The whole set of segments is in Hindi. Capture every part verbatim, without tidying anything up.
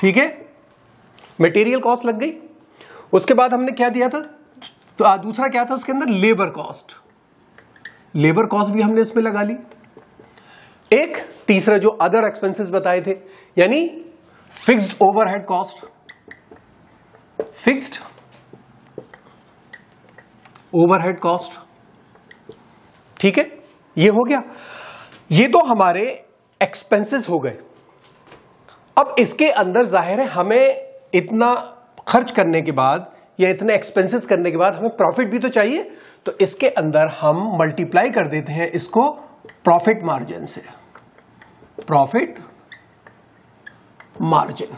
ठीक है, मटेरियल कॉस्ट लग गई। उसके बाद हमने क्या दिया था, तो दूसरा क्या था उसके अंदर, लेबर कॉस्ट। लेबर कॉस्ट भी हमने इसमें लगा ली। एक तीसरा जो अदर एक्सपेंसेस बताए थे, यानी fixed overhead cost, fixed overhead cost, ठीक है, ये हो गया। ये तो हमारे एक्सपेंसेस हो गए। अब इसके अंदर जाहिर है हमें इतना खर्च करने के बाद या इतने एक्सपेंसेस करने के बाद हमें प्रॉफिट भी तो चाहिए, तो इसके अंदर हम मल्टीप्लाई कर देते हैं इसको प्रॉफिट मार्जिन से, प्रॉफिट मार्जिन।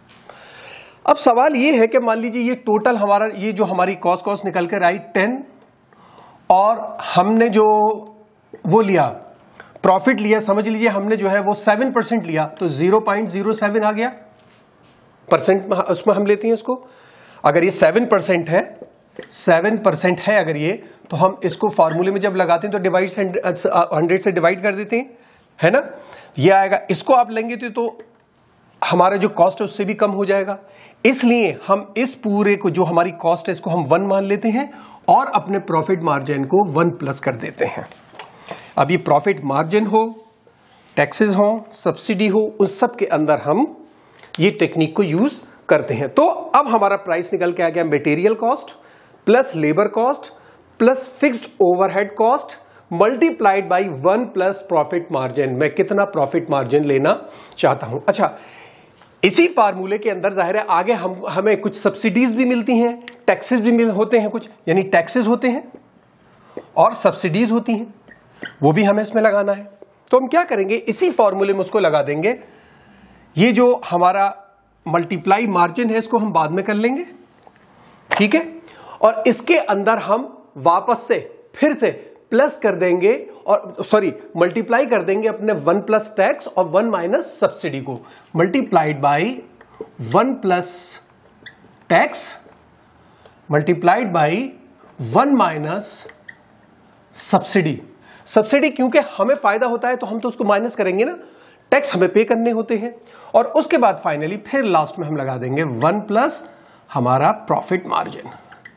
अब सवाल ये है कि मान लीजिए ये टोटल हमारा, ये जो हमारी कॉस्ट कॉस्ट निकल कर आई टेन, और हमने जो वो लिया प्रॉफिट लिया, समझ लीजिए हमने जो है वो सेवन परसेंट लिया, तो जीरो पॉइंट जीरो सेवन आ गया परसेंट, उसमें हम लेते हैं इसको। अगर ये सेवन परसेंट है, सेवन परसेंट है अगर ये, तो हम इसको फॉर्मूले में जब लगाते हैं तो डिवाइड हंड्रेड से डिवाइड कर देते हैं, है ना, ये आएगा। इसको आप लेंगे तो, तो हमारा जो कॉस्ट है उससे भी कम हो जाएगा। इसलिए हम इस पूरे को, जो हमारी कॉस्ट है, इसको हम वन मान लेते हैं और अपने प्रॉफिट मार्जिन को वन प्लस कर देते हैं। अब ये प्रॉफिट मार्जिन हो, टैक्सेस हो, सब्सिडी हो, उस सब के अंदर हम ये टेक्निक को यूज करते हैं। तो अब हमारा प्राइस निकल के आ गया material cost plus labour cost plus fixed overhead cost multiplied by one plus profit margin. मैं कितना प्रॉफिट मार्जिन लेना चाहता हूं। अच्छा, इसी फार्मूले के अंदर जाहिर है आगे हम हमें कुछ सब्सिडीज भी मिलती हैं, टैक्सेस भी मिल होते हैं कुछ, यानी टैक्सेस होते हैं और सब्सिडीज होती हैं, वो भी हमें इसमें लगाना है। तो हम क्या करेंगे, इसी फॉर्मूले में उसको लगा देंगे। ये जो हमारा मल्टीप्लाई मार्जिन है इसको हम बाद में कर लेंगे, ठीक है, और इसके अंदर हम वापस से फिर से प्लस कर देंगे, और सॉरी मल्टीप्लाई कर देंगे अपने वन प्लस टैक्स और वन माइनस सब्सिडी को, multiplied by one plus tax multiplied by one minus subsidy. Subsidy क्योंकि हमें फायदा होता है तो हम तो उसको माइनस करेंगे ना, टैक्स हमें पे करने होते हैं। और उसके बाद फाइनली फिर लास्ट में हम लगा देंगे वन प्लस हमारा प्रॉफिट मार्जिन।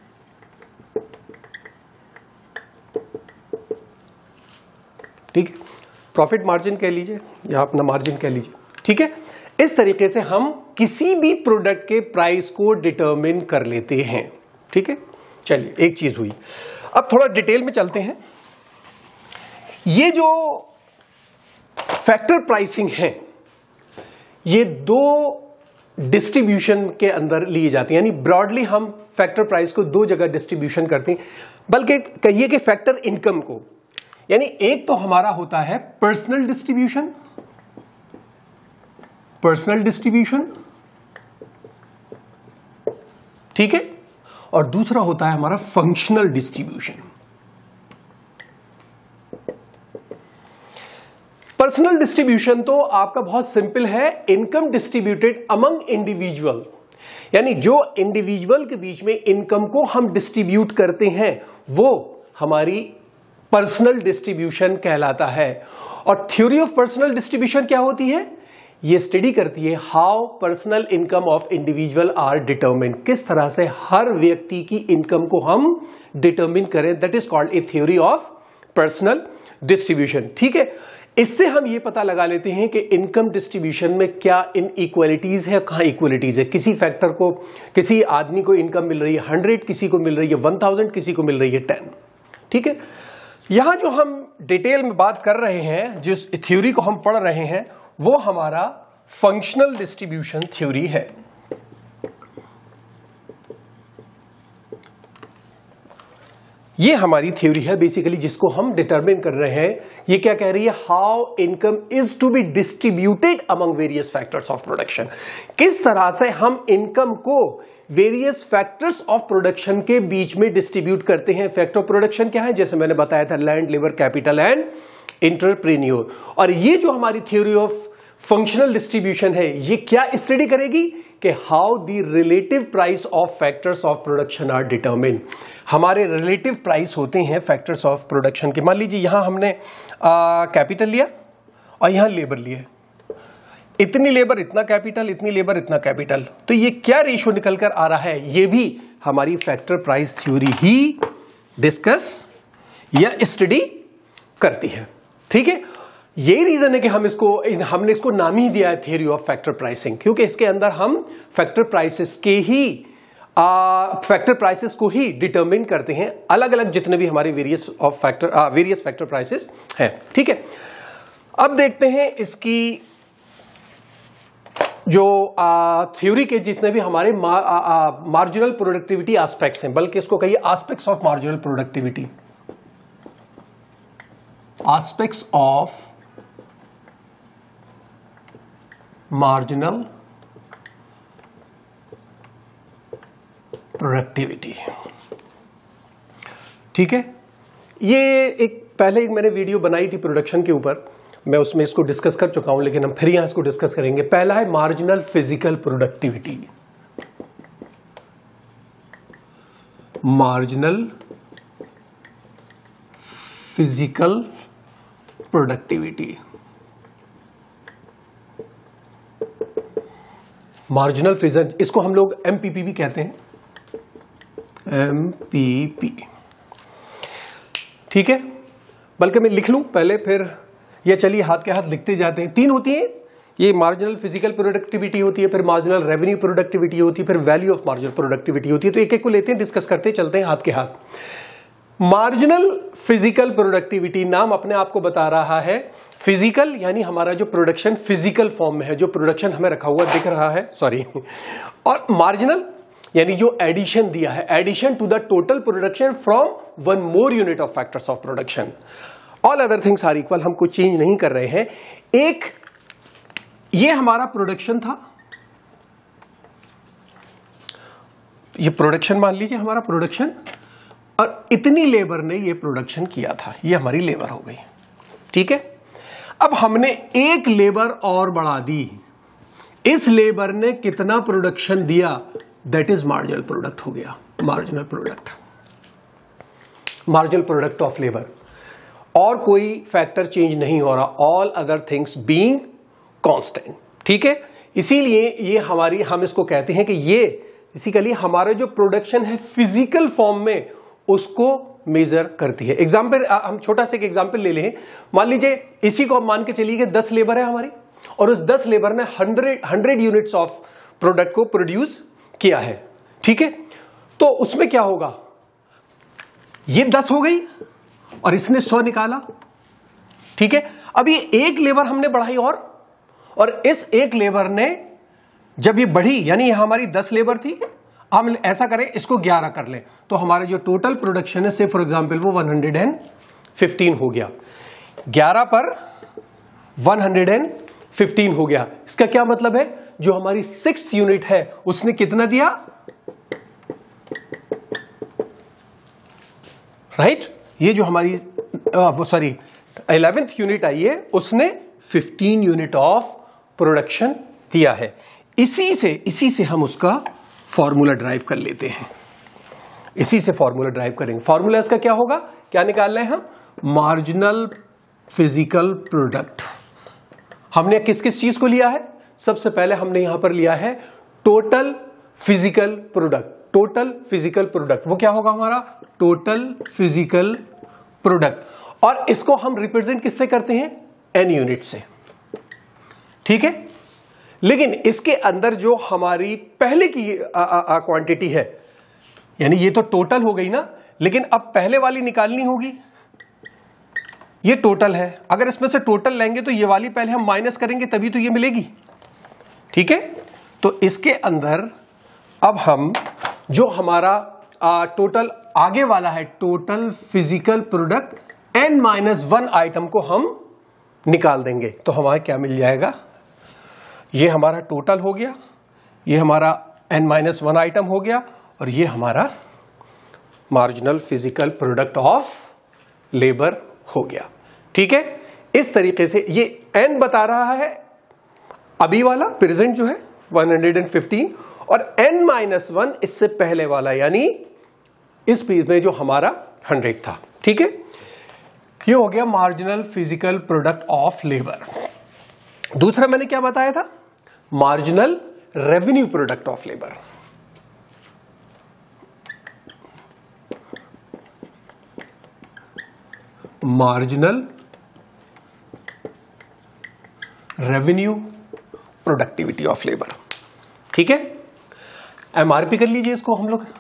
ठीक है, प्रॉफिट मार्जिन कह लीजिए या अपना मार्जिन कह लीजिए, ठीक है। इस तरीके से हम किसी भी प्रोडक्ट के प्राइस को डिटरमिन कर लेते हैं, ठीक है। चलिए, एक चीज हुई। अब थोड़ा डिटेल में चलते हैं। ये जो फैक्टर प्राइसिंग है, ये दो डिस्ट्रीब्यूशन के अंदर लिए जाती है, यानी ब्रॉडली हम फैक्टर प्राइस को दो जगह डिस्ट्रीब्यूशन करते हैं, बल्कि कहिए कि फैक्टर इनकम को, यानी एक तो हमारा होता है पर्सनल डिस्ट्रीब्यूशन, पर्सनल डिस्ट्रीब्यूशन, ठीक है, और दूसरा होता है हमारा फंक्शनल डिस्ट्रीब्यूशन। पर्सनल डिस्ट्रीब्यूशन तो आपका बहुत सिंपल है, इनकम डिस्ट्रीब्यूटेड अमंग इंडिविजुअल, यानी जो इंडिविजुअल के बीच में इनकम को हम डिस्ट्रीब्यूट करते हैं वो हमारी पर्सनल डिस्ट्रीब्यूशन कहलाता है। और थ्योरी ऑफ पर्सनल डिस्ट्रीब्यूशन क्या होती है, ये स्टडी करती है how personal income of individual are determined, किस तरह से हर व्यक्ति की इनकम को हम डिटरमिन करें, that is called a theory of personal distribution, ठीक है। इससे हम ये पता लगा लेते हैं कि इनकम डिस्ट्रीब्यूशन में क्या इनइक्वालिटीज है, कहां इक्वालिटीज है। किसी फैक्टर को, किसी आदमी को इनकम मिल रही है हंड्रेड, किसी को मिल रही है वन थाउजेंड, किसी को मिल रही है टेन, ठीक है। यहां जो हम डिटेल में बात कर रहे हैं, जिस थ्योरी को हम पढ़ रहे हैं, वो हमारा फंक्शनल डिस्ट्रीब्यूशन थ्योरी है। ये हमारी थ्योरी है बेसिकली, जिसको हम डिटरमिन कर रहे हैं। ये क्या कह रही है, how income is to be distributed among various factors of production, किस तरह से हम इनकम को वेरियस फैक्टर्स ऑफ प्रोडक्शन के बीच में डिस्ट्रीब्यूट करते हैं। फैक्टर ऑफ प्रोडक्शन क्या है, जैसे मैंने बताया था, land, labour, capital and entrepreneur. और ये जो हमारी थ्योरी ऑफ फंक्शनल डिस्ट्रीब्यूशन है, ये क्या स्टडी करेगी कि how the relative price of factors of production are determine. हमारे रिलेटिव प्राइस होते हैं फैक्टर्स ऑफ प्रोडक्शन के। मान लीजिए यहां हमने कैपिटल लिया और यहां लेबर लिया, इतनी लेबर इतना कैपिटल, इतनी लेबर इतना कैपिटल, तो ये क्या रेशियो निकल कर आ रहा है, ये भी हमारी फैक्टर प्राइस थ्योरी ही डिस्कस या स्टडी करती है। ठीक है, यही रीजन है कि हम इसको हमने इसको नाम ही दिया है थ्योरी ऑफ फैक्टर प्राइसिंग, क्योंकि इसके अंदर हम फैक्टर प्राइसेस के ही फैक्टर प्राइसेस को ही डिटरमिन करते हैं, अलग अलग जितने भी हमारे various of factor various factor prices हैं। ठीक है, अब देखते हैं इसकी जो थ्योरी के जितने भी हमारे मार्जिनल प्रोडक्टिविटी एस्पेक्ट्स हैं, बल्कि इसको कहिए aspects of marginal productivity, aspects of marginal productivity. ठीक है, ये एक पहले एक मैंने वीडियो बनाई थी प्रोडक्शन के ऊपर, मैं उसमें इसको डिस्कस कर चुका हूं, लेकिन हम फिर यहां इसको डिस्कस करेंगे। पहला है marginal physical productivity, marginal physical productivity. Marginal physical, इसको हम लोग एमपीपी भी कहते हैं, एमपीपी। ठीक है, बल्कि मैं लिख लूं पहले, फिर ये चलिए हाथ के हाथ लिखते जाते हैं। तीन होती है, ये मार्जिनल फिजिकल प्रोडक्टिविटी होती है, फिर मार्जिनल रेवेन्यू प्रोडक्टिविटी होती है, फिर वैल्यू ऑफ मार्जिनल प्रोडक्टिविटी होती है। तो एक एक को लेते हैं, डिस्कस करते चलते हैं हाथ के हाथ। मार्जिनल फिजिकल प्रोडक्टिविटी नाम अपने आप को बता रहा है, फिजिकल यानी हमारा जो प्रोडक्शन फिजिकल फॉर्म में है, जो प्रोडक्शन हमें रखा हुआ दिख रहा है, सॉरी, और मार्जिनल यानी जो एडिशन दिया है, addition to the total production from one more unit of factors of production. All other things are equal, हम कुछ चेंज नहीं कर रहे हैं। एक ये हमारा प्रोडक्शन था, ये प्रोडक्शन मान लीजिए हमारा प्रोडक्शन, और इतनी लेबर ने ये प्रोडक्शन किया था, ये हमारी लेबर हो गई। ठीक है, अब हमने एक लेबर और बढ़ा दी, इस लेबर ने कितना प्रोडक्शन दिया, दैट इज मार्जिनल प्रोडक्ट हो गया, marginal product, marginal product of labour. और कोई फैक्टर चेंज नहीं हो रहा, all other things being constant. ठीक है, इसीलिए ये हमारी, हम इसको कहते हैं कि ये बेसिकली हमारा जो प्रोडक्शन है फिजिकल फॉर्म में उसको मेजर करती है। एग्जाम्पल, हम छोटा सा एक एग्जाम्पल ले लें, मान लीजिए इसी को मान के चलिए कि दस लेबर है हमारी, और उस दस लेबर ने hundred hundred units of product को प्रोड्यूस किया है। ठीक है, तो उसमें क्या होगा, ये दस हो गई और इसने सौ निकाला। ठीक है, अब ये एक लेबर हमने बढ़ाई और और इस एक लेबर ने जब ये बढ़ी, यानी ये हमारी दस लेबर थी, हम ऐसा करें इसको ग्यारह कर ले, तो हमारे जो टोटल प्रोडक्शन है, से फॉर एग्जांपल वो वन हंड्रेड फिफ्टीन हो गया, ग्यारह पर वन हंड्रेड फिफ्टीन हो गया। इसका क्या मतलब है, जो हमारी सिक्स्थ यूनिट है उसने कितना दिया, राइट right? ये जो हमारी वो सॉरी इलेवेंथ यूनिट आई है, उसने फिफ्टीन यूनिट ऑफ प्रोडक्शन दिया है। इसी से इसी से हम उसका फॉर्मूला ड्राइव कर लेते हैं, इसी से फॉर्मूला ड्राइव करेंगे। फॉर्मूला इसका क्या होगा, क्या निकाल रहे हैं हम, मार्जिनल फिजिकल प्रोडक्ट। हमने किस किस चीज को लिया है, सबसे पहले हमने यहां पर लिया है total physical product, total physical product, वो क्या होगा हमारा टोटल फिजिकल प्रोडक्ट, और इसको हम रिप्रेजेंट किससे करते हैं, एन यूनिट से। ठीक है, लेकिन इसके अंदर जो हमारी पहले की क्वांटिटी है, यानी ये तो टोटल हो गई ना, लेकिन अब पहले वाली निकालनी होगी, ये टोटल है, अगर इसमें से टोटल लेंगे तो ये वाली पहले हम माइनस करेंगे तभी तो ये मिलेगी। ठीक है, तो इसके अंदर अब हम जो हमारा आ, टोटल आगे वाला है, total physical product N minus one item को हम निकाल देंगे, तो हमारा क्या मिल जाएगा, ये हमारा टोटल हो गया, ये हमारा एन माइनस वन आइटम हो गया, और ये हमारा marginal physical product of labour हो गया। ठीक है, इस तरीके से ये एन बता रहा है अभी वाला प्रेजेंट जो है वन हंड्रेड फिफ्टीन, और एन माइनस वन इससे पहले वाला, यानी इस पीस में जो हमारा हंड्रेड था। ठीक है, ये हो गया marginal physical product of labour. दूसरा मैंने क्या बताया था, marginal revenue product of labour. Marginal revenue productivity of labour, ठीक है। एमआरपी कर लीजिए इसको हम लोग।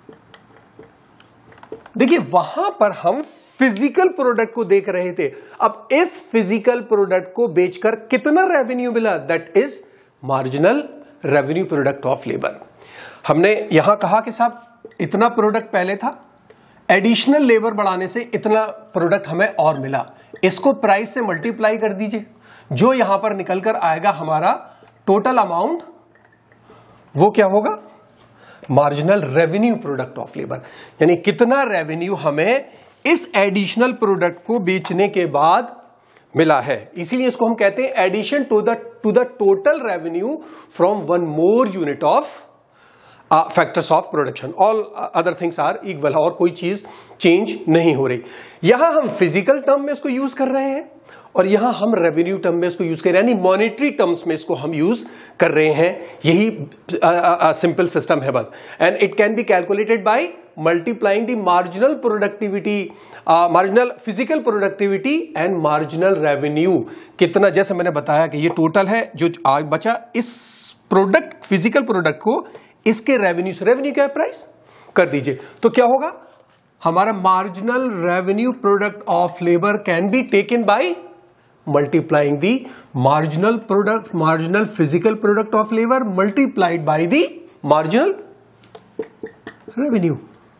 देखिए वहां पर हम फिजिकल प्रोडक्ट को देख रहे थे, अब इस फिजिकल प्रोडक्ट को बेचकर कितना रेवेन्यू मिला, that is marginal revenue product of labour. हमने यहां कहा कि साहब इतना प्रोडक्ट पहले था, एडिशनल लेबर बढ़ाने से इतना प्रोडक्ट हमें और मिला, इसको प्राइस से मल्टीप्लाई कर दीजिए, जो यहां पर निकलकर आएगा हमारा टोटल अमाउंट, वो क्या होगा, marginal revenue product of labour. यानी कितना रेवेन्यू हमें इस एडिशनल प्रोडक्ट को बेचने के बाद मिला है। इसीलिए इसको हम कहते हैं addition to the to the total revenue from one more unit of factors of production, all other things are equal, और कोई चीज चेंज नहीं हो रही। यहां हम फिजिकल टर्म में इसको यूज कर रहे हैं और यहां हम रेवेन्यू टर्म में इसको यूज कर रहे हैं, यानी मॉनेटरी टर्म्स में इसको हम यूज कर रहे हैं। यही सिंपल सिस्टम है बस। And it can be calculated by multiplying the marginal productivity, marginal physical productivity and marginal revenue. कितना, जैसे मैंने बताया कि ये टोटल है जो आग बचा इस प्रोडक्ट, फिजिकल प्रोडक्ट को इसके रेवेन्यू से, रेवेन्यू क्या है, प्राइस कर दीजिए, तो क्या होगा, हमारा marginal revenue product of labour can be taken by multiplying the marginal product, marginal physical product of labor multiplied by the marginal revenue,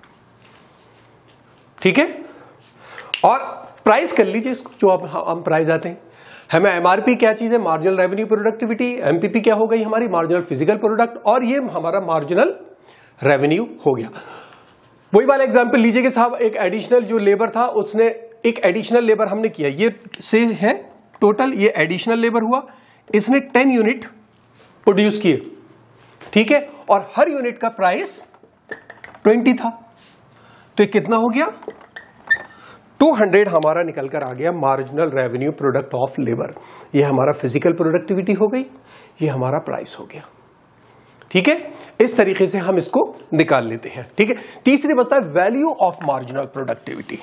ठीक है। और प्राइस कर लीजिए इसको, जो अब हम प्राइस आते हैं, हमें एमआरपी क्या चीज है, मार्जिनल रेवेन्यू प्रोडक्टिविटी, एमपीपी क्या हो गई हमारी, मार्जिनल फिजिकल प्रोडक्ट, और ये हमारा मार्जिनल रेवेन्यू हो गया। वही वाला एग्जांपल लीजिए कि साहब एक एडिशनल जो लेबर था, उसने एक एडिशनल लेबर हमने किया, ये से है टोटल, ये एडिशनल लेबर हुआ, इसने टेन यूनिट प्रोड्यूस किए, ठीक है, और हर यूनिट का प्राइस ट्वेंटी था, तो ये कितना हो गया, टू हंड्रेड हमारा निकलकर आ गया marginal revenue product of labour. ये हमारा फिजिकल प्रोडक्टिविटी हो गई, ये हमारा प्राइस हो गया, ठीक है। इस तरीके से हम इसको निकाल लेते हैं, ठीक है। तीसरी बचता है value of marginal productivity.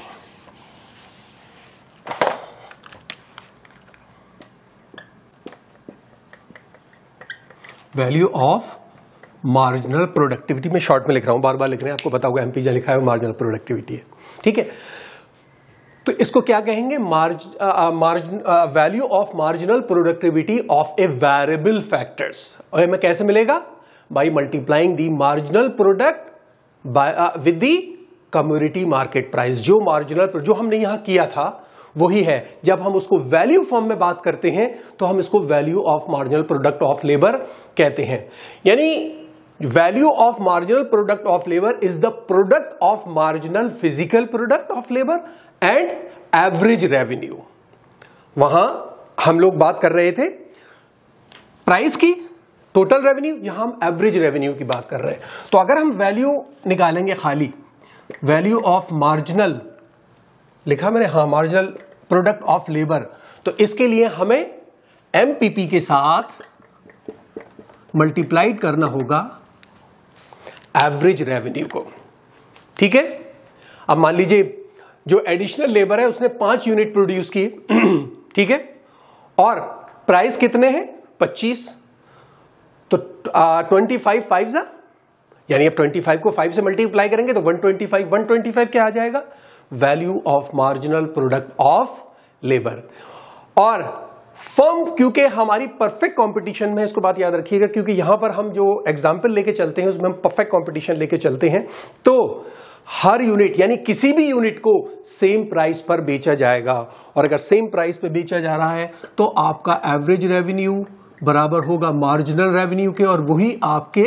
Value of marginal productivity, में शॉर्ट में लिख रहा हूं, बार बार लिख रहे हैं, आपको पता होगा एमपी जहां लिखा है मार्जिनल प्रोडक्टिविटी है, ठीक है। तो इसको क्या कहेंगे, margin value of marginal productivity of a variable factors. और हमें कैसे मिलेगा, by multiplying the marginal product by with the community market price. जो मार्जिनल, जो हमने यहां किया था वही है, जब हम उसको वैल्यू फॉर्म में बात करते हैं तो हम इसको value of marginal product of labour कहते हैं। यानी value of marginal product of labour is the product of marginal physical product of labour and average revenue. वहां हम लोग बात कर रहे थे प्राइस की, टोटल रेवेन्यू, यहां हम एवरेज रेवेन्यू की बात कर रहे हैं। तो अगर हम वैल्यू निकालेंगे खाली, वैल्यू ऑफ मार्जिनल लिखा मैंने, हाँ, मार्जिनल प्रोडक्ट ऑफ लेबर, तो इसके लिए हमें एमपीपी के साथ मल्टीप्लाइड करना होगा एवरेज रेवेन्यू को, ठीक है। अब मान लीजिए जो एडिशनल लेबर है उसने पांच यूनिट प्रोड्यूस किए, ठीक है, और प्राइस कितने हैं, पच्चीस, तो ट्वेंटी फाइव फाइव जा, यानी अब ट्वेंटी फाइव को फाइव से मल्टीप्लाई करेंगे तो one twenty five, one twenty five क्या आ जाएगा, value of marginal product of labour. और फर्म, क्योंकि हमारी परफेक्ट कंपटीशन में, इसको बात याद रखिएगा, क्योंकि यहां पर हम जो एग्जांपल लेके चलते हैं उसमें हम परफेक्ट कंपटीशन लेके चलते हैं, तो हर यूनिट यानी किसी भी यूनिट को सेम प्राइस पर बेचा जाएगा, और अगर सेम प्राइस पर बेचा जा रहा है तो आपका एवरेज रेवेन्यू बराबर होगा मार्जिनल रेवेन्यू के, और वही आपके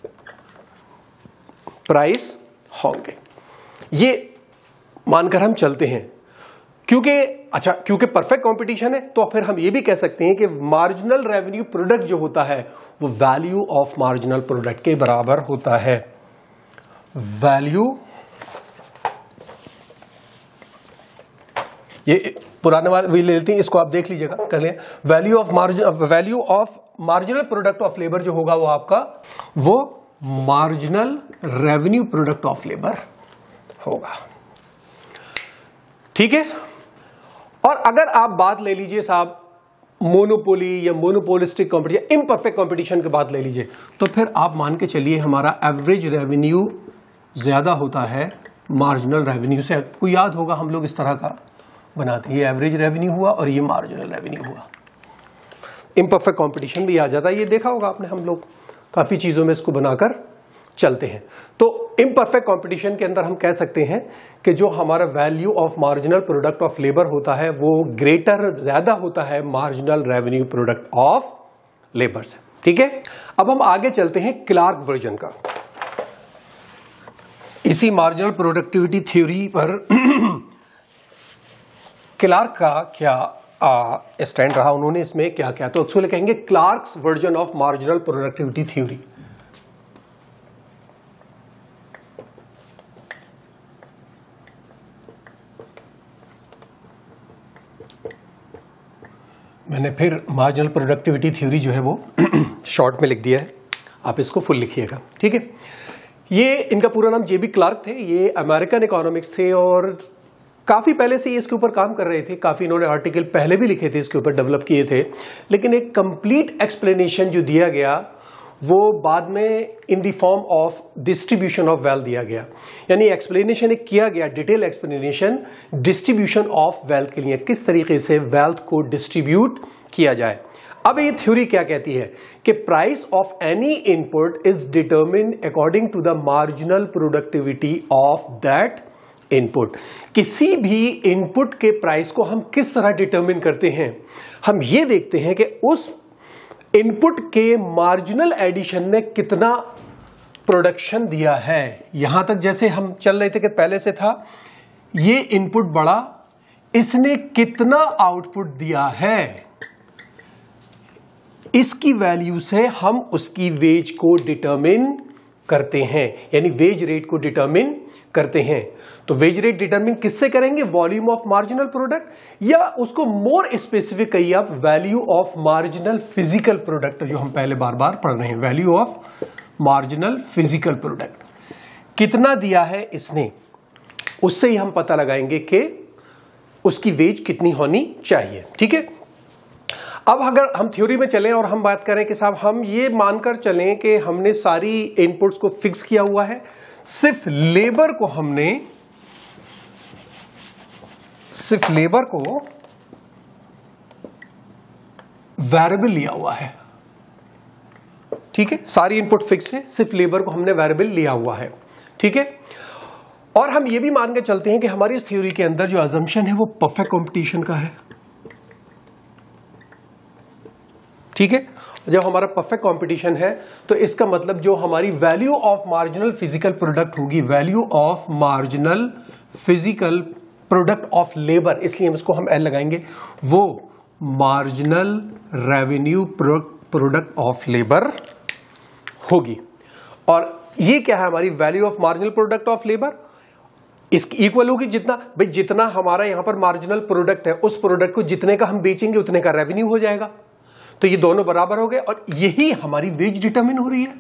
प्राइस होंगे। ये मानकर हम चलते हैं, क्योंकि अच्छा क्योंकि परफेक्ट कंपटीशन है, तो फिर हम ये भी कह सकते हैं कि मार्जिनल रेवेन्यू प्रोडक्ट जो होता है वो वैल्यू ऑफ मार्जिनल प्रोडक्ट के बराबर होता है। वैल्यू, ये पुराने वाले ले लेते हैं, इसको आप देख लीजिएगा, कर लें। Value of margin value of marginal product of labour जो होगा वो आपका वो marginal revenue product of labour होगा, ठीक है। और अगर आप बात ले लीजिए साहब मोनोपोली या मोनोपोलिस्टिक कॉम्पिटिशन, इम्परफेक्ट कॉम्पिटिशन की बात ले लीजिए, तो फिर आप मान के चलिए हमारा एवरेज रेवेन्यू ज्यादा होता है मार्जिनल रेवेन्यू से। आपको याद होगा हम लोग इस तरह का बनाते हैं, ये एवरेज रेवेन्यू हुआ और ये मार्जिनल रेवेन्यू हुआ। इम्परफेक्ट कंपटीशन भी आ जाता है, ये देखा होगा आपने, हम लोग काफी चीजों में इसको बनाकर चलते हैं। तो इम्परफेक्ट कंपटीशन के अंदर हम कह सकते हैं कि जो हमारा value of marginal product of labour होता है वो ग्रेटर ज्यादा होता है marginal revenue product of labour से, ठीक है। अब हम आगे चलते हैं क्लार्क वर्जन का। इसी मार्जिनल प्रोडक्टिविटी थ्योरी पर क्लार्क का क्या स्टैंड रहा, उन्होंने इसमें क्या क्या, तो एक्चुअली कहेंगे Clark's version of marginal productivity theory. मैंने फिर मार्जिनल प्रोडक्टिविटी थ्योरी जो है वो शॉर्ट में लिख दिया है, आप इसको फुल लिखिएगा, ठीक है। ये इनका पूरा नाम जेबी क्लार्क थे, ये अमेरिकन इकोनॉमिक्स थे और काफी पहले से इसके ऊपर काम कर रहे थे, काफी इन्होंने आर्टिकल पहले भी लिखे थे, इसके ऊपर डेवलप किए थे, लेकिन एक कंप्लीट एक्सप्लेनेशन जो दिया गया वो बाद में in the form of distribution of wealth दिया गया। यानी एक्सप्लेनेशन एक किया गया, detail explanation distribution of wealth के लिए, किस तरीके से वेल्थ को डिस्ट्रीब्यूट किया जाए। अब ये थ्योरी क्या कहती है कि price of any input is determined according to the marginal productivity of that input. किसी भी इनपुट के प्राइस को हम किस तरह डिटरमिन करते हैं, हम ये देखते हैं कि उस इनपुट के मार्जिनल एडिशन ने कितना प्रोडक्शन दिया है। यहां तक जैसे हम चल रहे थे कि पहले से था ये इनपुट बड़ा, इसने कितना आउटपुट दिया है, इसकी वैल्यू से हम उसकी वेज को डिटरमिन करते हैं, यानी वेज रेट को डिटरमिन करते हैं। तो वेज रेट डिटरमिन किससे करेंगे, वॉल्यूम ऑफ मार्जिनल प्रोडक्ट, या उसको मोर स्पेसिफिक कहिए आप value of marginal physical product, जो हम पहले बार बार पढ़ रहे हैं, value of marginal physical product कितना दिया है इसने, उससे ही हम पता लगाएंगे कि उसकी वेज कितनी होनी चाहिए, ठीक है। अब अगर हम थ्योरी में चलें और हम बात करें कि साहब हम ये मानकर चलें कि हमने सारी इनपुट्स को फिक्स किया हुआ है, सिर्फ लेबर को हमने सिर्फ लेबर को वेरिएबल लिया हुआ है, ठीक है। सारी इनपुट फिक्स है, सिर्फ लेबर को हमने वेरिएबल लिया हुआ है, ठीक है। और हम ये भी मान के चलते हैं कि हमारी इस थ्योरी के अंदर जो अजम्पशन है वो परफेक्ट कंपटीशन का है, ठीक है। जब हमारा परफेक्ट कंपटीशन है तो इसका मतलब जो हमारी value of marginal physical product होगी, value of marginal physical product of labour, इसलिए हम इसको हम एल लगाएंगे, वो marginal revenue product of labour होगी। और ये क्या है हमारी value of marginal product of labour, इसकी इक्वल होगी जितना भाई जितना हमारा यहां पर मार्जिनल प्रोडक्ट है उस प्रोडक्ट को जितने का हम बेचेंगे उतने का रेवेन्यू हो जाएगा, तो ये दोनों बराबर हो गए और यही हमारी वेज डिटरमिन हो रही है,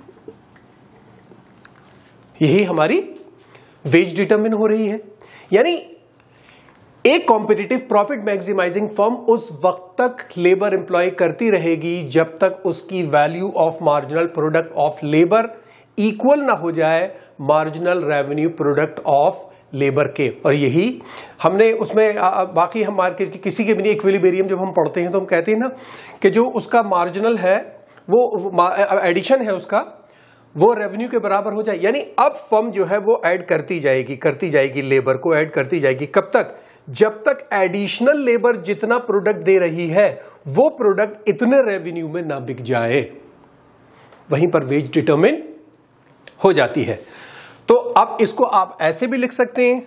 यही हमारी वेज डिटरमिन हो रही है। यानी एक कॉम्पिटिटिव प्रॉफिट मैक्सिमाइजिंग फर्म उस वक्त तक लेबर एम्प्लॉय करती रहेगी जब तक उसकी value of marginal product of labour equal ना हो जाए marginal revenue product of labour के। और यही हमने उसमें आ, बाकी हम मार्केट किसी के भी नहीं, इक्विलिब्रियम जब हम पढ़ते हैं तो हम कहते हैं ना कि जो उसका मार्जिनल है वो एडिशन है उसका वो रेवेन्यू के बराबर हो जाए। यानी अब फर्म जो है वो ऐड करती जाएगी करती जाएगी लेबर को ऐड करती जाएगी, कब तक, जब तक एडिशनल लेबर जितना प्रोडक्ट दे रही है वो प्रोडक्ट इतने रेवेन्यू में ना बिक जाए, वहीं पर वेज डिटरमिन हो जाती है। तो अब इसको आप ऐसे भी लिख सकते हैं,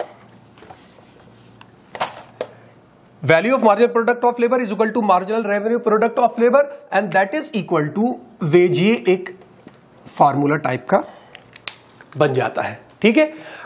value of marginal product of labour is equal to marginal revenue product of labour and that is equal to wage. ये एक फार्मूला टाइप का बन जाता है, ठीक है।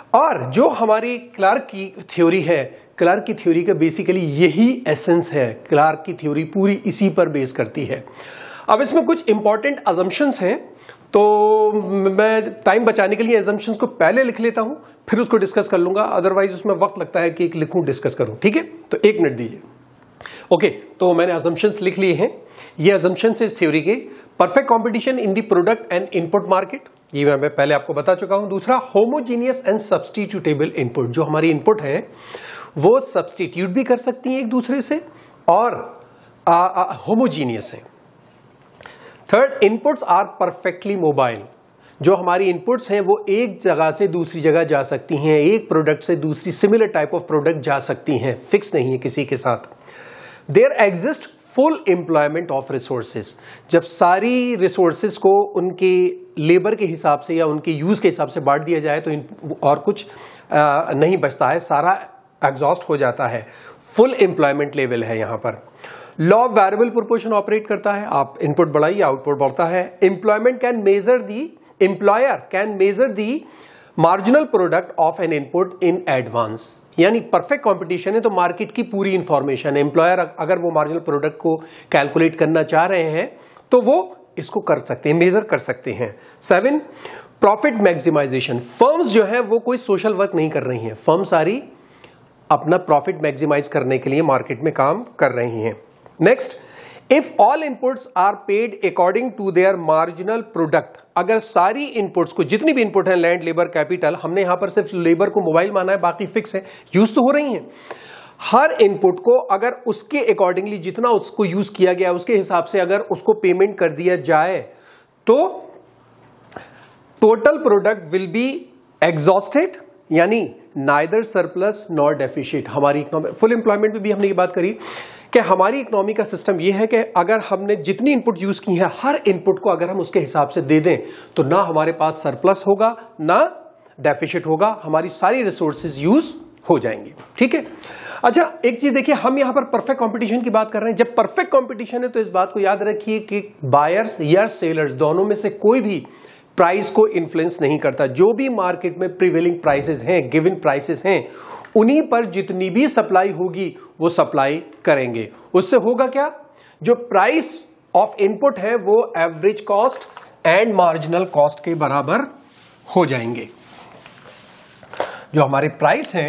और जो हमारी क्लार्क की थ्योरी है, क्लार्क की थ्योरी का बेसिकली यही एसेंस है, क्लार्क की थ्योरी पूरी इसी पर बेस करती है। अब इसमें कुछ इंपॉर्टेंट अजम्पशंस हैं, तो मैं टाइम बचाने के लिए अजम्पशंस को पहले लिख लेता हूं, फिर उसको डिस्कस कर लूंगा, अदरवाइज उसमें वक्त लगता है कि एक लिखूं डिस्कस करूं। ठीक है, तो एक मिनट दीजिए। ओके, तो मैंने अजम्पशंस लिख लिए हैं। ये अजम्पशंस इस थ्योरी के। Perfect competition in the product and input market, ये मैं पहले आपको बता चुका हूं। दूसरा, होमोजीनियस एंड सब्स्टिट्यूटेबल इनपुट, जो हमारी इनपुट है वो सब्स्टिट्यूट भी कर सकती है एक दूसरे से और होमोजीनियस है। Third, inputs are perfectly mobile, जो हमारी इनपुट्स हैं वो एक जगह से दूसरी जगह जा सकती हैं, एक प्रोडक्ट से दूसरी सिमिलर टाइप ऑफ प्रोडक्ट जा सकती हैं, फिक्स नहीं है किसी के साथ। There exist full employment of resources, जब सारी रिसोर्सेज को उनके लेबर के हिसाब से या उनके यूज के हिसाब से बांट दिया जाए तो इन और कुछ आ, नहीं बचता है, सारा एग्जॉस्ट हो जाता है। फुल एम्प्लॉयमेंट लेवल है यहां पर। Law of variable proportion operate करता है, आप इनपुट बढ़ाइए आउटपुट बढ़ता है। Employment can measure the employer can measure the marginal product of an input in advance, यानी परफेक्ट कंपटीशन है तो मार्केट की पूरी इंफॉर्मेशन, एम्प्लॉयर अगर वो मार्जिनल प्रोडक्ट को कैलकुलेट करना चाह रहे हैं तो वो इसको कर सकते हैं, मेजर कर सकते हैं। सेवन, प्रॉफिट मैक्सिमाइजेशन, फर्म्स जो है वो कोई सोशल वर्क नहीं कर रही हैं, फर्म सारी अपना प्रॉफिट मैक्सिमाइज करने के लिए मार्केट में काम कर रही हैं। Next, if all inputs are paid according to their marginal product, अगर सारी इनपुट्स को, जितनी भी इनपुट है, लैंड, लेबर, कैपिटल, हमने यहां पर सिर्फ लेबर को मोबाइल माना है, बाकी फिक्स है, यूज तो हो रही हैं। हर इनपुट को अगर उसके अकॉर्डिंगली जितना उसको यूज किया गया उसके हिसाब से अगर उसको पेमेंट कर दिया जाए तो total product will be exhausted, यानी नाइदर सरप्लस नॉर डेफिशिट। हमारी इकोनॉमी, फुल एम्प्लॉयमेंट में भी हमने ये बात करी कि हमारी इकोनॉमी का सिस्टम ये है कि अगर हमने जितनी इनपुट यूज की है, हर इनपुट को अगर हम उसके हिसाब से दे दें तो ना हमारे पास सरप्लस होगा ना डेफिशिट होगा, हमारी सारी रिसोर्सेज यूज हो जाएंगी। ठीक है, अच्छा एक चीज देखिए, हम यहां पर परफेक्ट कंपटीशन की बात कर रहे हैं। जब परफेक्ट कंपटीशन है तो इस बात को याद रखिए कि बायर्स या सेलर्स दोनों में से कोई भी प्राइस को इन्फ्लुएंस नहीं करता। जो भी मार्केट में प्रिवेलिंग प्राइसेस हैं, गिवन प्राइसेस हैं, उन्हीं पर जितनी भी सप्लाई होगी वो सप्लाई करेंगे। उससे होगा क्या, जो प्राइस ऑफ इनपुट है वो average cost and marginal cost के बराबर हो जाएंगे। जो हमारे प्राइस हैं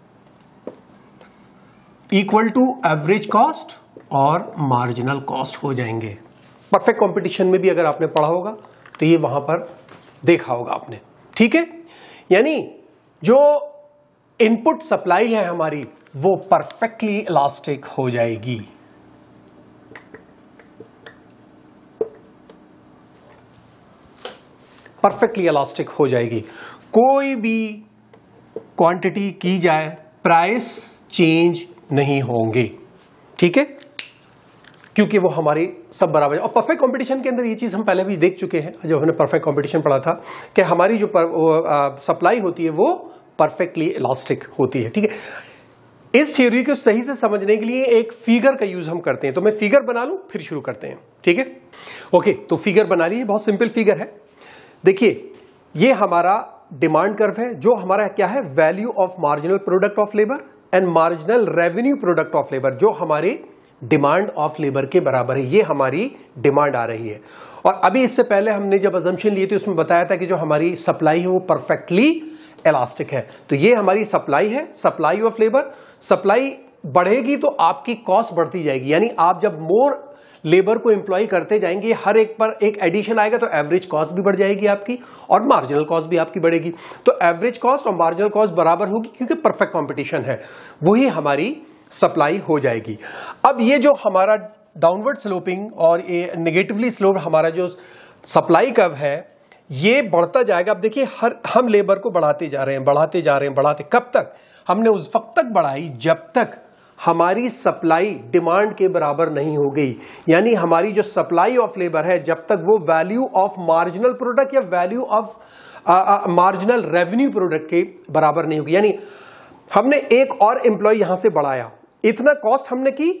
इक्वल टू एवरेज कॉस्ट और मार्जिनल कॉस्ट हो जाएंगे। परफेक्ट कंपटीशन में भी अगर आपने पढ़ा होगा तो ये वहां पर देखा होगा आपने। ठीक है, यानी जो इनपुट सप्लाई है हमारी वो परफेक्टली इलास्टिक हो जाएगी। परफेक्टली इलास्टिक हो जाएगी। कोई भी क्वांटिटी की जाए, प्राइस चेंज नहीं होंगे। ठीक है, क्योंकि वो हमारी सब बराबर है। और परफेक्ट कंपटीशन के अंदर ये चीज हम पहले भी देख चुके हैं जब हमने परफेक्ट कंपटीशन पढ़ा था कि हमारी जो सप्लाई होती है वो परफेक्टली इलास्टिक होती है। ठीक है, इस थ्योरी को सही से समझने के लिए एक फिगर का यूज हम करते हैं, तो मैं फिगर बना लूं फिर शुरू करते हैं। ठीक है, ओके, तो फिगर बना ली, बहुत सिंपल फिगर है। देखिए, ये हमारा डिमांड कर्व है, जो हमारा क्या है, value of marginal product of labour and marginal revenue product of labour, जो हमारे डिमांड ऑफ लेबर के बराबर है। ये हमारी डिमांड आ रही है। और अभी इससे पहले हमने जब अजम्पशन लिए थे उसमें बताया था कि जो हमारी सप्लाई है वो परफेक्टली इलास्टिक है। तो ये हमारी सप्लाई है, सप्लाई ऑफ लेबर। सप्लाई बढ़ेगी तो आपकी कॉस्ट बढ़ती जाएगी, यानी आप जब मोर लेबर को एम्प्लॉय करते जाएंगे, हर एक पर एक एडिशन आएगा तो एवरेज कॉस्ट भी बढ़ जाएगी आपकी और मार्जिनल कॉस्ट भी आपकी बढ़ेगी। तो एवरेज कॉस्ट और मार्जिनल कॉस्ट बराबर होगी क्योंकि परफेक्ट कंपटीशन है, वही हमारी सप्लाई हो जाएगी। अब ये जो हमारा डाउनवर्ड स्लोपिंग और ये नेगेटिवली स्लोप हमारा जो सप्लाई कर्व है ये बढ़ता जाएगा। अब देखिए, हर हम लेबर को बढ़ाते जा रहे हैं बढ़ाते जा रहे हैं बढ़ाते, कब तक? हमने उस वक्त तक बढ़ाई जब तक हमारी सप्लाई डिमांड के बराबर नहीं हो गई, यानी हमारी जो सप्लाई ऑफ लेबर है जब तक वो वैल्यू ऑफ मार्जिनल प्रोडक्ट या value of marginal revenue product के बराबर नहीं होगी। यानी हमने एक और एम्प्लॉय यहां से बढ़ाया, इतना कॉस्ट हमने की,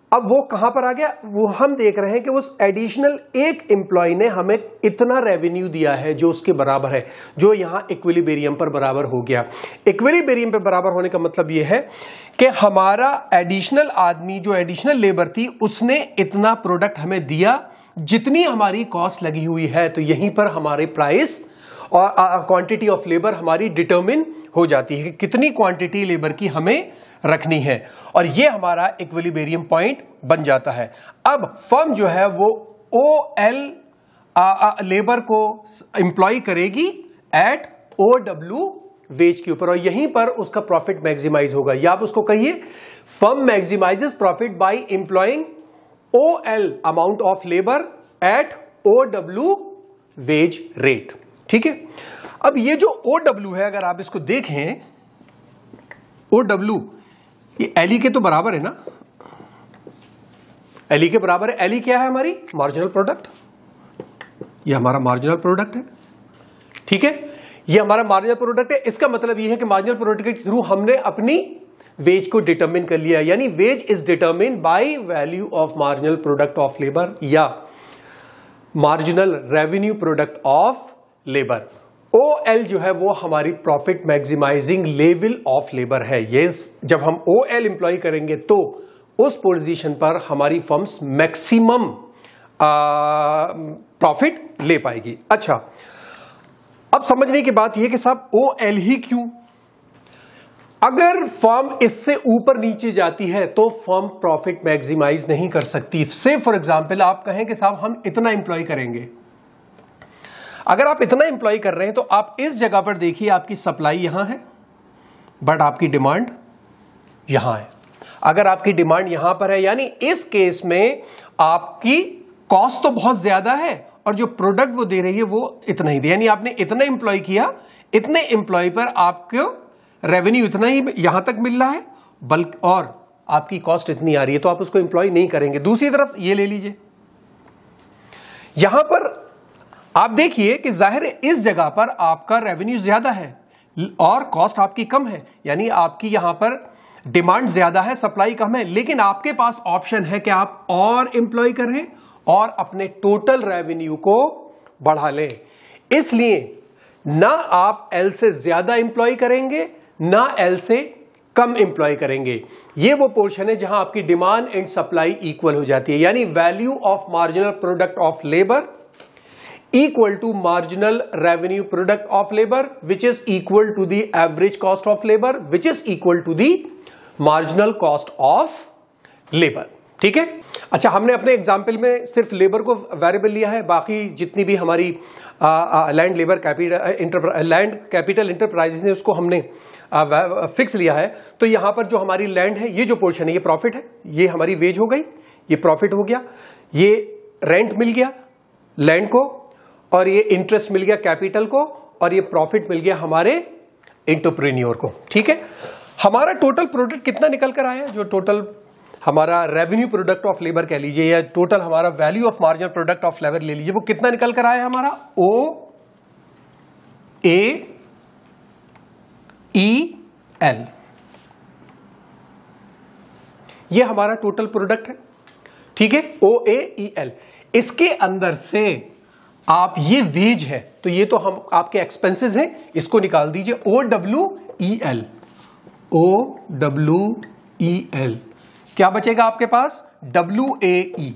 अब वो कहां पर आ गया, वो हम देख रहे हैं कि उस एडिशनल एक एम्प्लॉय ने हमें इतना रेवेन्यू दिया है जो उसके बराबर है, जो यहां इक्विलिब्रियम पर बराबर हो गया। इक्विलिब्रियम पर बराबर होने का मतलब यह है कि हमारा एडिशनल आदमी, जो एडिशनल लेबर थी, उसने इतना प्रोडक्ट हमें दिया जितनी हमारी कॉस्ट लगी हुई है। तो यहीं पर हमारे प्राइस और क्वांटिटी ऑफ लेबर हमारी डिटरमिन हो जाती है कि कितनी क्वांटिटी लेबर की हमें रखनी है, और ये हमारा इक्विलिब्रियम पॉइंट बन जाता है। अब फर्म जो है वो ओ एल लेबर को एम्प्लॉय करेगी एट ओ डब्ल्यू वेज के ऊपर, और यहीं पर उसका प्रॉफिट मैक्सिमाइज होगा। या आप उसको कहिए firm maximises profit by employing O L amount of labour at O W wage rate. ठीक है, अब ये जो ओ डब्ल्यू है, अगर आप इसको देखें, ओ डब्ल्यू ये एल ई के तो बराबर है ना, एल ई के बराबर है। एल ई क्या है, हमारी मार्जिनल प्रोडक्ट, ये हमारा मार्जिनल प्रोडक्ट है। ठीक है, ये हमारा मार्जिनल प्रोडक्ट है। इसका मतलब ये है कि मार्जिनल प्रोडक्ट के थ्रू हमने अपनी वेज को डिटरमिन कर लिया, यानी wage is determine by value of marginal product of labour या marginal revenue product of labour. O L जो है वो हमारी profit maximising level of labour है। ये जब हम ओ एल इंप्लॉय करेंगे तो उस पोजीशन पर हमारी फर्म्स मैक्सिमम प्रॉफिट ले पाएगी। अच्छा, अब समझने की बात यह कि साहब ओ एल ही क्यों? अगर फर्म इससे ऊपर नीचे जाती है तो फर्म प्रॉफिट मैक्सिमाइज नहीं कर सकती। से फॉर एग्जांपल आप कहें कि साहब हम इतना इंप्लॉय करेंगे, अगर आप इतना इंप्लॉय कर रहे हैं तो आप इस जगह पर देखिए, आपकी सप्लाई यहां है बट आपकी डिमांड यहां है। अगर आपकी डिमांड यहां पर है, यानी इस केस में आपकी कॉस्ट तो बहुत ज्यादा है और जो प्रोडक्ट वो दे रही है वो इतना ही दे, यानी आपने इतना इंप्लॉय किया, इतने इंप्लॉय पर आपको रेवेन्यू इतना ही यहां तक मिल रहा है, बल्कि और आपकी कॉस्ट इतनी आ रही है, तो आप उसको इंप्लॉय नहीं करेंगे। दूसरी तरफ ये ले लीजिए, यहां पर आप देखिए कि जाहिर है इस जगह पर आपका रेवेन्यू ज्यादा है और कॉस्ट आपकी कम है, यानी आपकी यहां पर डिमांड ज्यादा है, सप्लाई कम है, लेकिन आपके पास ऑप्शन है कि आप और एम्प्लॉय करें और अपने टोटल रेवेन्यू को बढ़ा लें। इसलिए ना आप एल से ज्यादा एम्प्लॉय करेंगे ना एल से कम एम्प्लॉय करेंगे। ये वो पोर्शन है जहां आपकी डिमांड एंड सप्लाई इक्वल हो जाती है, यानी value of marginal product of labour equal to marginal revenue product of labor which is equal to the average cost of labor which is equal to the marginal cost of labor। ठीक है, अच्छा, हमने अपने एग्जाम्पल में सिर्फ लेबर को वेरिएबल लिया है, बाकी जितनी भी हमारी land labour capital land capital enterprises है उसको हमने फिक्स लिया है। तो यहां पर जो हमारी लैंड है, ये जो पोर्शन है ये प्रॉफिट है, ये हमारी वेज हो गई, ये प्रॉफिट हो गया, ये रेंट मिल गया लैंड को, और ये इंटरेस्ट मिल गया कैपिटल को, और ये प्रॉफिट मिल गया हमारे एंटरप्रेन्योर को। ठीक है, हमारा टोटल प्रोडक्ट कितना निकल कर आया, जो टोटल हमारा रेवेन्यू प्रोडक्ट ऑफ लेबर कह लीजिए या टोटल हमारा value of marginal product of labour ले लीजिए, वो कितना निकल कर आया हमारा ओ ए ई एल, ये हमारा टोटल प्रोडक्ट है। ठीक है, ओ ए ई एल, इसके अंदर से आप ये वेज है तो ये तो हम आपके एक्सपेंसेस हैं, इसको निकाल दीजिए, O W E L, O W E L, क्या बचेगा आपके पास, डब्ल्यू ए ई,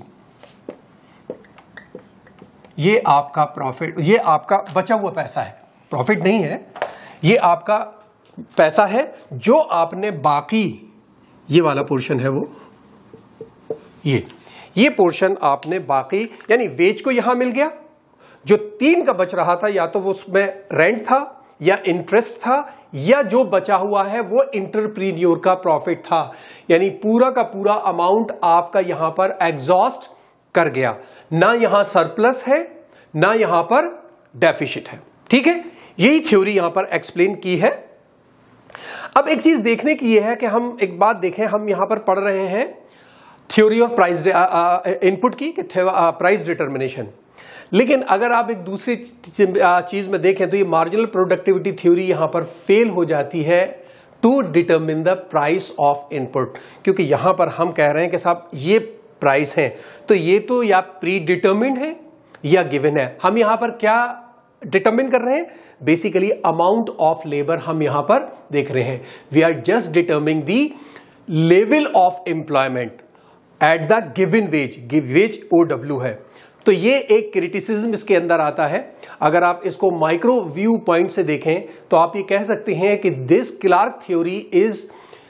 ये आपका प्रॉफिट, ये आपका बचा हुआ पैसा है, प्रॉफिट नहीं है, ये आपका पैसा है जो आपने बाकी, ये वाला पोर्शन है वो, ये ये पोर्शन आपने बाकी, यानी वेज को यहां मिल गया, जो तीन का बच रहा था या तो वो उसमें रेंट था या इंटरेस्ट था, या जो बचा हुआ है वो इंटरप्रीन्योर का प्रॉफिट था, यानी पूरा का पूरा अमाउंट आपका यहां पर एग्जॉस्ट कर गया, ना यहां सरप्लस है ना यहां पर डेफिसिट है। ठीक है, यही थ्योरी यहां पर एक्सप्लेन की है। अब एक चीज देखने की यह है कि हम एक बात देखें, हम यहां पर पढ़ रहे हैं थ्योरी ऑफ प्राइस इनपुट की, प्राइस डिटर्मिनेशन, लेकिन अगर आप एक दूसरी चीज में देखें तो ये मार्जिनल प्रोडक्टिविटी थ्योरी यहां पर फेल हो जाती है to determine the price of input, क्योंकि यहां पर हम कह रहे हैं कि साहब ये प्राइस है, तो ये तो या प्री डिटरमिन्ड है या गिवन है। हम यहां पर क्या डिटरमिन कर रहे हैं? बेसिकली अमाउंट ऑफ लेबर हम यहां पर देख रहे हैं। We are just determining the level of employment at the given wage, give wage O W है। तो ये एक क्रिटिसिज्म इसके अंदर आता है। अगर आप इसको माइक्रो व्यू पॉइंट से देखें तो आप ये कह सकते हैं कि this Clark theory is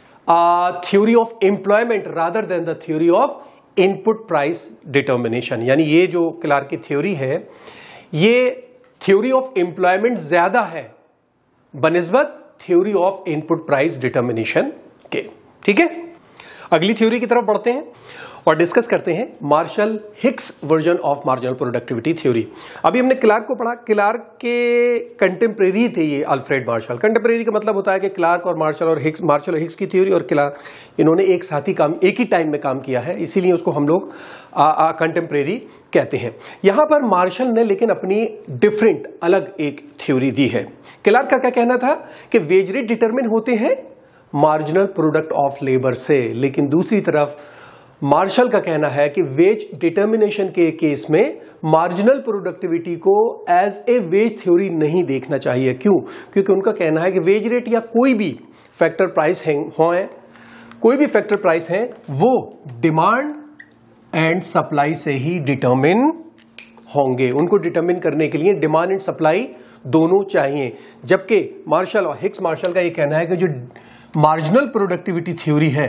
theory of employment rather than the theory of input price determination. यानी ये जो क्लार्क की थ्योरी है ये थ्योरी ऑफ एम्प्लॉयमेंट ज्यादा है बनिस्बत theory of input price determination के। ठीक है, अगली थ्योरी की तरफ बढ़ते हैं और डिस्कस करते हैं Marshall Hicks version of marginal productivity theory. अभी हमने क्लार्क को पढ़ा, क्लार्क के कंटेम्प्रेरी थे ये अल्फ्रेड मार्शल। कंटेम्प्रेरी का मतलब होता है कि क्लार्क और मार्शल और हिक्स, मार्शल और हिक्स की थ्योरी और क्लार्क इन्होंने एक साथ ही काम, एक ही टाइम में काम किया है, इसीलिए उसको हम लोग कंटेम्प्रेरी कहते हैं। यहां पर मार्शल ने लेकिन अपनी डिफरेंट अलग एक थ्योरी दी है। क्लार्क का क्या कहना था कि वेज रेट डिटरमिन होते हैं मार्जिनल प्रोडक्ट ऑफ लेबर से, लेकिन दूसरी तरफ मार्शल का कहना है कि वेज डिटर्मिनेशन के केस में मार्जिनल प्रोडक्टिविटी को एज ए वेज थ्योरी नहीं देखना चाहिए। क्यों? क्योंकि उनका कहना है कि वेज रेट या कोई भी फैक्टर प्राइस हो, कोई भी फैक्टर प्राइस है वो डिमांड एंड सप्लाई से ही डिटर्मिन होंगे। उनको डिटर्मिन करने के लिए डिमांड एंड सप्लाई दोनों चाहिए। जबकि मार्शल और हिक्स मार्शल का ये कहना है कि जो मार्जिनल प्रोडक्टिविटी थ्योरी है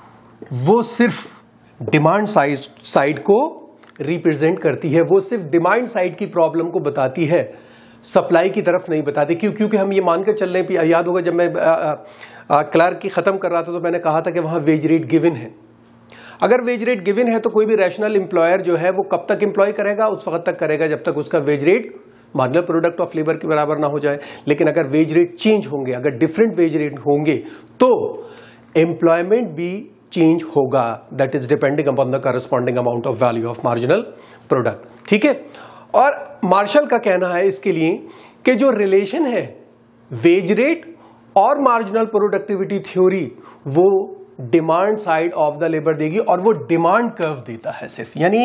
वो सिर्फ डिमांड साइड साइड को रिप्रेजेंट करती है, वो सिर्फ डिमांड साइड की प्रॉब्लम को बताती है, सप्लाई की तरफ नहीं बताती। क्यों? क्योंकि हम ये मानकर चल रहे हैं, याद होगा जब मैं क्लार्क की खत्म कर रहा था तो मैंने कहा था कि वहां वेज रेट गिवन है। अगर वेज रेट गिवन है तो कोई भी रैशनल एम्प्लॉयर जो है वो कब तक एम्प्लॉय करेगा? उस वक्त तक करेगा जब तक उसका wage rate marginal product of labour के बराबर ना हो जाए। लेकिन अगर वेज रेट चेंज होंगे, अगर डिफरेंट वेज रेट होंगे तो एम्प्लॉयमेंट भी चेंज होगा। That is depending upon the corresponding amount of value of marginal product. ठीक है, और मार्शल का कहना है इसके लिए कि जो रिलेशन है वेज रेट और मार्जिनल प्रोडक्टिविटी थ्योरी वो demand side of the labour देगी और वो डिमांड कर्व देता है सिर्फ। यानी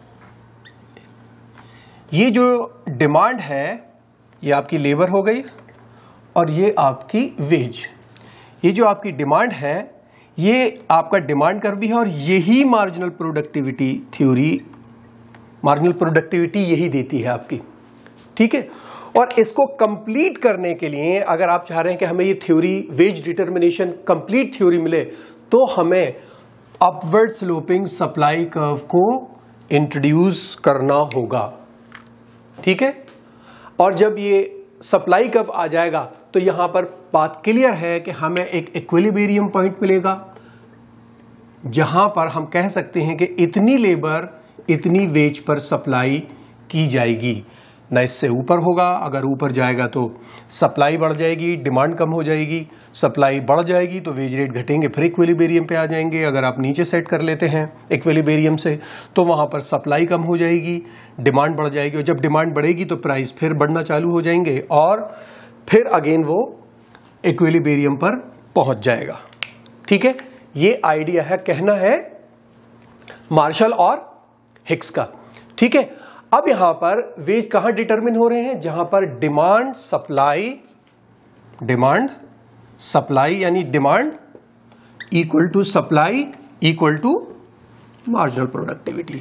ये जो डिमांड है ये आपकी लेबर हो गई और ये आपकी वेज। ये जो आपकी डिमांड है ये आपका डिमांड कर्व भी है और यही marginal productivity theory, marginal productivity यही देती है आपकी। ठीक है, और इसको कंप्लीट करने के लिए अगर आप चाह रहे हैं कि हमें ये theory wage determination complete theory मिले तो हमें अपवर्ड स्लोपिंग सप्लाई कर्व को इंट्रोड्यूस करना होगा। ठीक है, और जब ये सप्लाई कर्व आ जाएगा तो यहां पर बात क्लियर है कि हमें एक इक्विलिब्रियम पॉइंट मिलेगा जहां पर हम कह सकते हैं कि इतनी लेबर इतनी वेज पर सप्लाई की जाएगी, ना इससे ऊपर होगा। अगर ऊपर जाएगा तो सप्लाई बढ़ जाएगी, डिमांड कम हो जाएगी, सप्लाई बढ़ जाएगी तो वेज रेट घटेंगे, फिर इक्विलिब्रियम पे आ जाएंगे। अगर आप नीचे सेट कर लेते हैं इक्विलिब्रियम से तो वहां पर सप्लाई कम हो जाएगी, डिमांड बढ़ जाएगी, और जब डिमांड बढ़ेगी तो प्राइस फिर बढ़ना चालू हो जाएंगे और फिर अगेन वो इक्विलिब्रियम पर पहुंच जाएगा। ठीक है, ये आइडिया है, कहना है मार्शल और हिक्स का। ठीक है, अब यहां पर वेज कहां डिटरमिन हो रहे हैं? जहां पर डिमांड सप्लाई, डिमांड सप्लाई यानी demand equal to supply equal to marginal productivity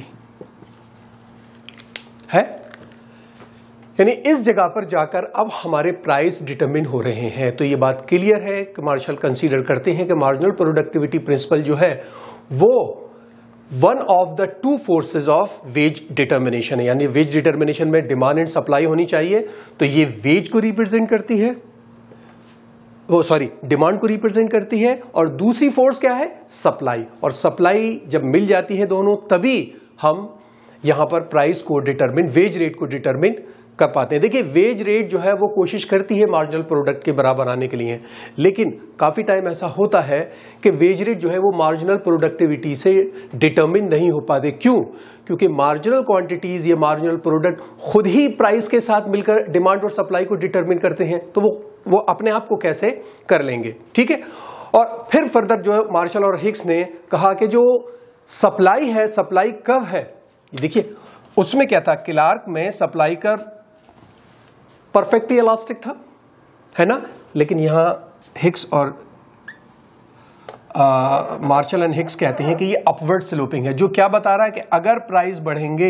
है। यानी इस जगह पर जाकर अब हमारे प्राइस डिटरमिन हो रहे हैं। तो ये बात क्लियर है कि मार्शल कंसीडर करते हैं कि मार्जिनल प्रोडक्टिविटी प्रिंसिपल जो है वो one of the two forces of wage determination है। यानी वेज डिटर्मिनेशन में डिमांड एंड सप्लाई होनी चाहिए, तो ये वेज को रिप्रेजेंट करती है, वो सॉरी डिमांड को रिप्रेजेंट करती है, और दूसरी फोर्स क्या है? सप्लाई। और सप्लाई जब मिल जाती है दोनों तभी हम यहां पर प्राइस को डिटरमिन, वेज रेट को डिटरमिन कर पाते हैं। देखिए वेज रेट जो है वो कोशिश करती है मार्जिनल प्रोडक्ट के बराबर आने के लिए, लेकिन काफी टाइम ऐसा होता है कि वेज रेट जो है वो मार्जिनल प्रोडक्टिविटी से डिटरमिन नहीं हो पाते। क्यों? क्योंकि मार्जिनल क्वांटिटीज या मार्जिनल प्रोडक्ट खुद ही प्राइस के साथ मिलकर डिमांड और सप्लाई को डिटरमिन करते हैं, तो वो वो अपने आप को कैसे कर लेंगे, ठीक है। और फिर फर्दर जो है मार्शल और हिक्स ने कहा कि जो सप्लाई है, सप्लाई कब है, देखिए उसमें क्या था, क्लार्क में सप्लाई कर्व परफेक्टली इलास्टिक था, है ना, लेकिन यहां हिक्स और मार्शल एंड हिक्स कहते हैं कि ये अपवर्ड स्लोपिंग है, जो क्या बता रहा है कि अगर प्राइस बढ़ेंगे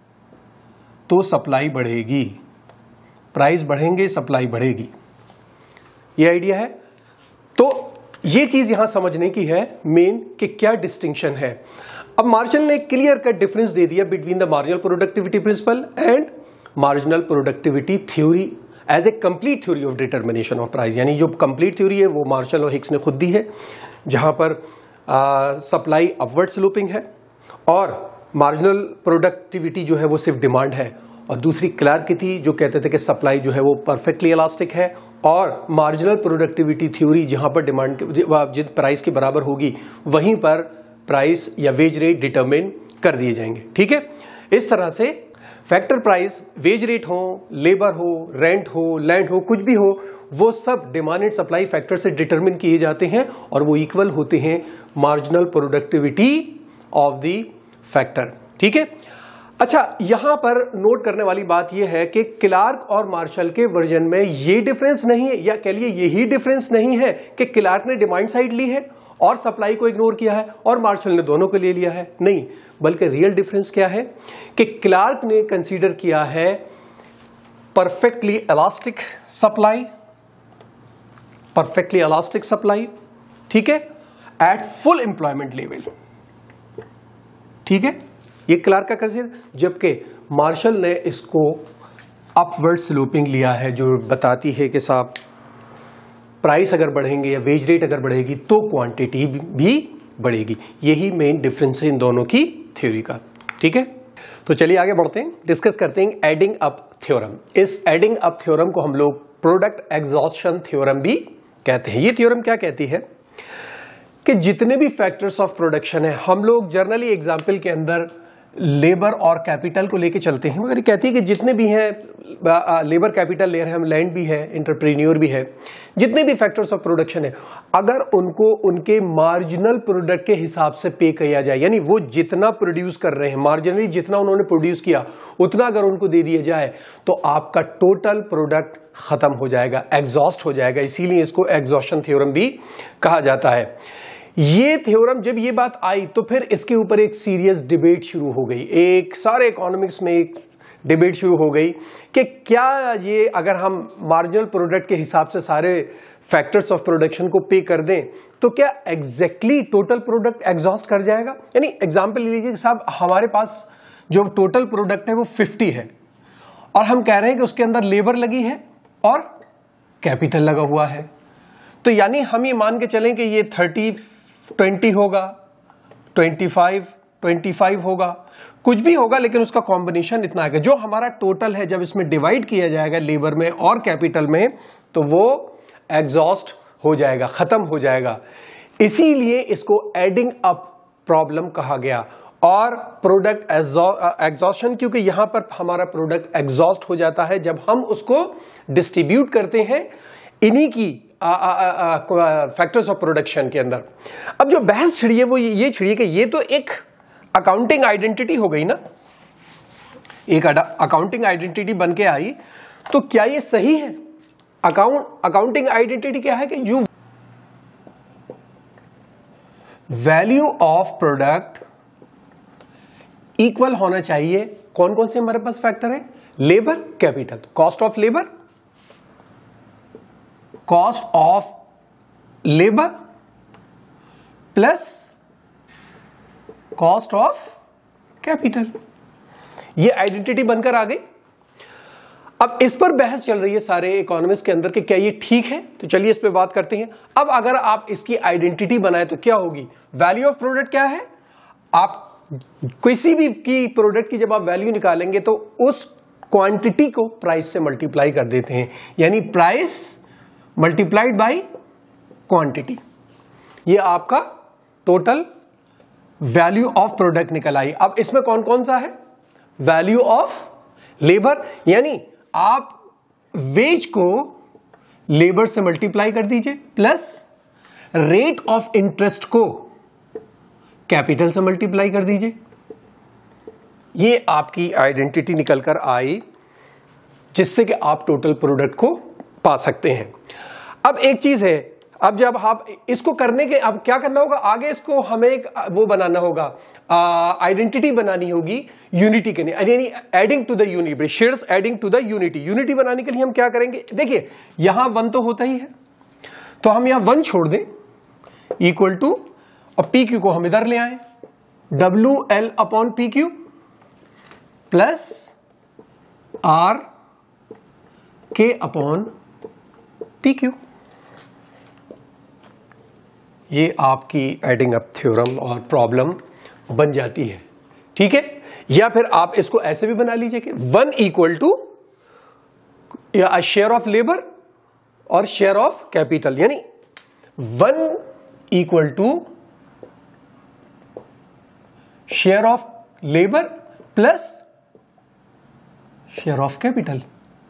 तो सप्लाई बढ़ेगी, प्राइस बढ़ेंगे सप्लाई बढ़ेगी, ये आइडिया है। तो ये चीज यहां समझने की है मेन कि क्या डिस्टिंक्शन है। अब मार्शल ने क्लियर कट डिफरेंस दे दिया between the marginal productivity principle and marginal productivity theory as a complete theory of determination of price, यानी जो कंप्लीट थ्योरी है वो मार्शल और हिक्स ने खुद दी है, जहां पर सप्लाई अपवर्ड स्लोपिंग है और मार्जिनल प्रोडक्टिविटी जो है वो सिर्फ डिमांड है, और दूसरी क्लार्क की थी जो कहते थे कि सप्लाई जो है वो परफेक्टली इलास्टिक है, और मार्जिनल प्रोडक्टिविटी थ्योरी जहां पर डिमांड जिन प्राइस के बराबर होगी वहीं पर प्राइस या वेज रेट डिटरमिन कर दिए जाएंगे, ठीक है। इस तरह से फैक्टर प्राइस, वेज रेट हो, लेबर हो, रेंट हो, लैंड हो, कुछ भी हो, वो सब डिमांड एंड सप्लाई फैक्टर से डिटरमिन किए जाते हैं और वो इक्वल होते हैं marginal productivity of the factor, ठीक है। अच्छा, यहां पर नोट करने वाली बात यह है कि क्लार्क और मार्शल के वर्जन में ये डिफरेंस नहीं है, या कह लिए यही डिफरेंस नहीं है कि क्लार्क ने डिमांड साइड ली है और सप्लाई को इग्नोर किया है और मार्शल ने दोनों को ले लिया है, नहीं, बल्कि रियल डिफरेंस क्या है कि क्लार्क ने कंसीडर किया है perfectly elastic supply, perfectly elastic supply, ठीक है, एट फुल एम्प्लॉयमेंट लेवल, ठीक है, ये क्लार्क का कंसीडर, जबकि मार्शल ने इसको अपवर्ड स्लोपिंग लिया है, जो बताती है कि साहब प्राइस अगर बढ़ेंगे या वेज रेट अगर बढ़ेगी तो क्वांटिटी भी बढ़ेगी। यही मेन डिफरेंस है इन दोनों की थ्योरी का, ठीक है। तो चलिए आगे बढ़ते हैं, डिस्कस करते हैं एडिंग अप थ्योरम। इस एडिंग अप थ्योरम को हम लोग प्रोडक्ट एग्जॉस्शन थ्योरम भी कहते हैं। ये थ्योरम क्या कहती है कि जितने भी फैक्टर्स ऑफ प्रोडक्शन है, हम लोग जर्नली एग्जाम्पल के अंदर लेबर और कैपिटल को लेके चलते हैं, मगर कहती है कि जितने भी हैं, लेबर कैपिटल ले रहे हैं हम, लैंड भी है, एंटरप्रेन्योर भी है, जितने भी फैक्टर्स ऑफ प्रोडक्शन है, अगर उनको उनके मार्जिनल प्रोडक्ट के हिसाब से पे किया जाए, यानी वो जितना प्रोड्यूस कर रहे हैं, मार्जिनली जितना उन्होंने प्रोड्यूस किया उतना अगर उनको दे दिया जाए तो आपका टोटल प्रोडक्ट खत्म हो जाएगा, एग्जॉस्ट हो जाएगा। इसीलिए इसको एग्जॉस्शन थ्योरम भी कहा जाता है। ये थ्योरम जब ये बात आई तो फिर इसके ऊपर एक सीरियस डिबेट शुरू हो गई, एक सारे इकोनॉमिक्स में एक डिबेट शुरू हो गई कि क्या ये अगर हम मार्जिनल प्रोडक्ट के हिसाब से सारे फैक्टर्स ऑफ प्रोडक्शन को पे कर दें तो क्या एग्जैक्टली टोटल प्रोडक्ट एग्जॉस्ट कर जाएगा। यानी एग्जांपल लीजिए साहब, हमारे पास जो टोटल प्रोडक्ट है वो फिफ्टी है और हम कह रहे हैं कि उसके अंदर लेबर लगी है और कैपिटल लगा हुआ है, तो यानी हम ये मान के चलें कि ये थर्टी ट्वेंटी होगा, ट्वेंटी फाइव ट्वेंटी फाइव होगा, कुछ भी होगा, लेकिन उसका कॉम्बिनेशन इतना आएगा। जो हमारा टोटल है जब इसमें डिवाइड किया जाएगा लेबर में और कैपिटल में तो वो एग्जॉस्ट हो जाएगा, खत्म हो जाएगा। इसीलिए इसको एडिंग अप प्रॉब्लम कहा गया। और प्रोडक्ट एग्जॉस्शन, क्योंकि यहां पर हमारा प्रोडक्ट एग्जॉस्ट हो जाता है जब हम उसको डिस्ट्रीब्यूट करते हैं इन्हीं की फैक्टर्स ऑफ प्रोडक्शन के अंदर। अब जो बहस छिड़ी है वो ये छिड़ी कि ये तो एक अकाउंटिंग आइडेंटिटी हो गई ना, एक अकाउंटिंग आइडेंटिटी बन के आई, तो क्या ये सही है? अकाउंट अकाउंटिंग आइडेंटिटी क्या है कि जो वैल्यू ऑफ प्रोडक्ट इक्वल होना चाहिए। कौन कौन से हमारे पास फैक्टर है? Labour, capital, cost of labour, cost of labour plus cost of capital, ये आइडेंटिटी बनकर आ गई। अब इस पर बहस चल रही है सारे इकोनॉमिस्ट के अंदर कि क्या ये ठीक है, तो चलिए इस पे बात करते हैं। अब अगर आप इसकी आइडेंटिटी बनाए तो क्या होगी? वैल्यू ऑफ प्रोडक्ट क्या है? आप किसी भी की प्रोडक्ट की जब आप वैल्यू निकालेंगे तो उस क्वांटिटी को प्राइस से मल्टीप्लाई कर देते हैं, यानी प्राइस मल्टीप्लाइड बाय क्वांटिटी, ये आपका टोटल वैल्यू ऑफ प्रोडक्ट निकल आई। अब इसमें कौन कौन सा है? वैल्यू ऑफ लेबर, यानी आप वेज को लेबर से मल्टीप्लाई कर दीजिए प्लस रेट ऑफ इंटरेस्ट को कैपिटल से मल्टीप्लाई कर दीजिए। ये आपकी आइडेंटिटी निकल कर आई जिससे कि आप टोटल प्रोडक्ट को पा सकते हैं। अब एक चीज है, अब जब आप इसको करने के अब क्या करना होगा, आगे इसको हमें एक वो बनाना होगा, आइडेंटिटी बनानी होगी यूनिटी के लिए, यानी adding to the unity, shares adding to the unity. Unity बनाने के लिए हम क्या करेंगे, देखिए यहां वन तो होता ही है, तो हम यहां वन छोड़ दें इक्वल टू, और पी क्यू को हम इधर ले आए, W L upon P Q plus R K upon P Q. ये आपकी एडिंग अप थ्योरम और प्रॉब्लम बन जाती है, ठीक है। या फिर आप इसको ऐसे भी बना लीजिए कि वन इक्वल टू या शेयर ऑफ लेबर और शेयर ऑफ कैपिटल, यानी one equal to share of labour plus share of capital,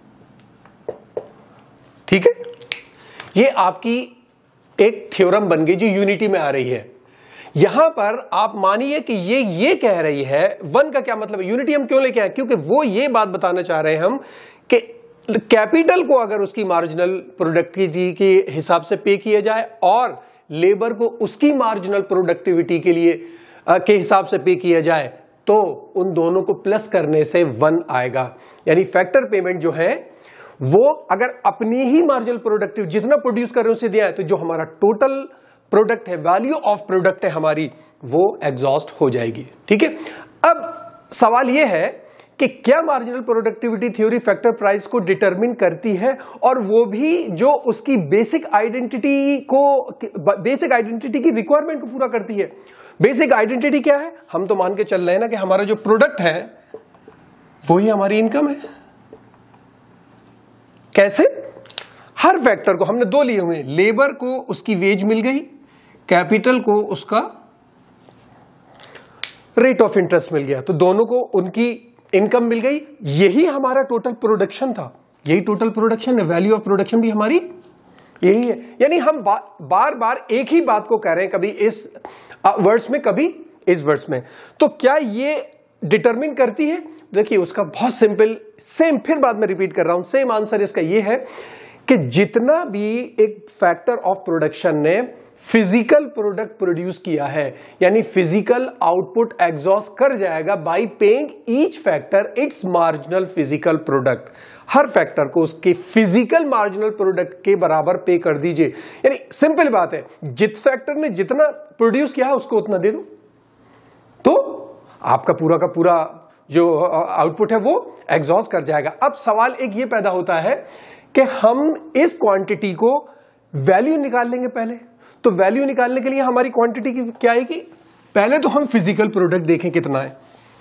ठीक है। ये आपकी एक थ्योरम बन गई जो यूनिटी में आ रही है। यहां पर आप मानिए कि ये ये कह रही है, वन का क्या मतलब है, यूनिटी हम क्यों लेके आए, क्योंकि वो ये बात बताना चाह रहे हैं हम कि कैपिटल को अगर उसकी मार्जिनल प्रोडक्टिविटी के हिसाब से पे किया जाए और लेबर को उसकी मार्जिनल प्रोडक्टिविटी के लिए के हिसाब से पे किया जाए, तो उन दोनों को प्लस करने से वन आएगा। यानी फैक्टर पेमेंट जो है वो अगर अपनी ही मार्जिनल प्रोडक्टिव जितना प्रोड्यूस कर रहे हैं उसे दिया है, तो जो हमारा टोटल प्रोडक्ट है, वैल्यू ऑफ प्रोडक्ट है हमारी, वो एग्जॉस्ट हो जाएगी, ठीक है। अब सवाल यह है कि क्या marginal productivity theory factor price को डिटरमिन करती है, और वो भी जो उसकी बेसिक आइडेंटिटी को, बेसिक आइडेंटिटी की रिक्वायरमेंट को पूरा करती है। बेसिक आइडेंटिटी क्या है, हम तो मान के चल रहे हैं ना कि हमारा जो प्रोडक्ट है वो ही हमारी इनकम है। कैसे, हर फैक्टर को हमने दो लिए हुए हैं, लेबर को उसकी वेज मिल गई, कैपिटल को उसका रेट ऑफ इंटरेस्ट मिल गया, तो दोनों को उनकी इनकम मिल गई। यही हमारा टोटल प्रोडक्शन था, यही टोटल प्रोडक्शन है, वैल्यू ऑफ प्रोडक्शन भी हमारी यही है। यानी हम बा, बार बार एक ही बात को कह रहे हैं, कभी इस वर्ड्स में कभी इस वर्ड्स में। तो क्या ये डिटरमिन करती है, देखिए उसका बहुत सिंपल, सेम फिर बाद में रिपीट कर रहा हूं, सेम आंसर इसका ये है कि जितना भी एक फैक्टर ऑफ प्रोडक्शन ने फिजिकल प्रोडक्ट प्रोड्यूस किया है, यानी फिजिकल आउटपुट एग्जॉस्ट कर जाएगा by paying each factor its marginal physical product. हर फैक्टर को उसके फिजिकल मार्जिनल प्रोडक्ट के बराबर पे कर दीजिए। यानी सिंपल बात है, जिस फैक्टर ने जितना प्रोड्यूस किया है उसको उतना दे दो, तो आपका पूरा का पूरा जो आउटपुट है वो एग्जॉस्ट कर जाएगा। अब सवाल एक ये पैदा होता है कि हम इस क्वांटिटी को वैल्यू निकाल लेंगे पहले, तो वैल्यू निकालने के लिए हमारी क्वांटिटी की क्या आएगी, पहले तो हम फिजिकल प्रोडक्ट देखें कितना है,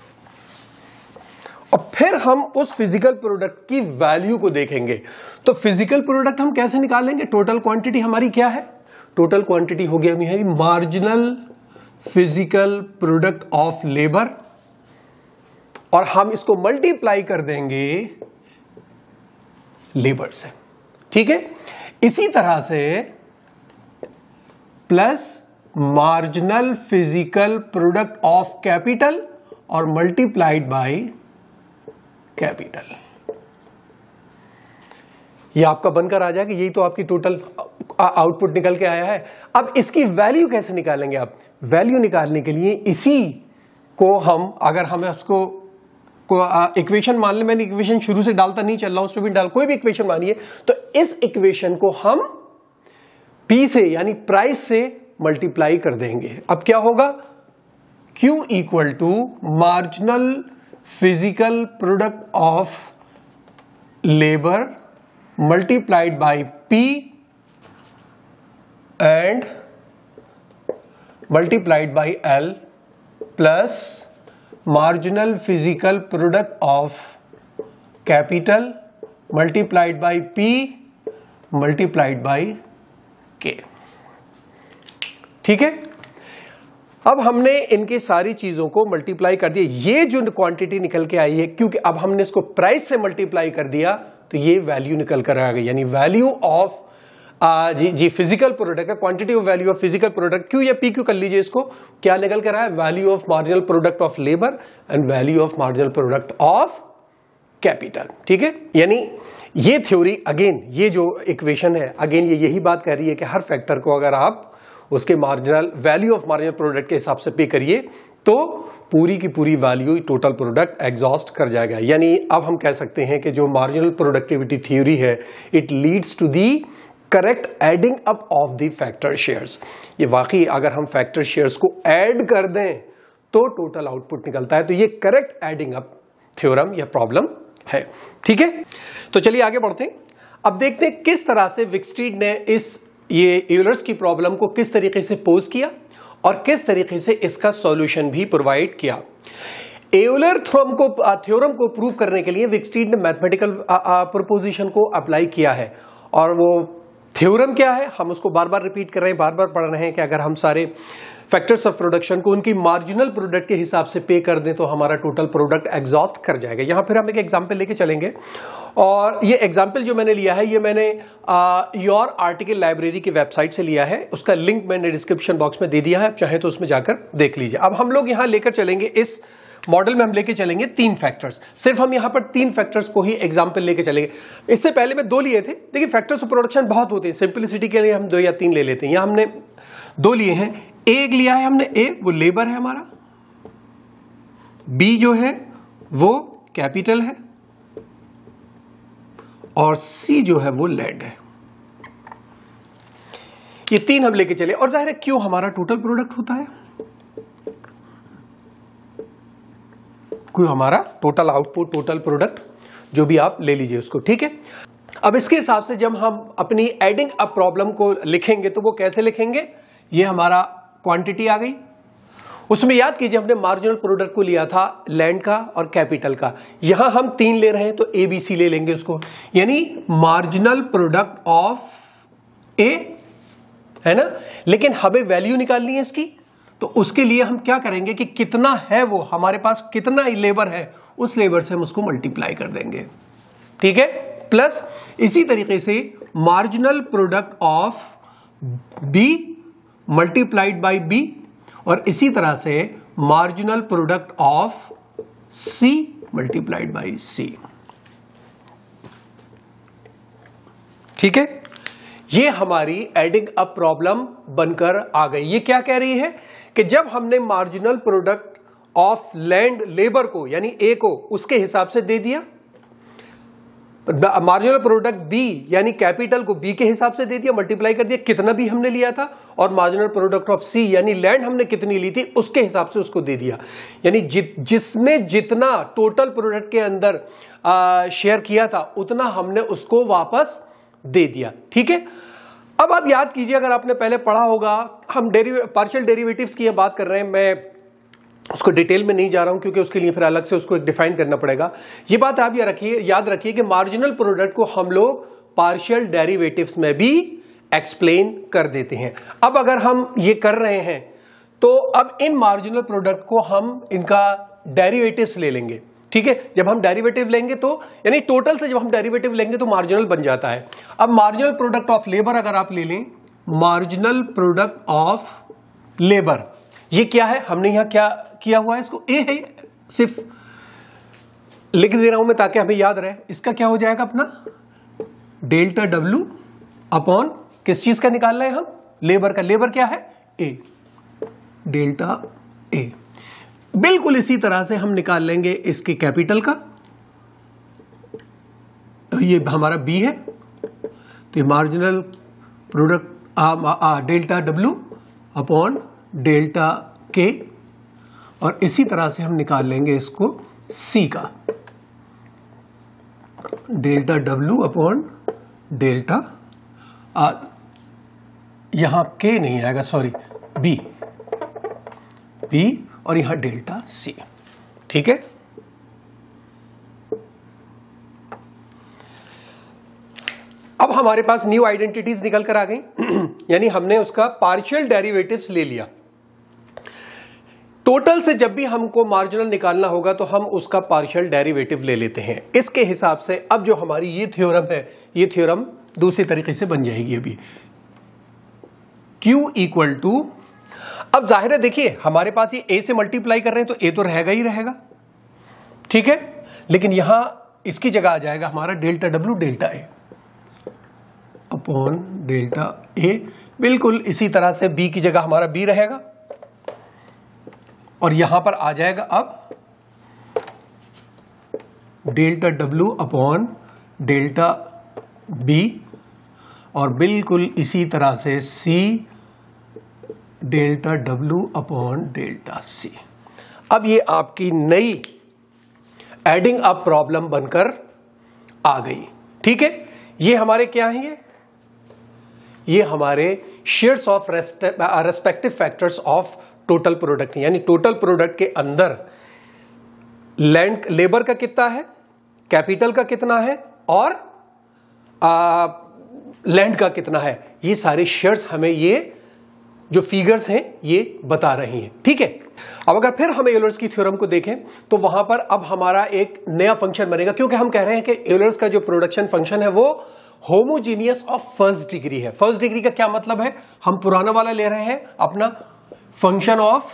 और फिर हम उस फिजिकल प्रोडक्ट की वैल्यू को देखेंगे। तो फिजिकल प्रोडक्ट हम कैसे निकालेंगे, टोटल क्वांटिटी हमारी क्या है, टोटल क्वांटिटी हो गया हमारी marginal physical product of labour, और हम इसको मल्टीप्लाई कर देंगे लेबर से, ठीक है। इसी तरह से plus marginal physical product of capital और मल्टीप्लाइड बाय कैपिटल, ये आपका बनकर आ जाएगा। यही तो आपकी टोटल आउटपुट निकल के आया है। अब इसकी वैल्यू कैसे निकालेंगे आप, वैल्यू निकालने के लिए इसी को हम, अगर हमें उसको को इक्वेशन मान ले, मैंने इक्वेशन शुरू से डालता नहीं चल रहा, उसमें भी डाल, कोई भी इक्वेशन मानिए, तो इस इक्वेशन को हम P से यानी प्राइस से मल्टीप्लाई कर देंगे। अब क्या होगा, Q equal to marginal physical product of labour multiplied by P and multiplied by L plus marginal physical product of capital multiplied by P multiplied by K, ठीक है। अब हमने इनकी सारी चीजों को मल्टीप्लाई कर दिया, ये जो क्वांटिटी निकल के आई है, क्योंकि अब हमने इसको प्राइस से मल्टीप्लाई कर दिया, तो ये वैल्यू निकल कर आ गई, यानी वैल्यू ऑफ आ, जी जी फिजिकल प्रोडक्ट का quantity of value of physical product, Q या पी क्यू कर लीजिए इसको, क्या निकल कर आया, value of marginal product of labour and value of marginal product of capital. ठीक है, यानी ये थ्योरी अगेन, ये जो इक्वेशन है अगेन ये यही बात कर रही है कि हर फैक्टर को अगर आप उसके marginal value of marginal product के हिसाब से पे करिए तो पूरी की पूरी वैल्यू टोटल प्रोडक्ट एग्जॉस्ट कर जाएगा। यानी अब हम कह सकते हैं कि जो मार्जिनल प्रोडक्टिविटी थ्योरी है it leads to the correct adding up of the factor shares. ये वाकई अगर हम फैक्टर शेयर्स को ऐड कर दें तो टोटल आउटपुट निकलता है, तो ये करेक्ट एडिंग अप थ्योरम या प्रॉब्लम है। ठीक है, तो चलिए आगे बढ़ते हैं। अब देखते हैं किस तरह से विकस्ट्रीड ने इस ये यूलर्स की प्रॉब्लम को किस तरीके से पोज किया और किस तरीके से इसका सॉल्यूशन भी प्रोवाइड किया। एयूलर थ्योरम को थ्योरम को प्रूव करने के लिए विकस्ट्रीड ने मैथमेटिकल प्रोपोजिशन को अप्लाई किया है, और वो थ्योरम क्या है हम उसको बार बार रिपीट कर रहे हैं, बार बार पढ़ रहे हैं कि अगर हम सारे फैक्टर्स ऑफ प्रोडक्शन को उनकी मार्जिनल प्रोडक्ट के हिसाब से पे कर दें तो हमारा टोटल प्रोडक्ट एग्जॉस्ट कर जाएगा। यहां फिर हम एक एग्जांपल लेके चलेंगे, और ये एग्जांपल जो मैंने लिया है ये मैंने योर आर्टिकल लाइब्रेरी की वेबसाइट से लिया है, उसका लिंक मैंने डिस्क्रिप्शन बॉक्स में दे दिया है, आप चाहे तो उसमें जाकर देख लीजिए। अब हम लोग यहां लेकर चलेंगे, इस मॉडल में हम लेके चलेंगे तीन फैक्टर्स, सिर्फ हम यहां पर तीन फैक्टर्स को ही एग्जांपल लेके चलेंगे। इससे पहले मैं दो लिए थे, देखिए फैक्टर्स ऑफ प्रोडक्शन बहुत होते हैं, सिंपलिसिटी के लिए हम दो या तीन ले लेते हैं। यहां हमने दो लिए हैं, एक लिया है हमने, ए वो लेबर है हमारा, बी जो है वो कैपिटल है, और सी जो है वो लैंड है। ये तीन हम लेके चले, और जाहिर है क्यों हमारा टोटल प्रोडक्ट होता है, क्यों हमारा टोटल आउटपुट टोटल प्रोडक्ट जो भी आप ले लीजिए उसको। ठीक है, अब इसके हिसाब से जब हम अपनी एडिंग अप प्रॉब्लम को लिखेंगे तो वो कैसे लिखेंगे, ये हमारा क्वांटिटी आ गई, उसमें याद कीजिए हमने मार्जिनल प्रोडक्ट को लिया था लैंड का और कैपिटल का, यहां हम तीन ले रहे हैं तो ए बी सी ले लेंगे उसको, यानी मार्जिनल प्रोडक्ट ऑफ ए, है ना। लेकिन हमें वैल्यू निकालनी है इसकी, तो उसके लिए हम क्या करेंगे कि कितना है वो हमारे पास, कितना लेबर है उस लेबर से हम उसको मल्टीप्लाई कर देंगे। ठीक है, प्लस इसी तरीके से marginal product of B multiplied by B, और इसी तरह से marginal product of C multiplied by C. ठीक है, ये हमारी एडिंग अप प्रॉब्लम बनकर आ गई। ये क्या कह रही है कि जब हमने marginal product of land labour को यानी ए को उसके हिसाब से दे दिया, मार्जिनल प्रोडक्ट बी यानी कैपिटल को बी के हिसाब से दे दिया, मल्टीप्लाई कर दिया कितना भी हमने लिया था, और मार्जिनल प्रोडक्ट ऑफ सी यानी लैंड हमने कितनी ली थी उसके हिसाब से उसको दे दिया, यानी जि, जिसने जितना टोटल प्रोडक्ट के अंदर आ, शेयर किया था उतना हमने उसको वापस दे दिया। ठीक है, अब आप याद कीजिए, अगर आपने पहले पढ़ा होगा, हम डेरिवे पार्शियल डेरिवेटिव्स की बात कर रहे हैं, मैं उसको डिटेल में नहीं जा रहा हूं क्योंकि उसके लिए फिर अलग से उसको एक डिफाइन करना पड़ेगा। ये बात आप ये रखिए, याद रखिए कि मार्जिनल प्रोडक्ट को हम लोग पार्शियल डेरिवेटिव्स में भी एक्सप्लेन कर देते हैं। अब अगर हम ये कर रहे हैं तो अब इन मार्जिनल प्रोडक्ट को हम इनका डेरिवेटिव्स ले लेंगे। ठीक है, जब हम डेरिवेटिव लेंगे तो यानी टोटल से जब हम डेरिवेटिव लेंगे तो मार्जिनल बन जाता है। अब मार्जिनल प्रोडक्ट ऑफ लेबर अगर आप ले लें, मार्जिनल प्रोडक्ट ऑफ लेबर, ये क्या है, हमने यहां क्या किया हुआ है, इसको ए है, सिर्फ लिख दे रहा हूं मैं ताकि हमें याद रहे। इसका क्या हो जाएगा अपना डेल्टा डब्ल्यू अपॉन किस चीज का निकालना है हम, लेबर का, लेबर क्या है ए, डेल्टा ए। बिल्कुल इसी तरह से हम निकाल लेंगे इसके कैपिटल का, तो ये हमारा बी है, तो ये marginal product delta W upon delta K, और इसी तरह से हम निकाल लेंगे इसको सी का, डेल्टा डब्ल्यू अपॉन डेल्टा, यहां के नहीं आएगा, सॉरी बी, बी और यहां डेल्टा सी। ठीक है, अब हमारे पास न्यू आइडेंटिटीज निकल कर आ गई यानी हमने उसका पार्शियल डेरिवेटिव्स ले लिया। टोटल से जब भी हमको मार्जिनल निकालना होगा तो हम उसका पार्शियल डेरिवेटिव ले लेते हैं। इसके हिसाब से अब जो हमारी ये थ्योरम है, ये थ्योरम दूसरी तरीके से बन जाएगी। अभी Q इक्वल टू, अब जाहिर है देखिए हमारे पास ये A से मल्टीप्लाई कर रहे हैं तो A तो रहेगा ही रहेगा, ठीक है, लेकिन यहां इसकी जगह आ जाएगा हमारा delta W delta A upon delta A. बिल्कुल इसी तरह से B की जगह हमारा B रहेगा और यहां पर आ जाएगा अब delta W upon delta B और बिल्कुल इसी तरह से C delta W upon delta C. अब ये आपकी नई एडिंग अप प्रॉब्लम बनकर आ गई, ठीक है। ये हमारे क्या है, ये ये हमारे shares of respective factors of total product, यानी टोटल प्रोडक्ट के अंदर लैंड लेबर का कितना है, कैपिटल का कितना है और लैंड का कितना है, ये सारे शेयर्स हमें ये जो फिगर्स हैं ये बता रही हैं, ठीक है। अब अगर फिर हम यूलर्स की थ्योरम को देखें तो वहां पर अब हमारा एक नया फंक्शन बनेगा, क्योंकि हम कह रहे हैं कि यूलर्स का जो प्रोडक्शन फंक्शन है वो होमोजीनियस ऑफ फर्स्ट डिग्री है। फर्स्ट डिग्री का क्या मतलब है, हम पुराना वाला ले रहे हैं अपना फंक्शन ऑफ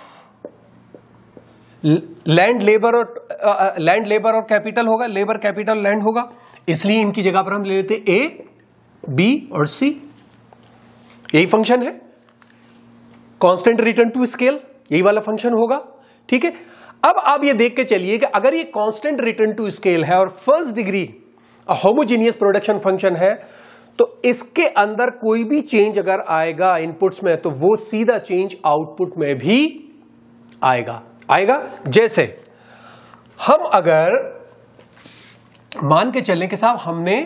लैंड लेबर और लैंड लेबर और कैपिटल होगा, लेबर कैपिटल लैंड होगा, इसलिए इनकी जगह पर हम ले लेते ए बी और सी, यही फंक्शन है। कांस्टेंट रिटर्न टू स्केल यही वाला फंक्शन होगा, ठीक है। अब आप ये देख के चलिए कि अगर ये कांस्टेंट रिटर्न टू स्केल है और first degree homogeneous production function है तो इसके अंदर कोई भी चेंज अगर आएगा इनपुट्स में तो वो सीधा चेंज आउटपुट में भी आएगा आएगा जैसे हम अगर मान के चलने के साथ हमने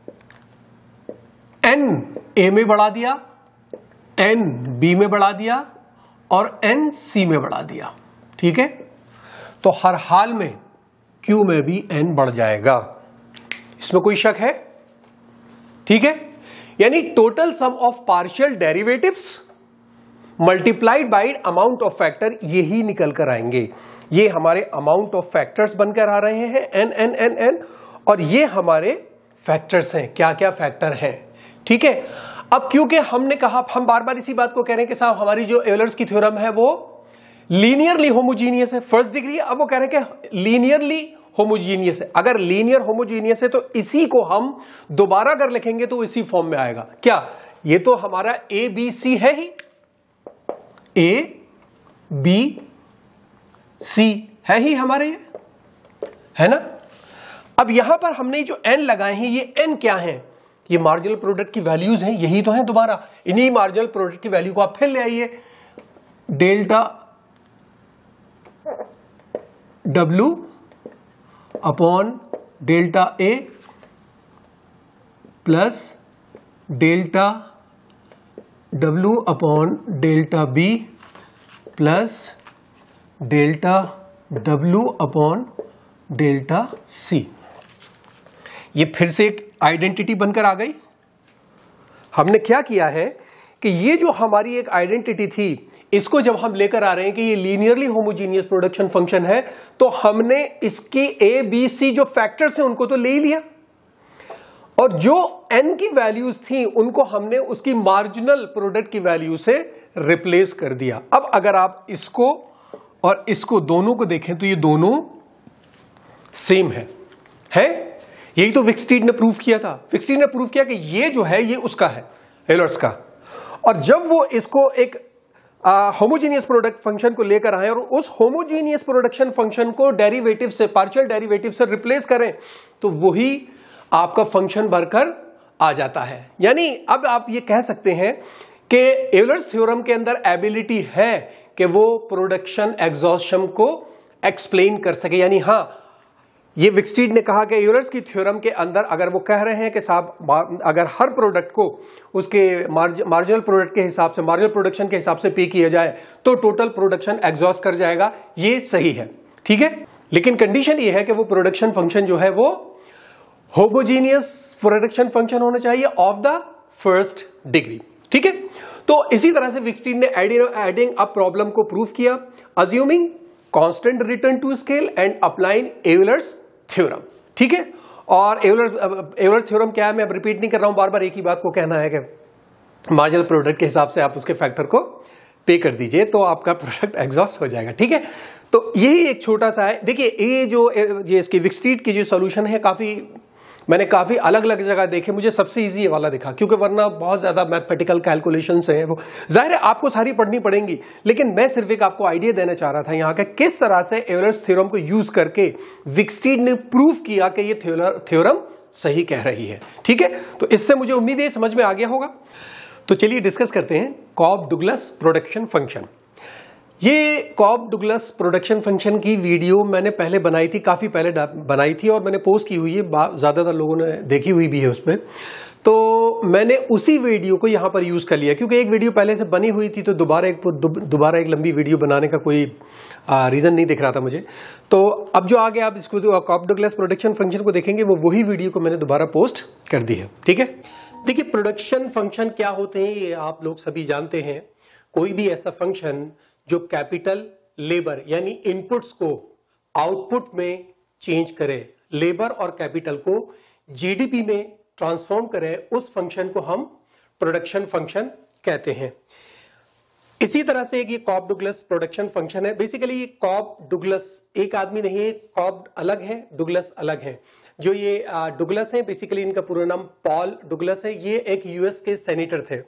n a में बढ़ा दिया, n b में बढ़ा दिया और n c में बढ़ा दिया, ठीक है, तो हर हाल में q में भी n बढ़ जाएगा, इसमें कोई शक है, ठीक है। यानी total sum of partial derivatives multiplied by amount of factor यही निकल कर आएंगे। ये हमारे अमाउंट ऑफ फैक्टर्स बनकर आ रहे हैं n n n n और ये हमारे फैक्टर्स हैं, क्या क्या फैक्टर हैं, ठीक है। अब क्योंकि हमने कहा, हम बार बार इसी बात को कह रहे हैं कि साहब हमारी जो यूलर्स की थ्योरम है वो लीनियरली होमोजीनियस है, फर्स्ट डिग्री, अब वो कह रहे हैं कि लीनियरली होमोजीनियस है। अगर लीनियर होमोजीनियस है तो इसी को हम दोबारा अगर लिखेंगे तो इसी फॉर्म में आएगा। क्या ये तो हमारा ए बी सी है ही, ए बी सी है ही हमारे, है ना। अब यहां पर हमने जो एन लगाए हैं ये एन क्या है, ये मार्जिनल प्रोडक्ट की वैल्यूज हैं, यही तो है। दोबारा इन्हीं मार्जिनल प्रोडक्ट की वैल्यू को आप फिर ले आइए, delta W upon delta A plus delta W upon delta B plus delta W upon delta C. ये फिर से एक आइडेंटिटी बनकर आ गई। हमने क्या किया है कि ये जो हमारी एक आइडेंटिटी थी इसको जब हम लेकर आ रहे हैं कि ये लीनियरली होमोजीनियस प्रोडक्शन फंक्शन है तो हमने इसकी ए बी सी जो फैक्टर्स हैं उनको तो ले ही लिया और जो एन की वैल्यूज थी उनको हमने उसकी मार्जिनल प्रोडक्ट की वैल्यू से रिप्लेस कर दिया। अब अगर आप इसको और इसको दोनों को देखें तो ये दोनों सेम है, है? यही तो विक्सटीड ने प्रूव किया था। विक्सटीड ने प्रूव किया कि ये जो है ये उसका है, यूलर्स का, और जब वो इसको एक होमोजीनियस प्रोडक्ट फंक्शन को लेकर आए और उस होमोजीनियस प्रोडक्शन फंक्शन को डेरिवेटिव से, पार्शियल डेरिवेटिव से रिप्लेस करें तो वही आपका फंक्शन बनकर आ जाता है। यानी अब आप ये कह सकते हैं कि यूलर्स थ्योरम के अंदर एबिलिटी है कि वो प्रोडक्शन एग्जॉस्शन को एक्सप्लेन कर सके। यानी हाँ, ये विक्सटीड ने कहा कि यूलर्स की थ्योरम के अंदर अगर वो कह रहे हैं कि साहब अगर हर प्रोडक्ट को उसके मार्जिनल प्रोडक्ट के हिसाब से, मार्जिनल प्रोडक्शन के हिसाब से पे किया जाए तो टोटल प्रोडक्शन एग्जॉस्ट कर जाएगा, ये सही है, ठीक है। लेकिन कंडीशन ये है कि वो प्रोडक्शन फंक्शन जो है वो होमोजीनियस प्रोडक्शन फंक्शन होना चाहिए ऑफ द फर्स्ट डिग्री। ठीक है, तो इसी तरह से विक्सटीन ने एडिंग अप प्रॉब्लम को प्रूव किया, assuming constant return to scale and applying Euler's theorem. ठीक है, और एवलर एवलर थ्योरम क्या है, मैं अब रिपीट नहीं कर रहा हूं, बार बार एक ही बात को कहना है कि मार्जिनल प्रोडक्ट के हिसाब से आप उसके फैक्टर को पे कर दीजिए तो आपका प्रोडक्ट एग्जॉस्ट हो जाएगा। ठीक है, तो यही एक छोटा सा है। देखिए ये जो ये इसकी विक्सटीन की जो सॉल्यूशन है, काफी मैंने काफी अलग अलग जगह देखे, मुझे सबसे इजी ये वाला दिखा, क्योंकि वरना बहुत ज्यादा मैथमेटिकल कैलकुलेशंस हैं, वो जाहिर है आपको सारी पढ़नी पड़ेंगी, लेकिन मैं सिर्फ एक आपको आइडिया देना चाह रहा था यहाँ के किस तरह से एवलर्स थ्योरम को यूज करके विक्सटीन ने प्रूव किया कि ये थ्योरम सही कह रही है। ठीक है, तो इससे मुझे उम्मीद है समझ में आ गया होगा। तो चलिए डिस्कस करते हैं कॉब डुगलस प्रोडक्शन फंक्शन। ये कॉब डुगलस प्रोडक्शन फंक्शन की वीडियो मैंने पहले बनाई थी, काफी पहले बनाई थी और मैंने पोस्ट की हुई है, ज्यादातर लोगों ने देखी हुई भी है उसमें। तो मैंने उसी वीडियो को यहां पर यूज कर लिया, क्योंकि एक वीडियो पहले से बनी हुई थी, तो दोबारा एक दोबारा एक लंबी वीडियो बनाने का कोई रीजन नहीं दिख रहा था मुझे। तो अब जो आगे आप इसको कॉब डुगलस प्रोडक्शन फंक्शन को देखेंगे, वो वही वीडियो को मैंने दोबारा पोस्ट कर दी है। ठीक है, देखिए प्रोडक्शन फंक्शन क्या होते हैं ये आप लोग सभी जानते हैं। कोई भी ऐसा फंक्शन जो कैपिटल लेबर यानी इनपुट्स को आउटपुट में चेंज करे, लेबर और कैपिटल को जीडीपी में ट्रांसफॉर्म करे, उस फंक्शन को हम प्रोडक्शन फंक्शन कहते हैं। इसी तरह से एक ये कॉब डुगलस प्रोडक्शन फंक्शन है। बेसिकली ये कॉब डुगलस एक आदमी नहीं है, कॉब अलग है, डुगलस अलग है। जो ये डुगलस है, बेसिकली इनका पूरा नाम पॉल डुगलस है, ये एक यूएस के सेनेटर थे,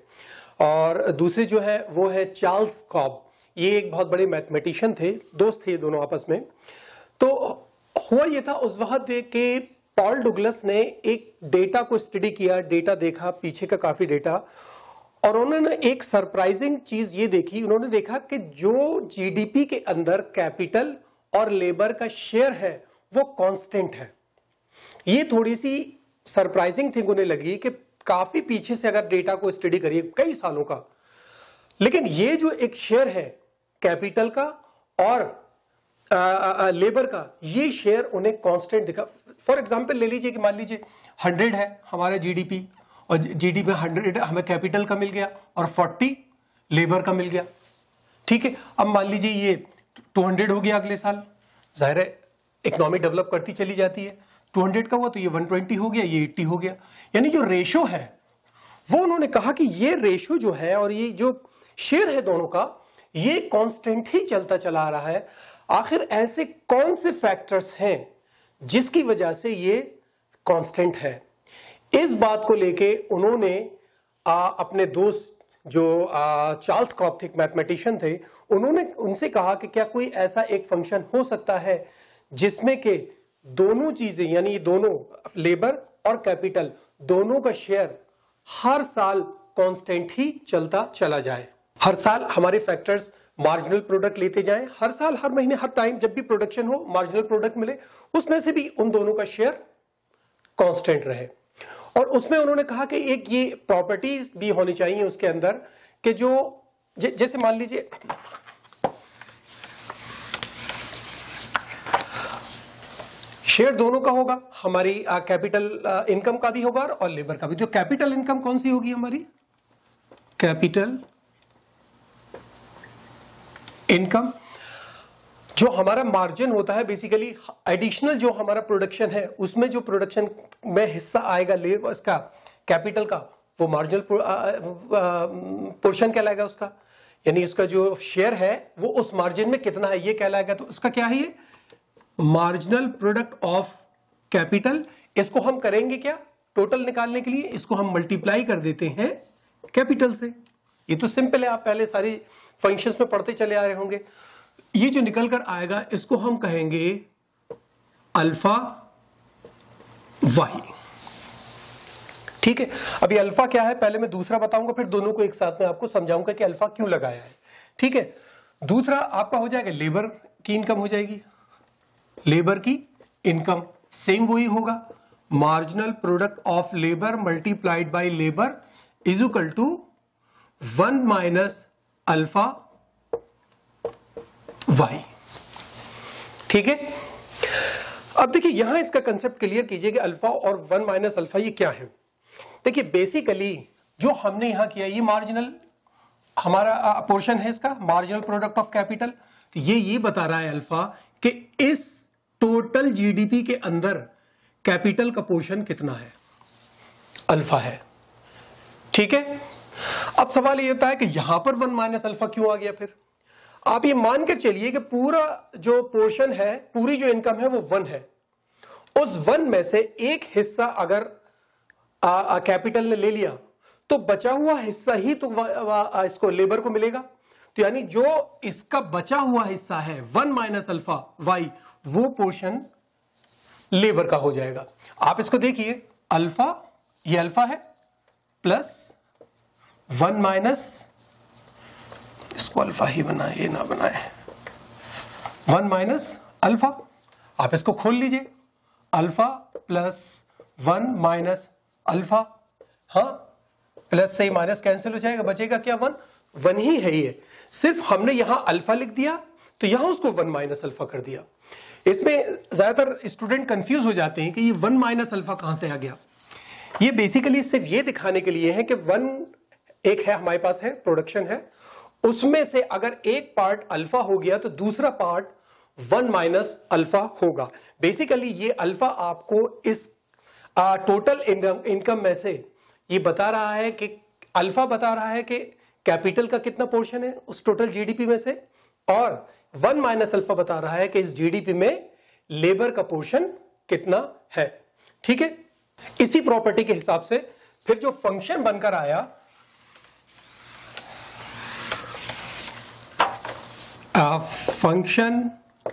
और दूसरे जो है वो है चार्ल्स कॉब, ये एक बहुत बड़े मैथमेटिशियन थे, दोस्त थे दोनों आपस में। तो हुआ ये था उस वक्त कि पॉल डुगलस ने एक डेटा को स्टडी किया, डेटा देखा पीछे का काफी डेटा, और उन्होंने एक सरप्राइजिंग चीज ये देखी, उन्होंने देखा कि जो जीडीपी के अंदर कैपिटल और लेबर का शेयर है वो कांस्टेंट है। ये थोड़ी सी सरप्राइजिंग थिंग उन्हें लगी कि काफी पीछे से अगर डेटा को स्टडी करिए कई सालों का, लेकिन ये जो एक शेयर है कैपिटल का और आ, आ, लेबर का, ये शेयर उन्हें कांस्टेंट दिखा। फॉर एग्जांपल ले लीजिए कि मान लीजिए हंड्रेड है हमारा जीडीपी, और जीडीपी हंड्रेड हमें कैपिटल का मिल गया और फोर्टी लेबर का मिल गया। ठीक है, अब मान लीजिए ये टू हंड्रेड हो गया अगले साल, जाहिर है इकोनॉमी डेवलप करती चली जाती है, टू हंड्रेड का हुआ तो ये वन ट्वेंटी हो गया, ये एट्टी हो गया। यानी जो रेशो है वो उन्होंने कहा कि ये रेशो जो है और ये जो शेयर है दोनों का, ये कांस्टेंट ही चलता चला आ रहा है। आखिर ऐसे कौन से फैक्टर्स हैं जिसकी वजह से ये कांस्टेंट है? इस बात को लेके उन्होंने आ, अपने दोस्त जो आ, चार्ल्स कॉब थे, मैथमेटिशियन थे, उन्होंने उनसे कहा कि क्या कोई ऐसा एक फंक्शन हो सकता है जिसमें के दोनों चीजें यानी दोनों लेबर और कैपिटल दोनों का शेयर हर साल कांस्टेंट ही चलता चला जाए, हर साल हमारे फैक्टर्स मार्जिनल प्रोडक्ट लेते जाएं, हर साल हर महीने हर टाइम जब भी प्रोडक्शन हो मार्जिनल प्रोडक्ट मिले, उसमें से भी उन दोनों का शेयर कांस्टेंट रहे। और उसमें उन्होंने कहा कि एक ये प्रॉपर्टीज भी होनी चाहिए उसके अंदर कि जो ज, जैसे मान लीजिए शेयर दोनों का होगा, हमारी कैपिटल इनकम का भी होगा और लेबर का भी। तो कैपिटल इनकम कौन सी होगी हमारी? कैपिटल इनकम जो हमारा मार्जिन होता है, बेसिकली एडिशनल जो हमारा प्रोडक्शन है उसमें जो प्रोडक्शन में हिस्सा आएगा लेबर इसका कैपिटल का, वो मार्जिनल पोर्शन कहलाएगा उसका, यानी उसका जो शेयर है वो उस मार्जिन में कितना है ये कहलाएगा। तो उसका क्या है? ये मार्जिनल प्रोडक्ट ऑफ कैपिटल। इसको हम करेंगे क्या टोटल निकालने के लिए? इसको हम मल्टीप्लाई कर देते हैं कैपिटल से। ये तो सिंपल है, आप पहले सारी फंक्शंस में पढ़ते चले आ रहे होंगे। ये जो निकल कर आएगा इसको हम कहेंगे अल्फा वाई। ठीक है, अभी अल्फा क्या है पहले मैं दूसरा बताऊंगा, फिर दोनों को एक साथ में आपको समझाऊंगा कि अल्फा क्यों लगाया है। ठीक है, दूसरा आपका हो जाएगा लेबर की इनकम हो जाएगी, लेबर की इनकम सेम वही होगा, marginal product of labour multiplied by labour is equal to one minus alpha Y. ठीक है, अब देखिए यहां इसका कंसेप्ट क्लियर कीजिए कि अल्फा और वन माइनस अल्फा ये क्या है। देखिए बेसिकली जो हमने यहां किया, ये मार्जिनल हमारा पोर्शन है, इसका मार्जिनल प्रोडक्ट ऑफ कैपिटल। तो ये ये बता रहा है अल्फा कि इस टोटल जीडीपी के अंदर कैपिटल का पोर्शन कितना है, अल्फा है। ठीक है, अब सवाल ये होता है कि यहां पर वन माइनस अल्फा क्यों आ गया। फिर आप ये मान के चलिए कि पूरा जो पोर्शन है, पूरी जो इनकम है वो वन है, उस वन में से एक हिस्सा अगर आ, आ, कैपिटल ने ले लिया तो बचा हुआ हिस्सा ही तो वा, वा, इसको लेबर को मिलेगा। तो यानी जो इसका बचा हुआ हिस्सा है वन माइनस अल्फा वाई, वो पोर्शन लेबर का हो जाएगा। आप इसको देखिए, अल्फा, ये अल्फा है प्लस वन माइनस, इसको अल्फा ही बनाए, ये ना बनाए, वन माइनस अल्फा। आप इसको खोल लीजिए, alpha plus one minus alpha, हाँ प्लस से ही माइनस कैंसिल हो जाएगा, बचेगा क्या, वन। वन ही है ये, सिर्फ हमने यहां अल्फा लिख दिया तो यहां उसको वन माइनस अल्फा कर दिया। इसमें ज्यादातर स्टूडेंट कंफ्यूज हो जाते हैं कि ये वन माइनस अल्फा कहां से आ गया। ये बेसिकली सिर्फ ये दिखाने के लिए है कि वन एक है हमारे पास है, प्रोडक्शन है, उसमें से अगर एक पार्ट अल्फा हो गया तो दूसरा पार्ट वन माइनस अल्फा होगा। बेसिकली ये अल्फा आपको इस टोटल इनकम में से ये बता रहा है कि अल्फा बता रहा है कि कैपिटल का कितना पोर्शन है उस टोटल जीडीपी में से, और वन माइनस अल्फा बता रहा है कि इस जीडीपी में लेबर का पोर्शन कितना है। ठीक है, इसी प्रॉपर्टी के हिसाब से फिर जो फंक्शन बनकर आया, function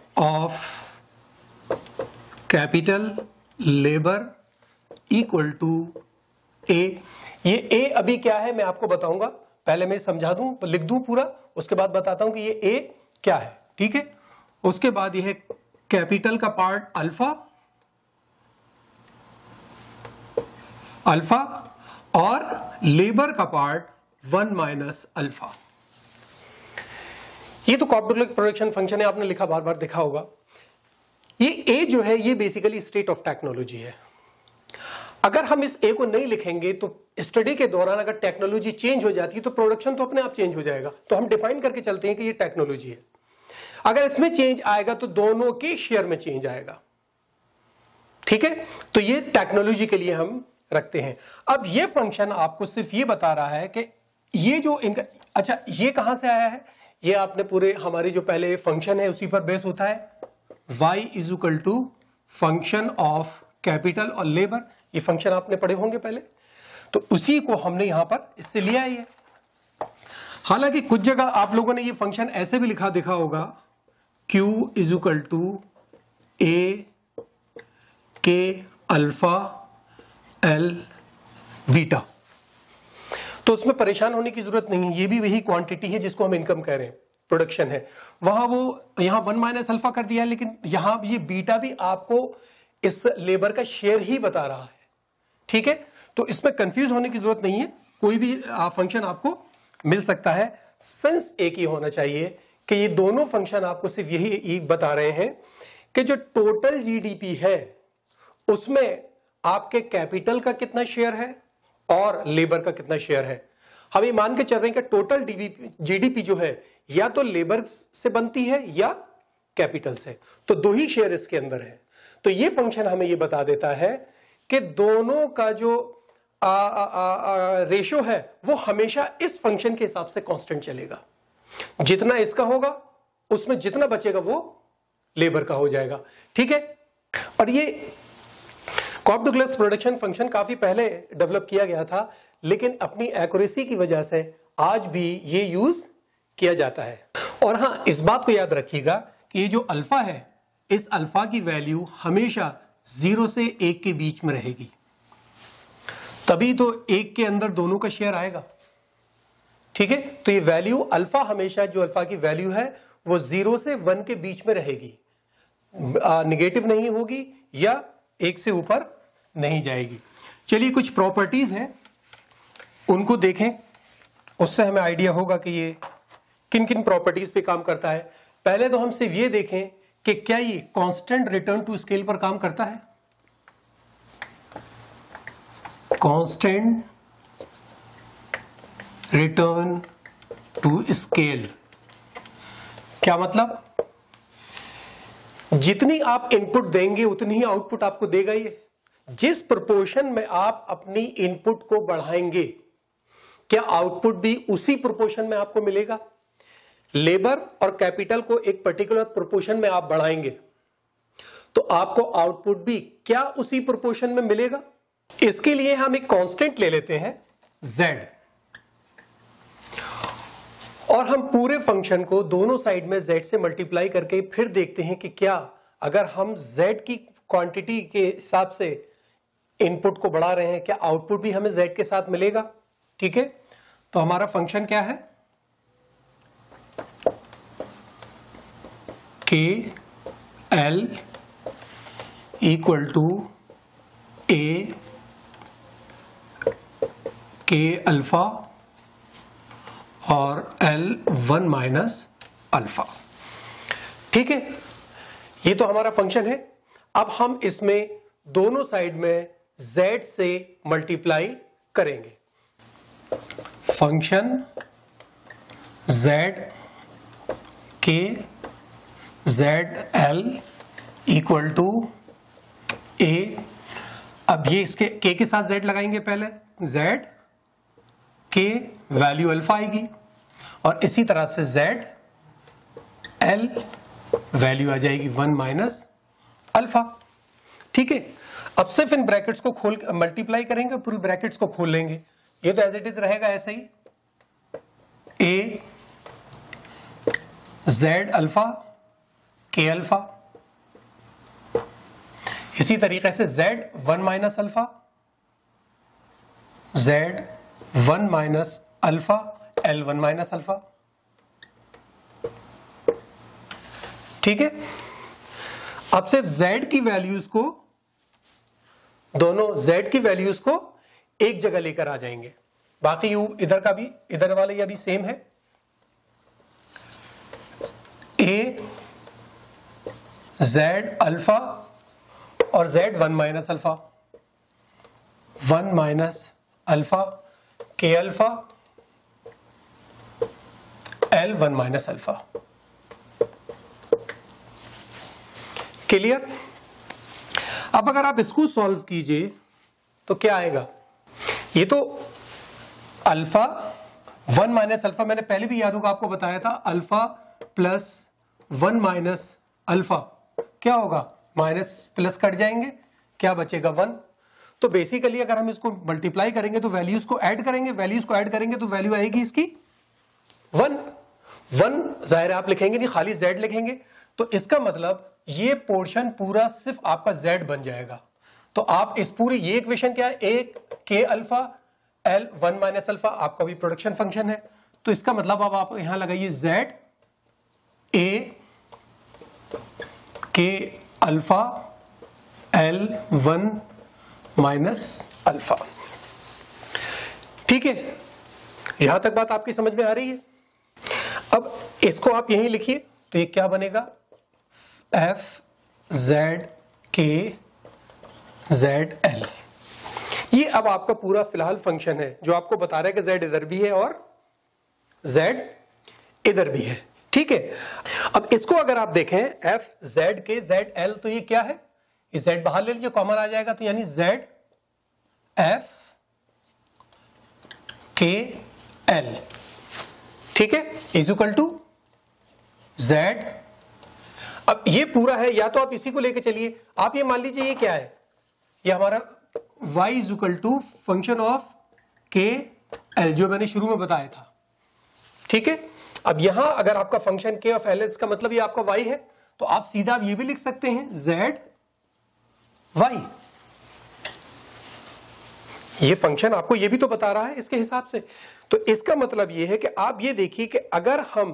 of capital labour equal to A. ये ए अभी क्या है मैं आपको बताऊंगा, पहले मैं समझा दूं, लिख दूं पूरा, उसके बाद बताता हूं कि ये ए क्या है। ठीक है, उसके बाद ये है कैपिटल का पार्ट अल्फा, अल्फा और लेबर का पार्ट वन माइनस अल्फा। ये तो कॉपरेटिव प्रोडक्शन फंक्शन है, आपने लिखा बार बार देखा होगा। ये ए जो है ये बेसिकली स्टेट ऑफ टेक्नोलॉजी है। अगर हम इस ए को नहीं लिखेंगे तो स्टडी के दौरान अगर टेक्नोलॉजी चेंज हो जाती है तो प्रोडक्शन तो अपने आप चेंज हो जाएगा। तो हम डिफाइन करके चलते हैं कि ये टेक्नोलॉजी है। अगर इसमें चेंज आएगा तो दोनों के शेयर में चेंज आएगा। ठीक है, तो ये टेक्नोलॉजी के लिए हम रखते हैं। अब ये फंक्शन आपको सिर्फ ये बता रहा है कि ये जो इनका, अच्छा ये कहां से आया है, ये आपने पूरे हमारी जो पहले फंक्शन है उसी पर बेस होता है। y is equal to function of capital और लेबर, ये फंक्शन आपने पढ़े होंगे पहले, तो उसी को हमने यहां पर इससे लिया ही है। हालांकि कुछ जगह आप लोगों ने ये फंक्शन ऐसे भी लिखा देखा होगा, q is equal to A K alpha L beta, तो उसमें परेशान होने की जरूरत नहीं है। ये भी वही क्वांटिटी है जिसको हम इनकम कह रहे हैं, प्रोडक्शन है। वहां वो यहां वन माइनस अल्फा कर दिया, लेकिन यहां ये बीटा भी आपको इस लेबर का शेयर ही बता रहा है। ठीक है, तो इसमें कंफ्यूज होने की जरूरत नहीं है, कोई भी फंक्शन आपको मिल सकता है। सेंस एक ही होना चाहिए कि ये दोनों फंक्शन आपको सिर्फ यही बता रहे हैं कि जो टोटल जीडीपी है उसमें आपके कैपिटल का कितना शेयर है और लेबर का कितना शेयर है। हम ये मान के चल रहे हैं कि टोटल जीडीपी जो है या तो लेबर से बनती है या कैपिटल से, तो दो ही शेयर इसके अंदर है। तो ये फंक्शन हमें ये बता देता है कि दोनों का जो आ, आ, आ, आ, रेशो है वो हमेशा इस फंक्शन के हिसाब से कांस्टेंट चलेगा। जितना इसका होगा उसमें जितना बचेगा वो लेबर का हो जाएगा। ठीक है, और ये कॉप-डुग्लास प्रोडक्शन फंक्शन काफी पहले डेवलप किया गया था, लेकिन अपनी एक्यूरेसी की वजह से आज भी ये यूज किया जाता है। और हां, इस बात को याद रखिएगा कि ये जो अल्फा है, इस अल्फा की वैल्यू हमेशा जीरो से एक के बीच में रहेगी, तभी तो एक के अंदर दोनों का शेयर आएगा। ठीक है, तो ये वैल्यू अल्फा हमेशा, जो अल्फा की वैल्यू है वो जीरो से वन के बीच में रहेगी, निगेटिव नहीं होगी या एक से ऊपर नहीं जाएगी। चलिए कुछ प्रॉपर्टीज हैं उनको देखें, उससे हमें आइडिया होगा कि ये किन किन प्रॉपर्टीज पे काम करता है। पहले तो हम सिर्फ ये देखें कि क्या ये कांस्टेंट रिटर्न टू स्केल पर काम करता है। Constant return to scale. क्या मतलब? जितनी आप इनपुट देंगे उतनी ही आउटपुट आपको देगा ये। जिस प्रोपोर्शन में आप अपनी इनपुट को बढ़ाएंगे, क्या आउटपुट भी उसी प्रोपोर्शन में आपको मिलेगा? लेबर और कैपिटल को एक पर्टिकुलर प्रोपोर्शन में आप बढ़ाएंगे तो आपको आउटपुट भी क्या उसी प्रोपोर्शन में मिलेगा? इसके लिए हम एक कांस्टेंट ले लेते हैं z, और हम पूरे फंक्शन को दोनों साइड में z से मल्टीप्लाई करके फिर देखते हैं कि क्या अगर हम z की क्वांटिटी के हिसाब से इनपुट को बढ़ा रहे हैं, क्या आउटपुट भी हमें z के साथ मिलेगा? ठीक है, तो हमारा फंक्शन क्या है? के L equal to A K alpha और एल वन माइनस अल्फा। ठीक है, ये तो हमारा फंक्शन है। अब हम इसमें दोनों साइड में z से मल्टीप्लाई करेंगे। Function z K Z L equal to A. अब ये इसके के के साथ z लगाएंगे, पहले z के वैल्यू अल्फा आएगी और इसी तरह से z एल वैल्यू आ जाएगी वन माइनस अल्फा। ठीक है, अब सिर्फ इन ब्रैकेट्स को खोल मल्टीप्लाई करेंगे, पूरी ब्रैकेट्स को खोल लेंगे। ये तो एज इट इज रहेगा ऐसे ही, A Z alpha K alpha, इसी तरीके से z one minus alpha, z one minus alpha, L one minus alpha. ठीक है, अब सिर्फ z की वैल्यूज को, दोनों z की वैल्यूज को एक जगह लेकर आ जाएंगे। बाकी यू इधर का भी, इधर वाले ये भी सेम है, a z अल्फा और z one minus alpha, one minus alpha K alpha, L one minus alpha. Clear? अब अगर आप इसको सॉल्व कीजिए तो क्या आएगा? ये तो अल्फा वन माइनस अल्फा, मैंने पहले भी याद होगा आपको बताया था, alpha plus one minus alpha क्या होगा? माइनस प्लस कट जाएंगे, क्या बचेगा? वन। तो बेसिकली अगर हम इसको मल्टीप्लाई करेंगे तो वैल्यूज को ऐड करेंगे, वैल्यूज को ऐड करेंगे तो वैल्यू आएगी इसकी वन। वन जाहिर आप लिखेंगे नहीं, खाली z लिखेंगे, तो इसका मतलब ये पोर्शन पूरा सिर्फ आपका z बन जाएगा। तो आप इस पूरी, ये इक्वेशन क्या है? एक K alpha L one minus alpha आपका भी प्रोडक्शन फंक्शन है। तो इसका मतलब अब आप यहां लगाइए z A K alpha L one minus alpha. ठीक है, यहां तक बात आपकी समझ में आ रही है? अब इसको आप यहीं लिखिए तो ये क्या बनेगा? F Z K Z L. ये अब आपका पूरा फिलहाल फंक्शन है जो आपको बता रहा है कि z इधर भी है और z इधर भी है। ठीक है, अब इसको अगर आप देखें F Z K Z L, तो ये क्या है? ये z बाहर ले लीजिए, कॉमन आ जाएगा, तो यानी z एफ के एल। ठीक है, इज इक्वल टू z। अब ये पूरा है, या तो आप इसी को लेके चलिए, आप ये मान लीजिए ये क्या है? ये हमारा y is equal to function of K L, जो मैंने शुरू में बताया था। ठीक है, अब यहां अगर आपका फंक्शन के ऑफ एल, इसका मतलब ये आपका y है, तो आप सीधा आप ये भी लिख सकते हैं z y। ये फंक्शन आपको ये भी तो बता रहा है इसके हिसाब से। तो इसका मतलब ये है कि आप ये देखिए कि अगर हम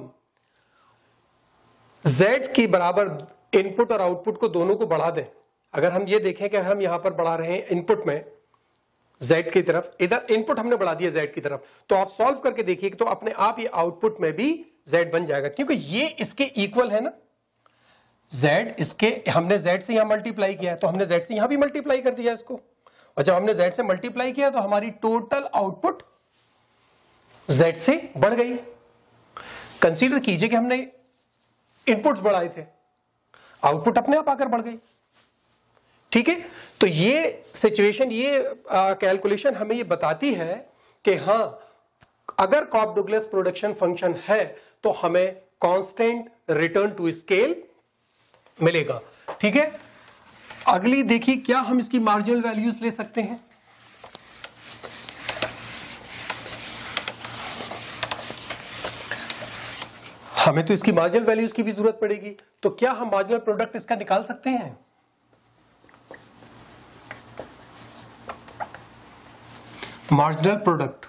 z की बराबर इनपुट और आउटपुट को दोनों को बढ़ा दें, अगर हम ये देखें कि हम यहां पर बढ़ा रहे हैं इनपुट में z की तरफ, इधर इनपुट हमने बढ़ा दिया z की तरफ, तो आप सॉल्व करके देखिए तो अपने आप ये आउटपुट में भी z बन जाएगा, क्योंकि ये इसके इक्वल है ना। z इसके, हमने z से यहां मल्टीप्लाई किया है तो हमने z से यहां भी मल्टीप्लाई कर दिया इसको, और जब हमने z से मल्टीप्लाई किया तो हमारी टोटल आउटपुट जेड से बढ़ गई। कंसीडर कीजिए कि हमने इनपुट्स बढ़ाए थे, आउटपुट अपने आप आकर बढ़ गई। ठीक है, तो ये सिचुएशन, ये कैलकुलेशन हमें ये बताती है कि हां, अगर कॉप डुगलस प्रोडक्शन फंक्शन है तो हमें कांस्टेंट रिटर्न टू स्केल मिलेगा। ठीक है, अगली देखिए, क्या हम इसकी मार्जिनल वैल्यूज ले सकते हैं? हमें तो इसकी मार्जिनल वैल्यूज की भी जरूरत पड़ेगी, तो क्या हम मार्जिनल प्रोडक्ट इसका निकाल सकते हैं? Marginal product,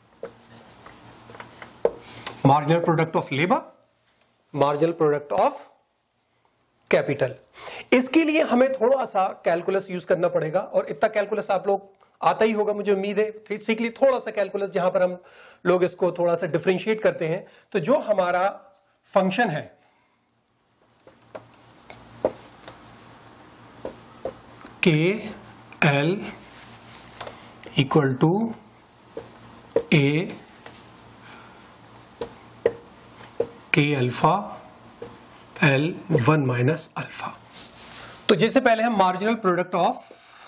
marginal product of labour, marginal product of capital. इसके लिए हमें थोड़ा सा कैलकुलस यूज करना पड़ेगा, और इतना कैलकुलस आप लोग आता ही होगा, मुझे उम्मीद है। सीख लिए थोड़ा सा कैलकुलस, जहां पर हम लोग इसको थोड़ा सा डिफरेंशिएट करते हैं। तो जो हमारा फंक्शन है के L equal to A K alpha L one minus alpha. तो जैसे पहले हम मार्जिनल प्रोडक्ट ऑफ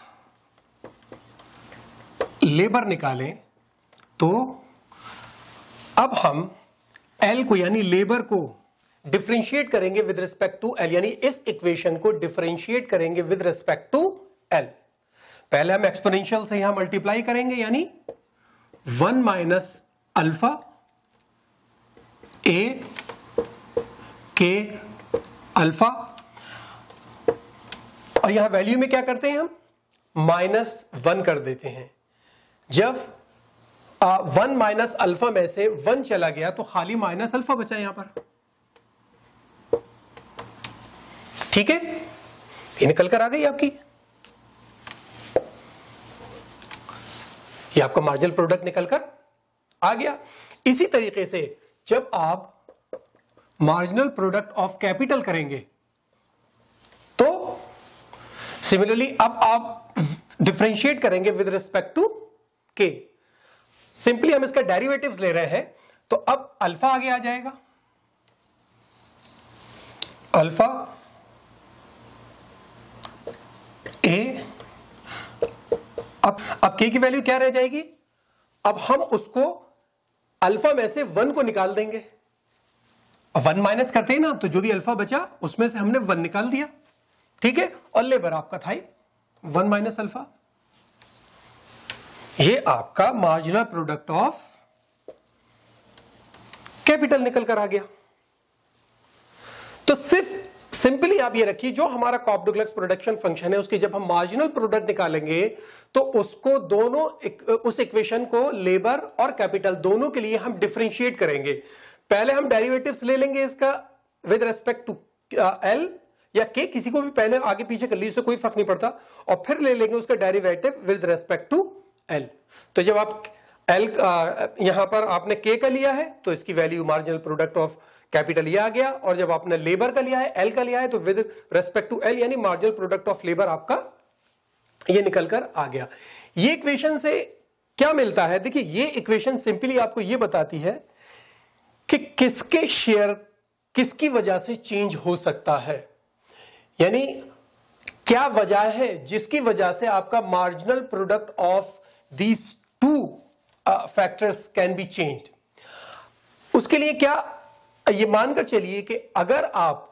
लेबर निकालें, तो अब हम एल को यानी लेबर को डिफरेंशिएट करेंगे विद रिस्पेक्ट टू एल, यानी इस इक्वेशन को डिफरेंशिएट करेंगे विद रिस्पेक्ट टू एल। पहले हम एक्सपोनेंशियल से यहां मल्टीप्लाई करेंगे, यानी वन माइनस अल्फा ए के अल्फा, और यहां वैल्यू में क्या करते हैं, हम माइनस वन कर देते हैं। जब वन माइनस अल्फा में से वन चला गया तो खाली माइनस अल्फा बचा यहां पर। ठीक है, ये निकल कर आ गई आपकी, ये आपका मार्जिनल प्रोडक्ट निकल कर आ गया। इसी तरीके से जब आप मार्जिनल प्रोडक्ट ऑफ कैपिटल करेंगे, तो सिमिलरली अब आप डिफरेंशिएट करेंगे with respect to K. Simply हम इसका डेरिवेटिव्स ले रहे हैं, तो अब अल्फा आगे आ जाएगा, अल्फा ए। अब अब के की वैल्यू क्या रह जाएगी? अब हम उसको अल्फा में से वन को निकाल देंगे। वन माइनस करते हैं ना, तो जो भी अल्फा बचा उसमें से हमने वन निकाल दिया। ठीक है, और लेबर आपका था वन माइनस अल्फा। ये आपका मार्जिनल प्रोडक्ट ऑफ कैपिटल निकल कर आ गया। तो सिर्फ सिंपली आप ये रखिए, जो हमारा कॉप डुगलस प्रोडक्शन फंक्शन है, उसकी जब हम मार्जिनल प्रोडक्ट निकालेंगे तो उसको दोनों एक, उस इक्वेशन को लेबर और कैपिटल दोनों के लिए हम डिफरेंशिएट करेंगे। पहले हम डेरिवेटिव्स ले लेंगे इसका विद रेस्पेक्ट टू एल या के, किसी को भी पहले आगे पीछे कर लीजिए, इससे कोई फर्क नहीं पड़ता, और फिर ले लेंगे उसका derivative with respect to L. तो जब आप एल यहां पर आपने के का लिया है तो इसकी value marginal product of capital ये आ गया, और जब आपने लेबर का लिया है, एल का लिया है, तो विद रेस्पेक्ट टू एल यानी मार्जिनल प्रोडक्ट ऑफ लेबर आपका ये निकल कर आ गया। ये इक्वेशन से क्या मिलता है? देखिए, ये इक्वेशन सिंपली आपको ये बताती है कि किसके शेयर किसकी वजह से चेंज हो सकता है, यानी क्या वजह है जिसकी वजह से आपका marginal product of these two factors can be changed. उसके लिए क्या, ये मानकर चलिए कि अगर आप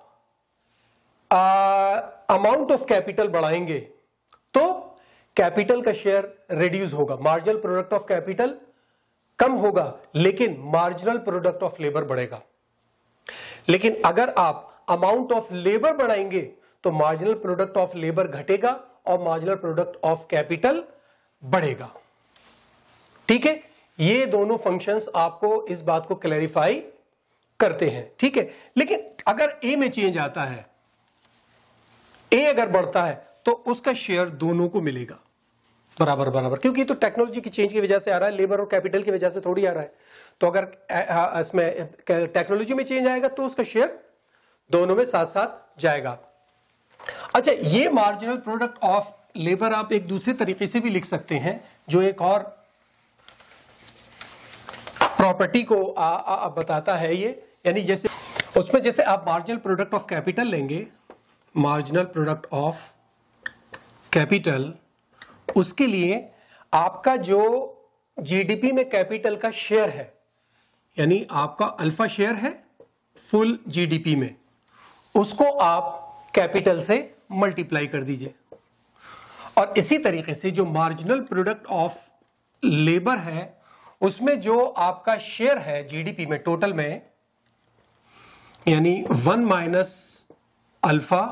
अमाउंट ऑफ कैपिटल बढ़ाएंगे तो कैपिटल का शेयर रिड्यूस होगा, मार्जिनल प्रोडक्ट ऑफ कैपिटल कम होगा, लेकिन मार्जिनल प्रोडक्ट ऑफ लेबर बढ़ेगा। लेकिन अगर आप अमाउंट ऑफ लेबर बढ़ाएंगे तो मार्जिनल प्रोडक्ट ऑफ लेबर घटेगा और मार्जिनल प्रोडक्ट ऑफ कैपिटल बढ़ेगा। ठीक है, ये दोनों फंक्शंस आपको इस बात को क्लैरिफाई करते हैं। ठीक है, लेकिन अगर ए में चेंज आता है, ए अगर बढ़ता है तो उसका शेयर दोनों को मिलेगा बराबर बराबर, क्योंकि तो टेक्नोलॉजी की चेंज की वजह से आ रहा है, लेबर और कैपिटल की वजह से थोड़ी आ रहा है। तो अगर इसमें टेक्नोलॉजी में चेंज आएगा तो उसका शेयर दोनों में साथ साथ जाएगा। अच्छा, ये मार्जिनल प्रोडक्ट ऑफ लेबर आप एक दूसरे तरीके से भी लिख सकते हैं, जो एक और प्रॉपर्टी को आ, आ, आ, बताता है ये, यानी जैसे उसमें जैसे आप मार्जिनल प्रोडक्ट ऑफ कैपिटल लेंगे, मार्जिनल प्रोडक्ट ऑफ कैपिटल, उसके लिए आपका जो जीडीपी में कैपिटल का शेयर है, यानी आपका अल्फा शेयर है फुल जीडीपी में, उसको आप कैपिटल से मल्टीप्लाई कर दीजिए। और इसी तरीके से जो मार्जिनल प्रोडक्ट ऑफ लेबर है, उसमें जो आपका शेयर है जीडीपी में टोटल में, यानी one minus alpha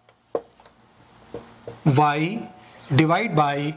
Y divide by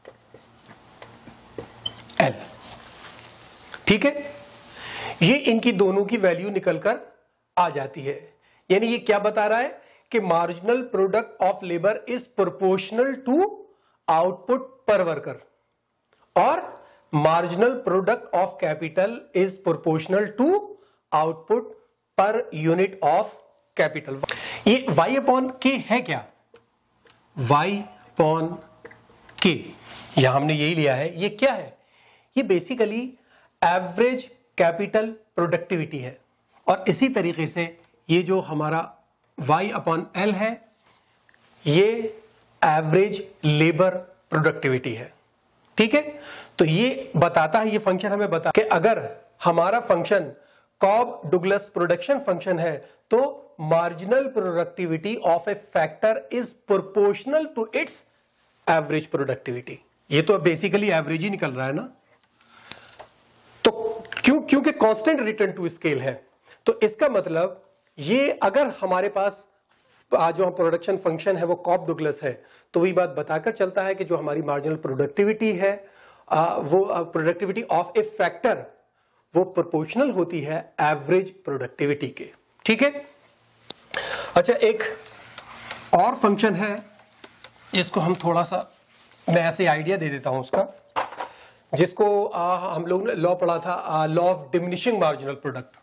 L, ठीक है। ये इनकी दोनों की वैल्यू निकलकर आ जाती है। यानी ये क्या बता रहा है कि marginal product of labour is proportional to output per worker, और marginal product of capital is proportional to output per unit of capital. ये वाई अपॉन के है क्या? वाई अपॉन के, यहां हमने यही लिया है। ये क्या है? ये बेसिकली एवरेज कैपिटल प्रोडक्टिविटी है। और इसी तरीके से ये जो हमारा y अपॉन एल है, ये एवरेज लेबर प्रोडक्टिविटी है, ठीक है। तो ये बताता है, ये फंक्शन हमें बता कि अगर हमारा function Cobb Douglas production function है तो marginal productivity of a factor is proportional to its average productivity. ये तो बेसिकली एवरेज ही निकल रहा है ना, तो क्यों? क्योंकि कांस्टेंट रिटर्न टू स्केल है। तो इसका मतलब ये अगर हमारे पास जो प्रोडक्शन फंक्शन है वो कॉब डुगलस है, तो वही बात बताकर चलता है कि जो हमारी मार्जिनल प्रोडक्टिविटी है, वो प्रोडक्टिविटी ऑफ ए फैक्टर, वो प्रोपोर्शनल होती है एवरेज प्रोडक्टिविटी के, ठीक है। अच्छा, एक और फंक्शन है जिसको हम थोड़ा सा, मैं ऐसे आइडिया दे देता हूं उसका, जिसको आ, हम लोग ने लॉ पढ़ा था, law of diminishing marginal product,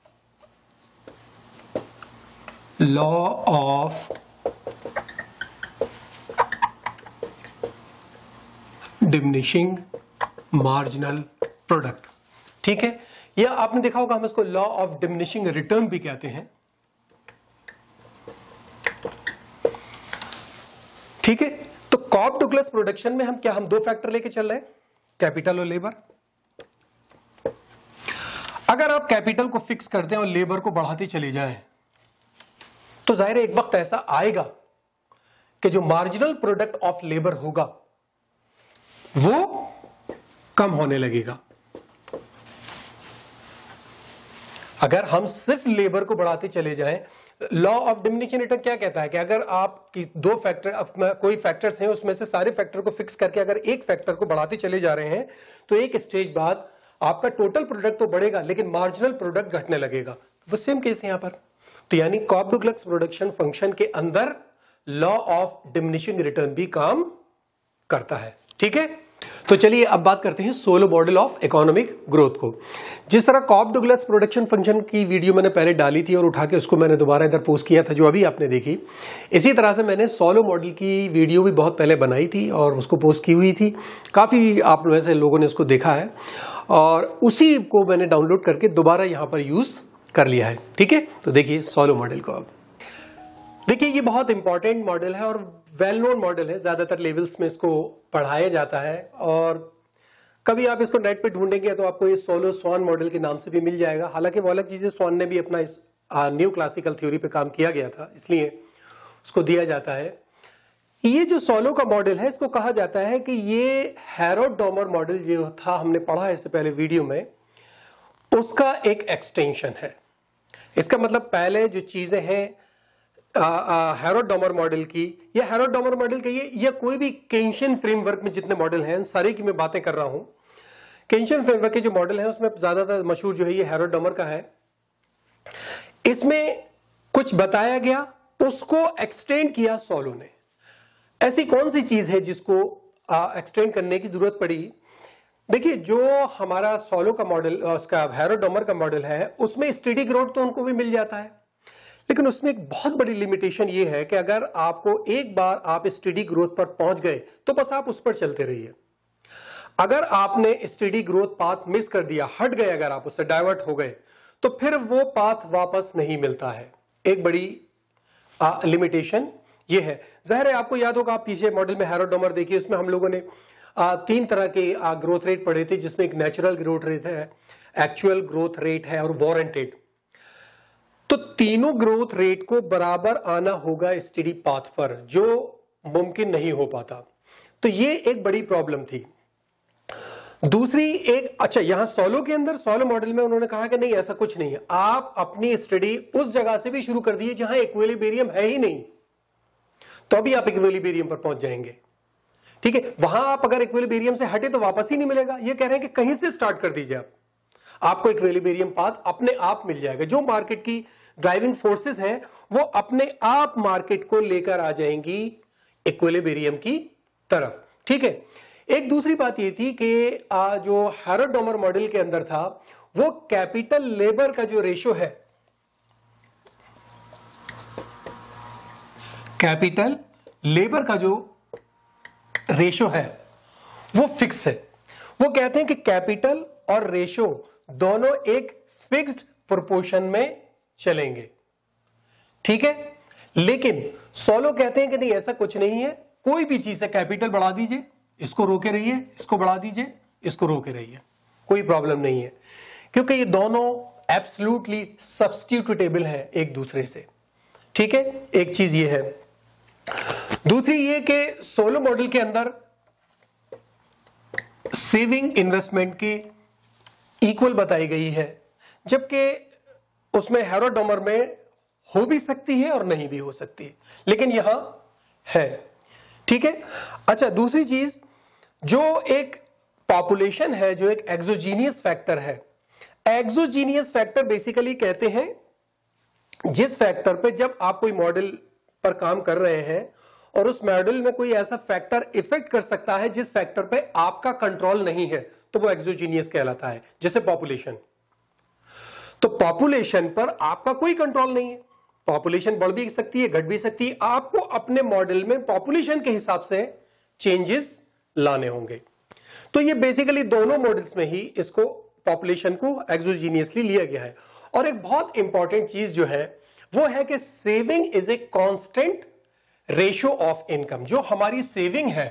law of diminishing marginal product, ठीक है। या आपने देखा होगा हम इसको लॉ ऑफ डिमिनिशिंग रिटर्न भी कहते हैं, ठीक है। तो कॉब डुगलस प्रोडक्शन में हम क्या, हम दो फैक्टर लेके चल रहे हैं, कैपिटल और लेबर। अगर आप कैपिटल को फिक्स कर दें और लेबर को बढ़ाते चले जाएं, तो जाहिर है एक वक्त ऐसा आएगा कि जो मार्जिनल प्रोडक्ट ऑफ लेबर होगा वो कम होने लगेगा। अगर हम सिर्फ लेबर को बढ़ाते चले जाएं, लॉ ऑफ डिमिनिशिंग रिटर्न क्या कहता है कि अगर आप दो फैक्टर, कोई फैक्टर्स हैं, उसमें से सारे फैक्टर को फिक्स करके अगर एक फैक्टर को बढ़ाते चले जा रहे हैं, तो एक स्टेज बाद आपका टोटल प्रोडक्ट तो बढ़ेगा लेकिन मार्जिनल प्रोडक्ट घटने लगेगा। वो सेम केस है यहां पर। तो यानी कॉब डुगलस प्रोडक्शन फंक्शन के अंदर लॉ ऑफ डिमिनिशिंग रिटर्न भी काम करता है, ठीक है। तो चलिए अब बात करते हैं Solow model of economic growth को। जिस तरह कॉब डुगलस प्रोडक्शन फंक्शन की वीडियो मैंने पहले डाली थी और उठा के उसको मैंने दोबारा इधर पोस्ट किया था जो अभी आपने देखी, इसी तरह से मैंने सोलो मॉडल की वीडियो भी बहुत पहले बनाई थी और उसको पोस्ट की हुई थी। काफी आप वैसे लोगों ने उसको देखा है और उसी को मैंने डाउनलोड करके दोबारा यहां पर यूज कर लिया है, ठीक है। तो देखिए सोलो मॉडल को। अब देखिए ये बहुत इंपॉर्टेंट मॉडल है और वेल नोन मॉडल है, ज्यादातर लेवल्स में इसको पढ़ाया जाता है और कभी आप इसको नेट पे ढूंढेंगे तो आपको ये सोलो स्वान मॉडल के नाम से भी मिल जाएगा। हालांकि वो अलग चीज है, स्वान ने भी अपना इस न्यू क्लासिकल थ्योरी पे काम किया गया था, इसलिए उसको दिया जाता है। ये जो सोलो का मॉडल है, इसको कहा जाता है कि ये हैरोल्ड डॉमर मॉडल जो था, हमने पढ़ा है इससे पहले वीडियो में, उसका एक एक्सटेंशन है। इसका मतलब पहले जो चीजें हैं हैरोल्ड डॉमर मॉडल की, या हैरोल्ड डॉमर मॉडल कहिए या कोई भी केन्शियन फ्रेमवर्क में जितने मॉडल हैं सारे की मैं बातें कर रहा हूं। केन्शियन फ्रेमवर्क के जो मॉडल हैं उसमें ज्यादातर मशहूर जो है ये हैरोल्ड डॉमर का है। इसमें कुछ बताया गया, उसको एक्सटेंड किया सोलो ने। ऐसी कौन सी चीज है जिसको एक्सटेंड करने की जरूरत पड़ी? देखिए जो हमारा सोलो का मॉडल, उसका हैरोल्ड डॉमर का मॉडल है, उसमें स्टेडी ग्रोथ तो उनको भी मिल जाता है, लेकिन उसमें एक बहुत बड़ी लिमिटेशन ये है कि अगर आपको एक बार आप स्टेडी ग्रोथ पर पहुंच गए तो बस आप उस पर चलते रहिए। अगर आपने स्टेडी ग्रोथ पाथ मिस कर दिया, हट गए, अगर आप उससे डाइवर्ट हो गए, तो फिर वो पाथ वापस नहीं मिलता है। एक बड़ी लिमिटेशन ये है। जाहिर है आपको याद होगा, आप पीछे मॉडल में हेरोडोमर देखिए, उसमें हम लोगों ने आ, तीन तरह के ग्रोथ रेट पढ़े थे, जिसमें एक नेचुरल ग्रोथ रेट है, एक्चुअल ग्रोथ रेट है और वारंटेड। तो तीनों ग्रोथ रेट को बराबर आना होगा स्टेडी पाथ पर, जो मुमकिन नहीं हो पाता। तो ये एक बड़ी प्रॉब्लम थी। दूसरी एक, अच्छा यहां सोलो के अंदर, सोलो मॉडल में उन्होंने कहा कि नहीं ऐसा कुछ नहीं है, आप अपनी स्टडी उस जगह से भी शुरू कर दिए जहां इक्विलिब्रियम है ही नहीं, तो अभी आप इक्विलिब्रियम पर पहुंच जाएंगे। ठीक है, वहां आप अगर इक्विलिब्रियम से हटे तो वापस ही नहीं मिलेगा। ये कह रहे हैं कि कहीं से स्टार्ट कर दीजिए आप, आपको इक्विलिब्रियम पाथ अपने आप मिल जाएगा। जो मार्केट की ड्राइविंग फोर्सेस हैं वो अपने आप मार्केट को लेकर आ जाएंगी इक्विलिब्रियम की तरफ। ठीक है, एक दूसरी बात ये थी कि जो हेरोडोमर मॉडल के अंदर था, वो कैपिटल लेबर का जो रेशो है, कैपिटल लेबर का जो रेशो है वो फिक्स है। वो कहते हैं कि कैपिटल और रेशो दोनों एक फिक्स्ड प्रोपोर्शन में चलेंगे। ठीक है, लेकिन सोलो कहते हैं कि नहीं ऐसा कुछ नहीं है, कोई भी चीज है कैपिटल बढ़ा दीजिए, इसको रोके रहिए, इसको बढ़ा दीजिए, इसको रोके रहिए, कोई प्रॉब्लम नहीं है, क्योंकि ये दोनों एब्सोल्युटली सब्स्टिट्यूटेबल है एक दूसरे से। ठीक है, एक चीज ये है। दूसरी ये कि सोलो मॉडल के अंदर सेविंग इन्वेस्टमेंट की इक्वल बताई गई है, जबकि उसमें हेरोडोमर में हो भी सकती है और नहीं भी हो सकती है, लेकिन यहां है। ठीक है, अच्छा दूसरी चीज, जो एक पॉपुलेशन है, जो एक एक्सोजीनियस फैक्टर है। एक्सोजीनियस फैक्टर बेसिकली कहते हैं जिस फैक्टर पे जब आप कोई मॉडल पर काम कर रहे हैं और उस मॉडल में कोई ऐसा फैक्टर इफेक्ट कर सकता है जिस फैक्टर पे आपका कंट्रोल नहीं है, तो वो एक्सोजीनियस कहलाता है। जैसे पॉपुलेशन, तो पॉपुलेशन पर आपका कोई कंट्रोल नहीं है, पॉपुलेशन बढ़ भी सकती है, घट भी सकती है, आपको अपने मॉडल में पॉपुलेशन के हिसाब से चेंजेस लाने होंगे। तो ये बेसिकली दोनों मॉडल्स में ही इसको पॉपुलेशन को एक्सोजीनियसली लिया गया है। और एक बहुत इंपॉर्टेंट चीज जो है वो है कि saving is a constant ratio of income. जो हमारी सेविंग है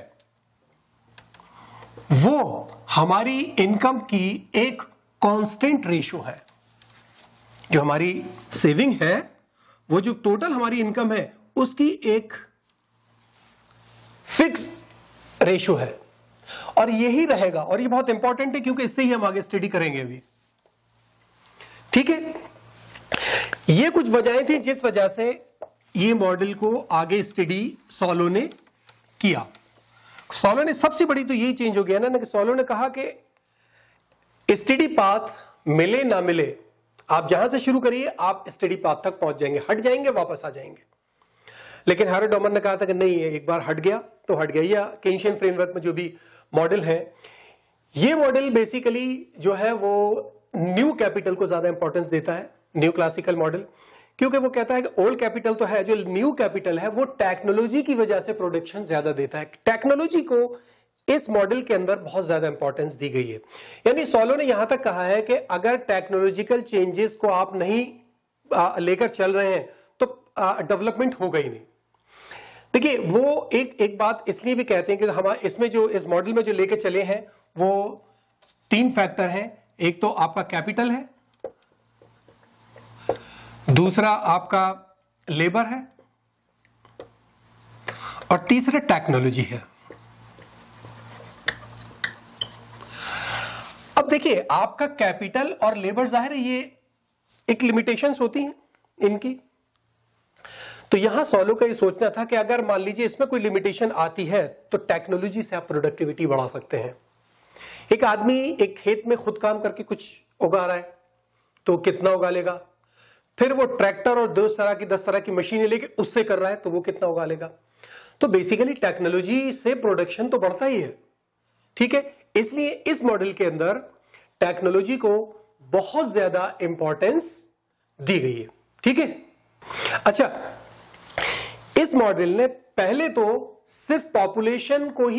वो हमारी इनकम की एक कांस्टेंट रेशियो है। जो हमारी सेविंग है वो जो टोटल हमारी इनकम है उसकी एक फिक्स रेशियो है, और यही रहेगा। और ये बहुत इंपॉर्टेंट है क्योंकि इससे ही हम आगे स्टडी करेंगे अभी। ठीक है, ये कुछ वजहें थी जिस वजह से ये मॉडल को आगे स्टडी सोलो ने किया। सोलो ने सबसे बड़ी तो यही चेंज हो गया ना, कि सोलो ने कहा कि स्टडी पाथ मिले ना मिले, आप जहां से शुरू करिए आप स्टडी पाथ तक पहुंच जाएंगे, हट जाएंगे वापस आ जाएंगे। लेकिन हेरोडोमर ने कहा था कि नहीं, एक बार हट गया तो हट गया। या केन्शियन फ्रेमवर्क में जो भी मॉडल है, ये मॉडल बेसिकली जो है वो न्यू कैपिटल को ज्यादा इंपॉर्टेंस देता है, न्यू क्लासिकल मॉडल, क्योंकि वो कहता है कि ओल्ड कैपिटल तो है, जो न्यू कैपिटल है वो टेक्नोलॉजी की वजह से प्रोडक्शन ज्यादा देता है। टेक्नोलॉजी को इस मॉडल के अंदर बहुत ज्यादा इंपॉर्टेंस दी गई है। यानी सोलो ने यहां तक कहा है कि अगर टेक्नोलॉजिकल चेंजेस को आप नहीं लेकर चल रहे हैं तो डेवलपमेंट होगा ही नहीं। देखिए, वो एक एक बात इसलिए भी कहते हैं कि हमारे इसमें जो इस मॉडल में जो लेके चले हैं वो तीन फैक्टर हैं। एक तो आपका कैपिटल है, दूसरा आपका लेबर है, और तीसरा टेक्नोलॉजी है। अब देखिए, आपका कैपिटल और लेबर, जाहिर है ये एक लिमिटेशंस होती हैं इनकी। तो यहां सोलो का ये सोचना था कि अगर मान लीजिए इसमें कोई लिमिटेशन आती है तो टेक्नोलॉजी से आप प्रोडक्टिविटी बढ़ा सकते हैं। एक आदमी एक खेत में खुद काम करके कुछ उगा रहा है तो कितना उगा लेगा, फिर वो ट्रैक्टर और दस तरह की दस तरह की मशीनें लेके उससे कर रहा है तो वो कितना उगा लेगा। तो बेसिकली टेक्नोलॉजी से प्रोडक्शन तो बढ़ता ही है। ठीक है, इसलिए इस मॉडल के अंदर टेक्नोलॉजी को बहुत ज्यादा इंपॉर्टेंस दी गई है। ठीक है, अच्छा इस मॉडल ने पहले तो सिर्फ पॉपुलेशन को ही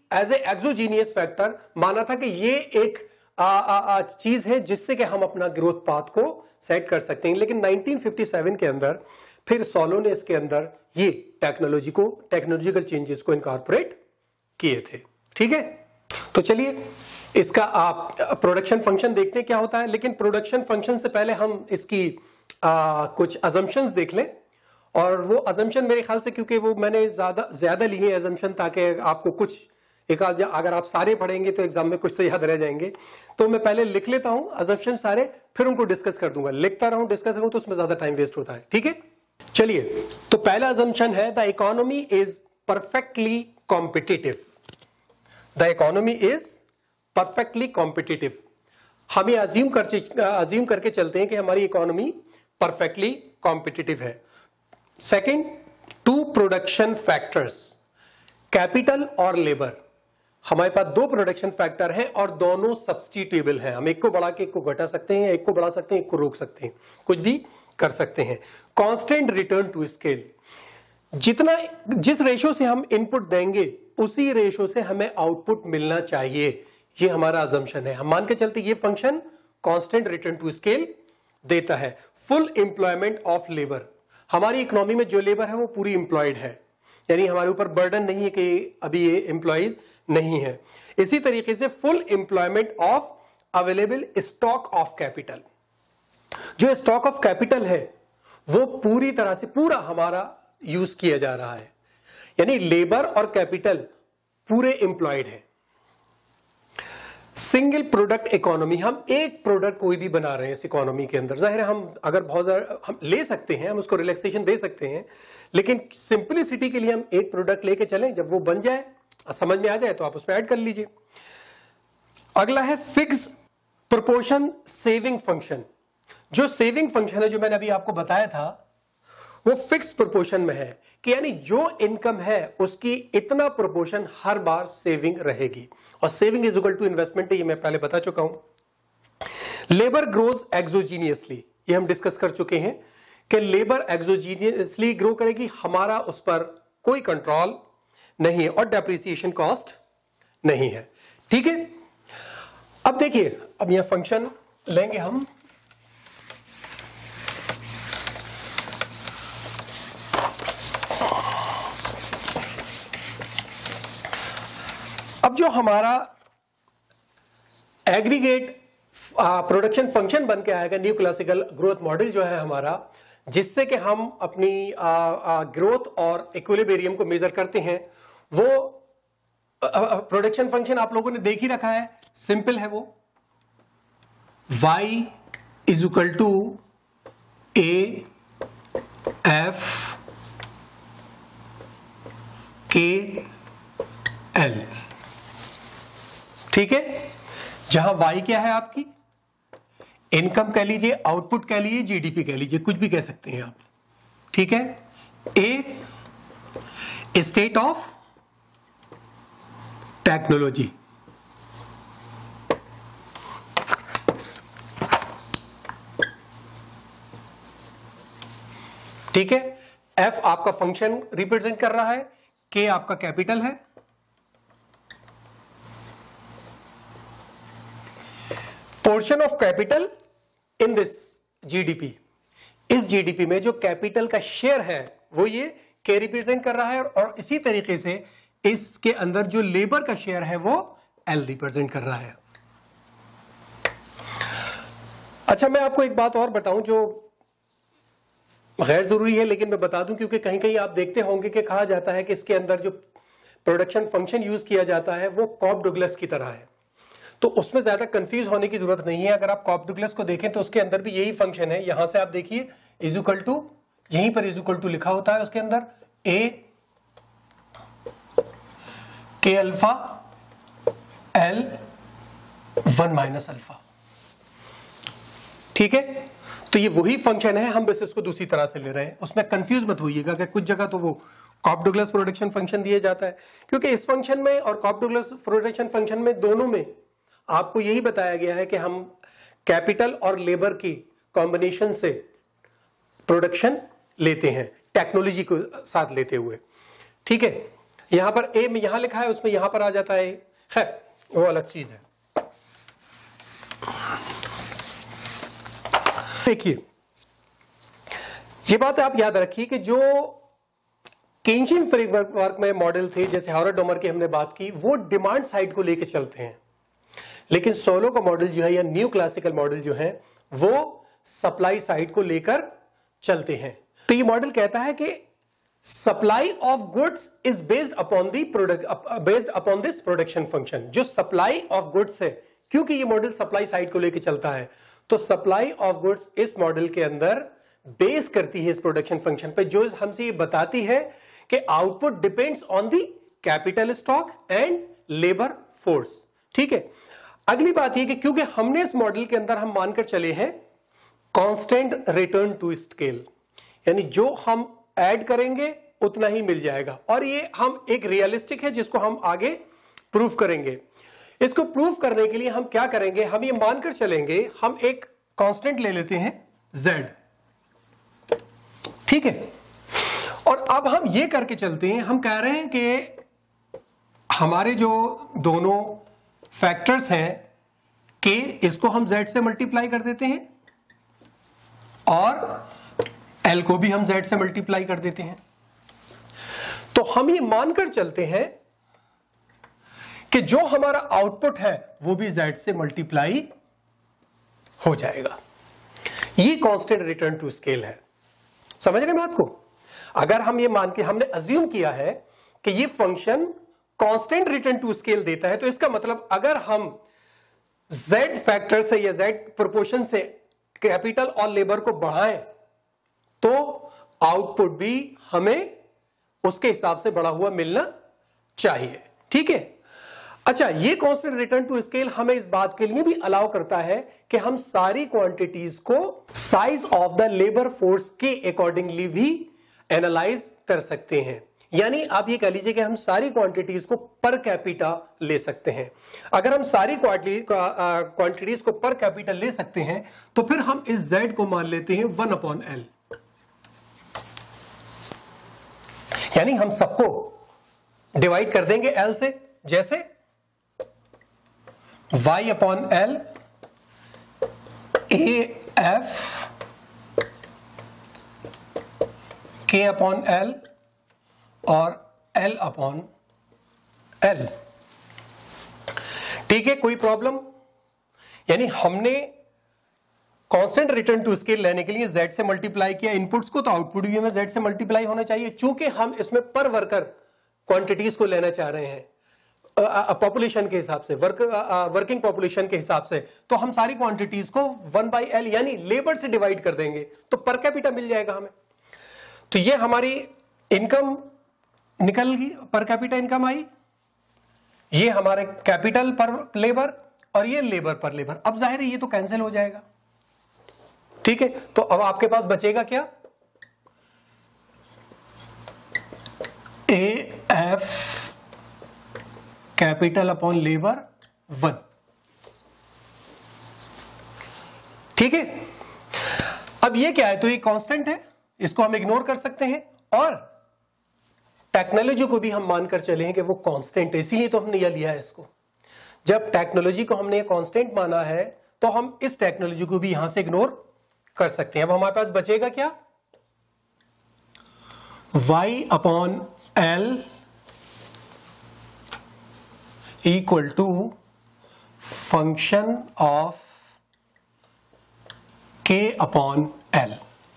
एज ए एक्सोजीनियस फैक्टर माना था कि ये एक आ, आ, आ, चीज है जिससे कि हम अपना ग्रोथ पाथ को सेट कर सकते हैं। लेकिन नाइनटीन फिफ्टी सेवन के अंदर फिर सोलो ने इसके अंदर ये टेक्नोलॉजी को टेक्नोलॉजिकल चेंजेस को इनकॉर्पोरेट किए थे। ठीक है, तो चलिए इसका आप प्रोडक्शन फंक्शन देखते हैं क्या होता है। लेकिन प्रोडक्शन फंक्शन से पहले हम इसकी आ, कुछ अजम्पशंस देख लें। और वो अजम्पशन मेरे ख्याल से, क्योंकि वो मैंने ज्यादा ज्यादा ली है अजम्पशन, ताकि आपको कुछ एक आध, अगर आप सारे पढ़ेंगे तो एग्जाम में कुछ तो याद रह जाएंगे। तो मैं पहले लिख लेता हूं अजम्पशन सारे, फिर उनको डिस्कस कर दूंगा। लिखता रहूं डिस्कस करूं तो उसमें ज्यादा टाइम वेस्ट होता है। ठीक है, चलिए, तो पहला अजम्पशन है the economy is perfectly competitive. The economy is perfectly competitive. हम ये अज्यूम कर अज्यूम करके चलते हैं कि हमारी इकोनॉमी परफेक्टली कॉम्पिटिटिव है। Second, two production factors, capital और लेबर। हमारे पास दो प्रोडक्शन फैक्टर हैं और दोनों सब्स्टिट्यूएबल हैं। हम एक को बढ़ा के एक को घटा सकते हैं, एक को बढ़ा सकते हैं, एक को रोक सकते हैं, कुछ भी कर सकते हैं। कांस्टेंट रिटर्न टू स्केल, जितना जिस रेशो से हम इनपुट देंगे उसी रेशो से हमें आउटपुट मिलना चाहिए। ये हमारा अजम्पशन है। हम मान के चलते ये function constant return to scale देता है। फुल एम्प्लॉयमेंट ऑफ लेबर, हमारी इकोनॉमी में जो लेबर है वो पूरी एम्प्लॉयड है, यानी हमारे ऊपर बर्डन नहीं है कि अभी ये एम्प्लॉइज नहीं है। इसी तरीके से full employment of available stock of capital, जो स्टॉक ऑफ कैपिटल है वो पूरी तरह से पूरा हमारा यूज किया जा रहा है, यानी लेबर और कैपिटल पूरे एम्प्लॉयड है। सिंगल प्रोडक्ट इकोनॉमी, हम एक प्रोडक्ट कोई भी बना रहे हैं इस इकोनॉमी के अंदर। जाहिर है हम अगर बहुत ज्यादा हम ले सकते हैं, हम उसको रिलैक्सेशन दे सकते हैं, लेकिन सिंपलिसिटी के लिए हम एक प्रोडक्ट लेके चलें, जब वो बन जाए समझ में आ जाए तो आप उसमें ऐड कर लीजिए। अगला है फिक्स प्रोपोर्शन सेविंग फंक्शन। जो सेविंग फंक्शन है जो मैंने अभी आपको बताया था वो फिक्स प्रोपोर्शन में है कि यानी जो इनकम है उसकी इतना प्रोपोर्शन हर बार सेविंग रहेगी, और saving is equal to investment, ये मैं पहले बता चुका हूं। लेबर ग्रोज एक्सोजीनियसली, ये हम डिस्कस कर चुके हैं कि लेबर एक्सोजीनियसली ग्रो करेगी, हमारा उस पर कोई कंट्रोल नहीं है, और डेप्रिसिएशन कॉस्ट नहीं है। ठीक है, अब देखिए, अब यह फंक्शन लेंगे हम। अब जो हमारा एग्रीगेट प्रोडक्शन फंक्शन बन के आएगा, न्यू क्लासिकल ग्रोथ मॉडल जो है हमारा, जिससे कि हम अपनी ग्रोथ और इक्विलिब्रियम को मेजर करते हैं, वो प्रोडक्शन फंक्शन आप लोगों ने देख ही रखा है, सिंपल है वो। y is equal to A F K L. ठीक है, जहां y क्या है आपकी इनकम कह लीजिए, आउटपुट कह लीजिए, जीडीपी कह लीजिए, कुछ भी कह सकते हैं आप। ठीक है, ए स्टेट ऑफ टेक्नोलॉजी, ठीक है। एफ आपका फंक्शन रिप्रेजेंट कर रहा है, के आपका कैपिटल है, portion of capital in this GDP, इस जीडीपी में जो कैपिटल का शेयर है वो ये के रिप्रेजेंट कर रहा है, और इसी तरीके से इसके अंदर जो लेबर का शेयर है वो एल रिप्रेजेंट कर रहा है। अच्छा, मैं आपको एक बात और बताऊं जो गैर जरूरी है, लेकिन मैं बता दूं क्योंकि कहीं कहीं आप देखते होंगे कि कहा जाता है कि इसके अंदर जो प्रोडक्शन फंक्शन यूज किया जाता है वो कॉप डुगलस की तरह है, तो उसमें ज्यादा कंफ्यूज होने की जरूरत नहीं है। अगर आप कॉप डुगलस को देखें तो उसके अंदर भी यही फंक्शन है। यहां से आप देखिए इज इक्वल टू, यहीं पर इज इक्वल टू लिखा होता है, उसके अंदर A K alpha L one minus alpha. ठीक है, तो ये वही फंक्शन है, हम बस इसको दूसरी तरह से ले रहे हैं। उसमें कंफ्यूज मत होइएगा कि कुछ जगह तो वो कॉप डुगलस प्रोडक्शन फंक्शन दिया जाता है, क्योंकि इस फंक्शन में और कॉप डुगलस प्रोडक्शन फंक्शन में दोनों में आपको यही बताया गया है कि हम कैपिटल और लेबर की कॉम्बिनेशन से प्रोडक्शन लेते हैं, टेक्नोलॉजी को साथ लेते हुए। ठीक है, यहां पर ए में यहां लिखा है, उसमें यहां पर आ जाता है, खैर वो अलग चीज है। देखिए ये बात आप याद रखिए कि जो केंशियन फ्रेमवर्क में मॉडल थे, जैसे हावर्ड डोमर की हमने बात की, वो डिमांड साइड को लेकर चलते हैं, लेकिन सोलो का मॉडल जो है या न्यू क्लासिकल मॉडल जो है वो सप्लाई साइड को लेकर चलते हैं। तो ये मॉडल कहता है कि supply of goods is based upon the product based upon this production function. जो सप्लाई ऑफ गुड्स है, क्योंकि ये मॉडल सप्लाई साइड को लेकर चलता है, तो सप्लाई ऑफ गुड्स इस मॉडल के अंदर बेस करती है इस प्रोडक्शन फंक्शन पे, जो हमसे ये बताती है कि output depends on the capital stock and labour force. ठीक है, अगली बात यह कि क्योंकि हमने इस मॉडल के अंदर हम मानकर चले हैं कांस्टेंट रिटर्न टू स्केल, यानी जो हम ऐड करेंगे उतना ही मिल जाएगा, और ये हम एक रियलिस्टिक है जिसको हम आगे प्रूफ करेंगे। इसको प्रूफ करने के लिए हम क्या करेंगे, हम ये मानकर चलेंगे, हम एक कांस्टेंट ले लेते हैं Z, ठीक है, और अब हम ये करके चलते हैं, हम कह रहे हैं कि हमारे जो दोनों फैक्टर्स हैं के, इसको हम Z से मल्टीप्लाई कर देते हैं और L को भी हम Z से मल्टीप्लाई कर देते हैं। तो हम ये मानकर चलते हैं कि जो हमारा आउटपुट है वो भी Z से मल्टीप्लाई हो जाएगा। ये कांस्टेंट रिटर्न टू स्केल है, समझ रहे हैं बात को। अगर हम ये मान के हमने अज्यूम किया है कि ये function constant return to scale देता है, तो इसका मतलब अगर हम Z फैक्टर से या Z प्रोपोर्शन से कैपिटल और लेबर को बढ़ाएं तो आउटपुट भी हमें उसके हिसाब से बढ़ा हुआ मिलना चाहिए। ठीक है, अच्छा, ये कांस्टेंट रिटर्न टू स्केल हमें इस बात के लिए भी अलाउ करता है कि हम सारी क्वांटिटीज को size of the labour force के अकॉर्डिंगली भी एनालाइज कर सकते हैं। यानी आप ये कह लीजिए कि हम सारी क्वांटिटीज को पर कैपिटा ले सकते हैं। अगर हम सारी क्वांटिटीज को पर कैपिटा ले सकते हैं तो फिर हम इस Z को मान लेते हैं वन अपॉन एल, यानी हम सबको डिवाइड कर देंगे L से, जैसे Y upon L, A F, K upon L और L अपॉन एल। ठीक है, कोई प्रॉब्लम? यानी हमने कांस्टेंट रिटर्न टू स्केल लेने के लिए Z से मल्टीप्लाई किया इनपुट्स को, तो आउटपुट भी हमें Z से मल्टीप्लाई होना चाहिए। चूंकि हम इसमें पर वर्कर क्वांटिटीज को लेना चाह रहे हैं पॉपुलेशन के हिसाब से, वर्क वर्किंग पॉपुलेशन के हिसाब से, तो हम सारी क्वांटिटीज को वन बाई एल यानी लेबर से डिवाइड कर देंगे, तो पर कैपिटा मिल जाएगा हमें। तो ये हमारी इनकम निकल गई, पर कैपिटा इनकम आई, ये हमारे कैपिटल पर लेबर और ये लेबर पर लेबर। अब जाहिर है ये तो कैंसिल हो जाएगा। ठीक है, तो अब आपके पास बचेगा क्या, A F capital upon labour one. ठीक है, अब ये क्या है, तो ये कांस्टेंट है, इसको हम इग्नोर कर सकते हैं, और टेक्नोलॉजी को भी हम मानकर चले हैं कि वो कांस्टेंट है, इसीलिए तो हमने यह लिया है इसको। जब टेक्नोलॉजी को हमने कांस्टेंट माना है तो हम इस टेक्नोलॉजी को भी यहां से इग्नोर कर सकते हैं। अब हमारे पास बचेगा क्या, y upon L equal to function of k upon L.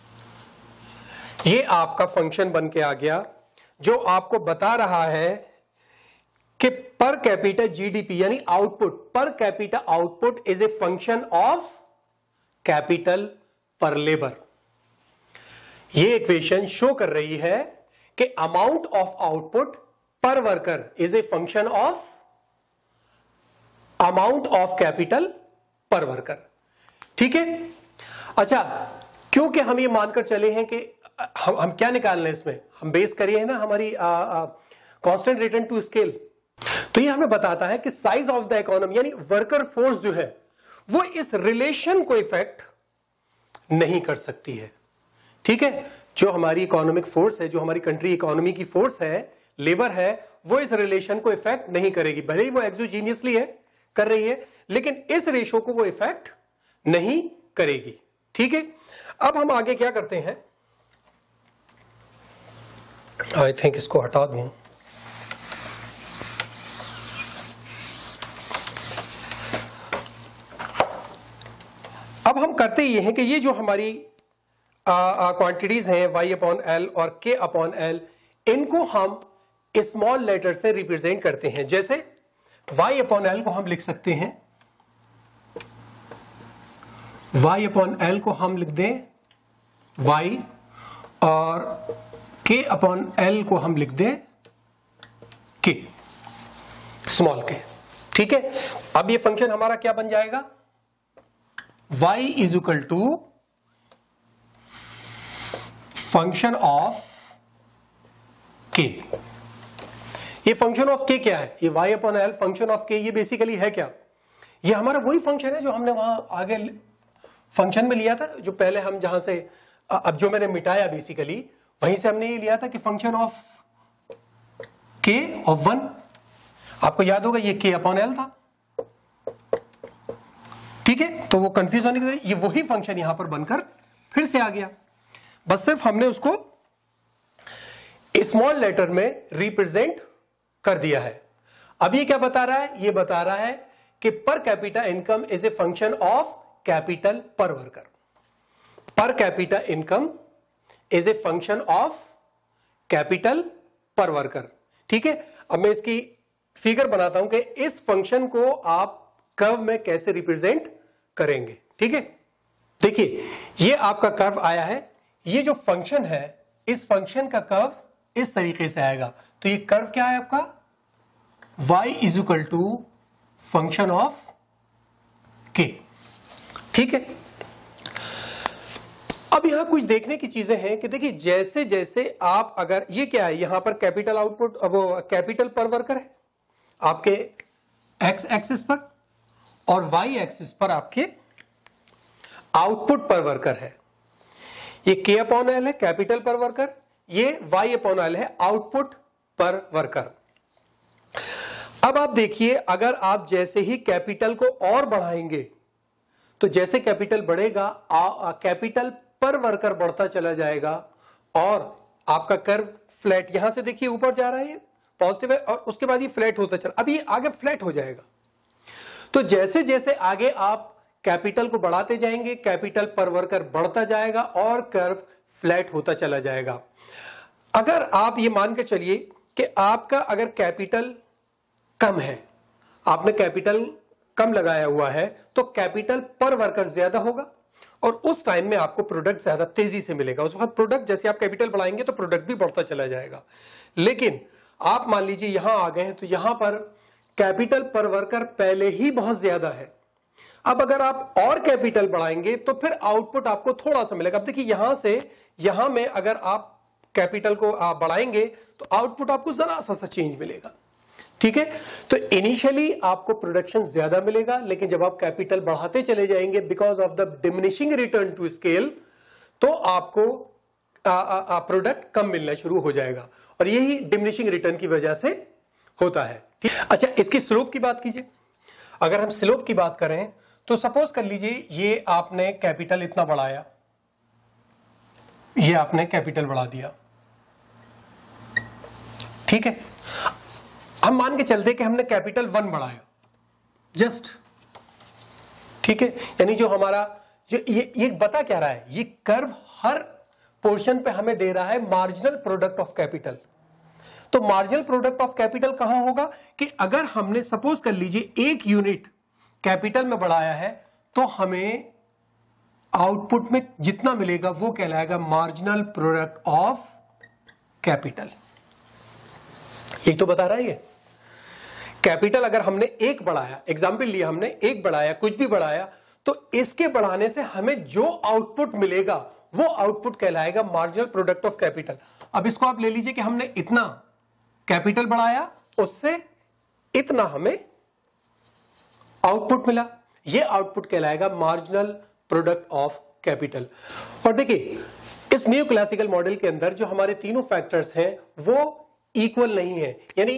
ये आपका फंक्शन बन के आ गया जो आपको बता रहा है कि पर कैपिटा जीडीपी यानी output, per capita output is a function of capital per labour. ये इक्वेशन शो कर रही है कि amount of output per worker is a function of amount of capital per worker. ठीक है, अच्छा, क्योंकि हम ये मानकर चले हैं कि हम, हम क्या निकाल रहे हैं इसमें, हम बेस करिए है ना हमारी कांस्टेंट रिटर्न टू स्केल, तो ये हमें बताता है कि साइज ऑफ द इकोनॉमी यानी वर्कर फोर्स जो है वो इस रिलेशन को इफेक्ट नहीं कर सकती है। ठीक है, जो हमारी इकोनॉमिक फोर्स है, जो हमारी कंट्री इकोनॉमी की फोर्स है, लेबर है, वो इस रिलेशन को इफेक्ट नहीं करेगी। भले ही वो एक्सोजीनियसली है, कर रही है, लेकिन इस रेशो को वो इफेक्ट नहीं करेगी। ठीक है, अब हम आगे क्या करते हैं, आई थिंक इसको हटा दूं। अब हम करते ये हैं कि ये जो हमारी क्वांटिटीज हैं y अपॉन एल और k अपॉन एल, इनको हम स्मॉल लेटर से रिप्रेजेंट करते हैं। जैसे y अपॉन एल को हम लिख सकते हैं, y अपॉन एल को हम लिख दें y, और k अपॉन एल को हम लिख दें k, स्मॉल k। ठीक है, अब ये फंक्शन हमारा क्या बन जाएगा, y is equal to function of k। ये फंक्शन ऑफ k क्या है, ये y upon L function of k, ये बेसिकली है क्या, ये हमारा वही फंक्शन है जो हमने वहां आगे फंक्शन में लिया था, जो पहले हम जहां से, अब जो मैंने मिटाया बेसिकली वहीं से हमने ये लिया था कि function of k of one, आपको याद होगा ये k अपॉन एल था। ठीक है, तो वो कंफ्यूज होने की, ये वही फंक्शन यहां पर बनकर फिर से आ गया, बस सिर्फ हमने उसको स्मॉल लेटर में रिप्रेजेंट कर दिया है। अब ये क्या बता रहा है, ये बता रहा है कि per capita income is a function of capital per worker. Per capita income is a function of capital per worker. ठीक है, अब मैं इसकी फिगर बनाता हूं कि इस फंक्शन को आप कर्व में कैसे रिप्रेजेंट करेंगे। ठीक है, देखिए ये आपका कर्व आया है, ये जो फंक्शन है इस फंक्शन का कर्व इस तरीके से आएगा। तो ये कर्व क्या है आपका, y is equal to function of k। ठीक है, अब यहां कुछ देखने की चीजें हैं कि देखिए जैसे जैसे आप, अगर ये क्या है, यहां पर कैपिटल आउटपुट, वो कैपिटल पर वर्कर है आपके x एक्सिस पर, और y एक्सिस पर आपके आउटपुट पर वर्कर है। ये k अपॉन एल है कैपिटल पर वर्कर, ये y अपॉन एल है आउटपुट पर वर्कर। अब आप देखिए, अगर आप जैसे ही कैपिटल को और बढ़ाएंगे तो जैसे कैपिटल बढ़ेगा कैपिटल पर वर्कर बढ़ता चला जाएगा, और आपका कर्व फ्लैट, यहां से देखिए ऊपर जा रहा है पॉजिटिव है, और उसके बाद ये फ्लैट होता चला, अब ये आगे फ्लैट हो जाएगा। तो जैसे जैसे आगे आप कैपिटल को बढ़ाते जाएंगे कैपिटल पर वर्कर बढ़ता जाएगा और कर्व फ्लैट होता चला जाएगा। अगर आप ये मान के चलिए कि आपका अगर कैपिटल कम है, आपने कैपिटल कम लगाया हुआ है, तो कैपिटल पर वर्कर ज्यादा होगा और उस टाइम में आपको प्रोडक्ट ज्यादा तेजी से मिलेगा। उस वक्त प्रोडक्ट, जैसे आप कैपिटल बढ़ाएंगे तो प्रोडक्ट भी बढ़ता चला जाएगा। लेकिन आप मान लीजिए यहां आ गए हैं, तो यहां पर कैपिटल पर वर्कर पहले ही बहुत ज्यादा है। अब अगर आप और कैपिटल बढ़ाएंगे तो फिर आउटपुट आपको थोड़ा सा मिलेगा। अब देखिए यहां से यहां में अगर आप कैपिटल को आप बढ़ाएंगे तो आउटपुट आपको जरा सा सा चेंज मिलेगा। ठीक है, तो इनिशियली आपको प्रोडक्शन ज्यादा मिलेगा, लेकिन जब आप कैपिटल बढ़ाते चले जाएंगे because of the diminishing return to scale, तो आपको प्रोडक्ट कम मिलना शुरू हो जाएगा, और यही डिमिनिशिंग रिटर्न की वजह से होता है। अच्छा, इसकी स्लोप की बात कीजिए। अगर हम स्लोप की बात करें तो सपोज कर लीजिए ये आपने कैपिटल इतना बढ़ाया, ये आपने कैपिटल बढ़ा दिया। ठीक है, हम मान के चलते कि हमने कैपिटल वन बढ़ाया जस्ट। ठीक है, यानी जो हमारा जो ये ये बता क्या रहा है, ये कर्व हर पोर्शन पे हमें दे रहा है मार्जिनल प्रोडक्ट ऑफ कैपिटल। तो मार्जिनल प्रोडक्ट ऑफ कैपिटल कहां होगा कि अगर हमने सपोज कर लीजिए एक यूनिट कैपिटल में बढ़ाया है, तो हमें आउटपुट में जितना मिलेगा वो कहलाएगा मार्जिनल प्रोडक्ट ऑफ कैपिटल। ये तो बता रहा है ये कैपिटल अगर हमने एक बढ़ाया, एग्जाम्पल लिया हमने एक बढ़ाया, कुछ भी बढ़ाया, तो इसके बढ़ाने से हमें जो आउटपुट मिलेगा वो आउटपुट कहलाएगा मार्जिनल प्रोडक्ट ऑफ कैपिटल। अब इसको आप ले लीजिए कि हमने इतना कैपिटल बढ़ाया, उससे इतना हमें आउटपुट मिला, ये आउटपुट कहलाएगा मार्जिनल प्रोडक्ट ऑफ कैपिटल। और देखिए इस न्यू क्लासिकल मॉडल के अंदर जो हमारे तीनों फैक्टर्स हैं वो इक्वल नहीं है, यानी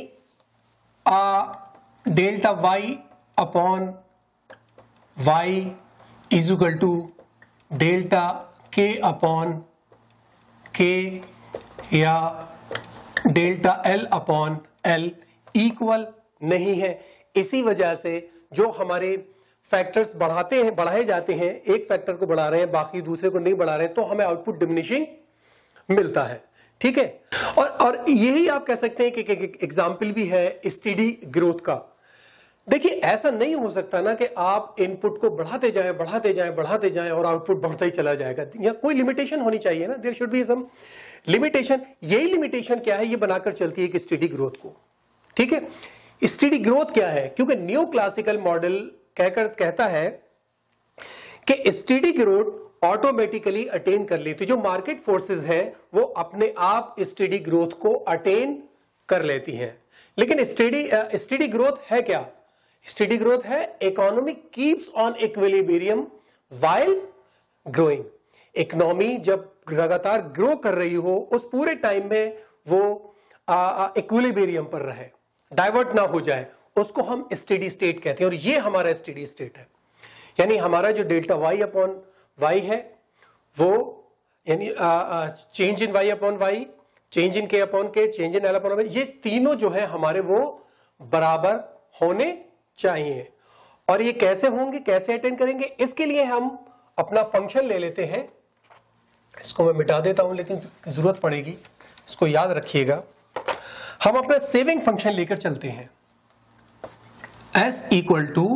delta Y upon Y is equal to delta के अपॉन के या delta L upon L equal नहीं है। इसी वजह से जो हमारे फैक्टर्स बढ़ाते हैं बढ़ाए जाते हैं, एक फैक्टर को बढ़ा रहे हैं बाकी दूसरे को नहीं बढ़ा रहे हैं, तो हमें आउटपुट डिमिनिशिंग मिलता है। ठीक है, और और यही आप कह सकते हैं कि एक एग्जाम्पल भी है स्टेडी ग्रोथ का। देखिए ऐसा नहीं हो सकता ना कि आप इनपुट को बढ़ाते जाएं बढ़ाते जाएं बढ़ाते जाएं और आउटपुट बढ़ता ही चला जाएगा। या कोई लिमिटेशन होनी चाहिए ना, there should be some limitation. यही लिमिटेशन क्या है, ये बनाकर चलती है कि स्टेडी ग्रोथ को। ठीक है, स्टेडी ग्रोथ क्या है, क्योंकि न्यू क्लासिकल मॉडल कहकर कहता है कि स्टेडी ग्रोथ ऑटोमेटिकली अटेन कर लेती, जो मार्केट फोर्सेस है वो अपने आप स्टेडी ग्रोथ को अटेन कर लेती हैं। लेकिन स्टेडी स्टेडी ग्रोथ है क्या? स्टेडी ग्रोथ है economy keeps on equilibrium while growing. Economy जब लगातार ग्रो कर रही हो उस पूरे टाइम में वो इक्विलिब्रियम पर रहे, डाइवर्ट ना हो जाए, उसको हम स्टेडी स्टेट कहते हैं। और ये हमारा स्टेडी स्टेट है, यानी हमारा जो डेल्टा वाई अपॉन वाई है वो यानी change in Y upon Y, change in K upon K, change in L upon Y, ये तीनों जो है हमारे वो बराबर होने चाहिए। और ये कैसे होंगे, कैसे अटेंड करेंगे, इसके लिए हम अपना फंक्शन ले लेते हैं। इसको मैं मिटा देता हूं लेकिन जरूरत पड़ेगी, इसको याद रखिएगा। हम अपना सेविंग फंक्शन लेकर चलते हैं, s इक्वल टू,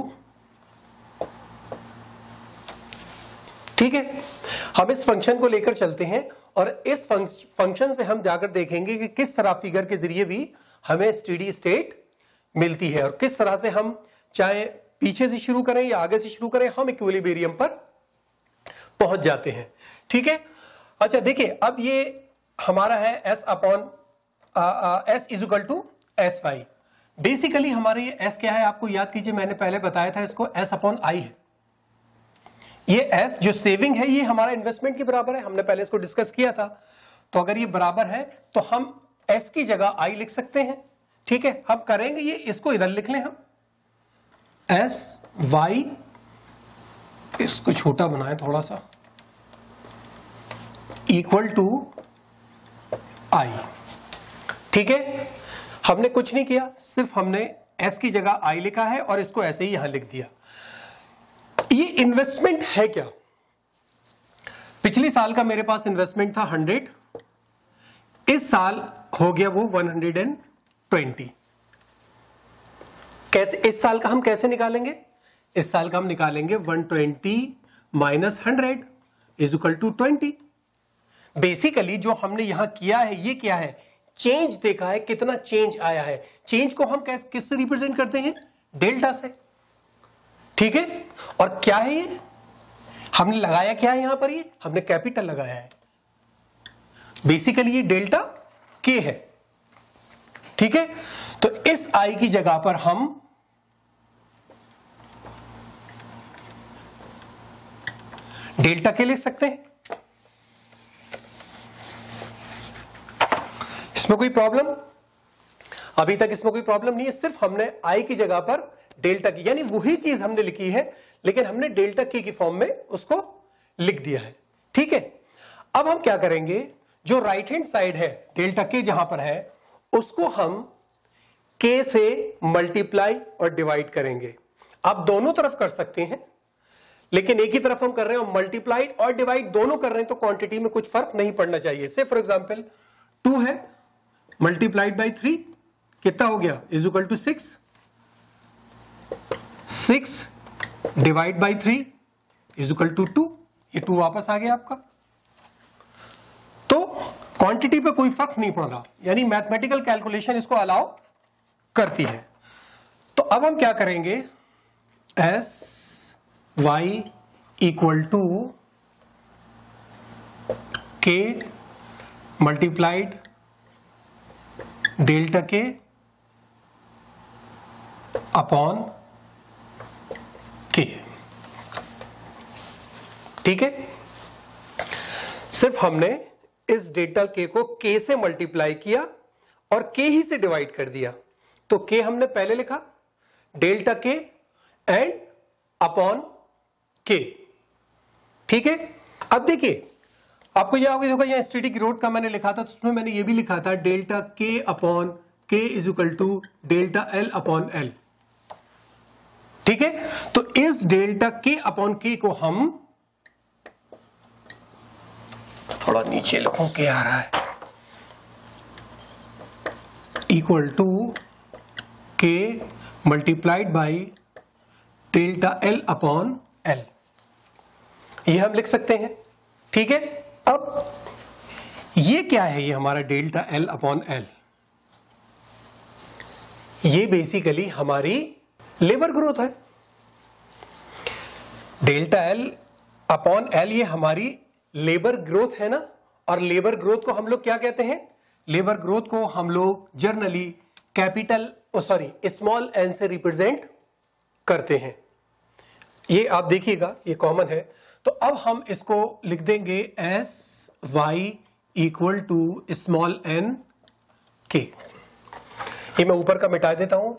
ठीक है, हम इस फंक्शन को लेकर चलते हैं और इस फंक्शन से हम जाकर देखेंगे कि किस तरह फिगर के जरिए भी हमें स्टेडी स्टेट मिलती है और किस तरह से हम चाहे पीछे से शुरू करें या आगे से शुरू करें, हम इक्विलिब्रियम पर पहुंच जाते हैं। ठीक है, अच्छा देखिए, अब ये हमारा है s upon S is equal to S Y. Basically हमारे ये s क्या है, आपको याद कीजिए, मैंने पहले बताया था इसको s अपॉन आई है। ये s जो सेविंग है ये हमारा इन्वेस्टमेंट के बराबर है, हमने पहले इसको डिस्कस किया था। तो अगर ये बराबर है तो हम s की जगह i लिख सकते हैं। ठीक है, हम करेंगे ये, इसको इधर लिख लें हम s y, इसको छोटा बनाए थोड़ा सा, इक्वल टू i। ठीक है, हमने कुछ नहीं किया, सिर्फ हमने s की जगह i लिखा है और इसको ऐसे ही यहां लिख दिया। ये इन्वेस्टमेंट है क्या? पिछले साल का मेरे पास इन्वेस्टमेंट था हंड्रेड, इस साल हो गया वो वन हंड्रेड एंड ट्वेंटी। कैसे इस साल का हम कैसे निकालेंगे? इस साल का हम निकालेंगे one twenty minus hundred is equal to twenty. Basically जो हमने यहां किया है ये क्या है, चेंज देखा है, कितना चेंज आया है। चेंज को हम कैसे किससे रिप्रेजेंट करते हैं? डेल्टा से। ठीक है, और क्या है ये, हमने लगाया क्या है यहां पर, ये हमने कैपिटल लगाया है। बेसिकली ये डेल्टा के है। ठीक है, तो इस आई की जगह पर हम डेल्टा के लिख सकते हैं। इसमें कोई प्रॉब्लम? अभी तक इसमें कोई प्रॉब्लम नहीं है, सिर्फ हमने आई की जगह पर डेल्टा की, यानी वही चीज हमने लिखी है लेकिन हमने डेल्टा के की फॉर्म में उसको लिख दिया है। ठीक है, अब हम क्या करेंगे, जो राइट हैंड साइड है डेल्टा के जहां पर है उसको हम के से मल्टीप्लाई और डिवाइड करेंगे। आप दोनों तरफ कर सकते हैं लेकिन एक ही तरफ हम कर रहे हैं और मल्टीप्लाइड और डिवाइड दोनों कर रहे हैं तो क्वांटिटी में कुछ फर्क नहीं पड़ना चाहिए। से फॉर एग्जांपल टू है मल्टीप्लाइड बाई थ्री कितना हो गया, is equal to six. Six divide by three is equal to two, ये टू वापस आ गया आपका। तो क्वांटिटी पे कोई फर्क नहीं पड़ रहा, यानी मैथमेटिकल कैलकुलेशन इसको अलाउ करती है। तो अब हम क्या करेंगे, s y equal to k multiplied delta के अपॉन के। ठीक है, सिर्फ हमने इस डेल्टा के को के से मल्टीप्लाई किया और k ही से डिवाइड कर दिया, तो k हमने पहले लिखा delta k and upon k। ठीक है, अब देखिए आपको यह होगा, यह स्टैटिक ग्रोथ का मैंने लिखा था, तो उसमें मैंने ये भी लिखा था delta k upon k is equal to delta l upon l। ठीक है, तो इस डेल्टा k अपॉन k को हम, थोड़ा नीचे लिखूं k आ रहा है, equal to k multiplied by delta l upon l, ये हम लिख सकते हैं। ठीक है, अब ये क्या है, ये हमारा डेल्टा l अपॉन l, ये बेसिकली हमारी लेबर ग्रोथ है। डेल्टा l अपॉन l ये हमारी लेबर ग्रोथ है ना, और लेबर ग्रोथ को हम लोग क्या कहते हैं, लेबर ग्रोथ को हम लोग generally capital sorry small n से रिप्रेजेंट करते हैं। ये आप देखिएगा, ये कॉमन है। तो अब हम इसको लिख देंगे s y equal to small n k. ये मैं ऊपर का मिटा देता हूं।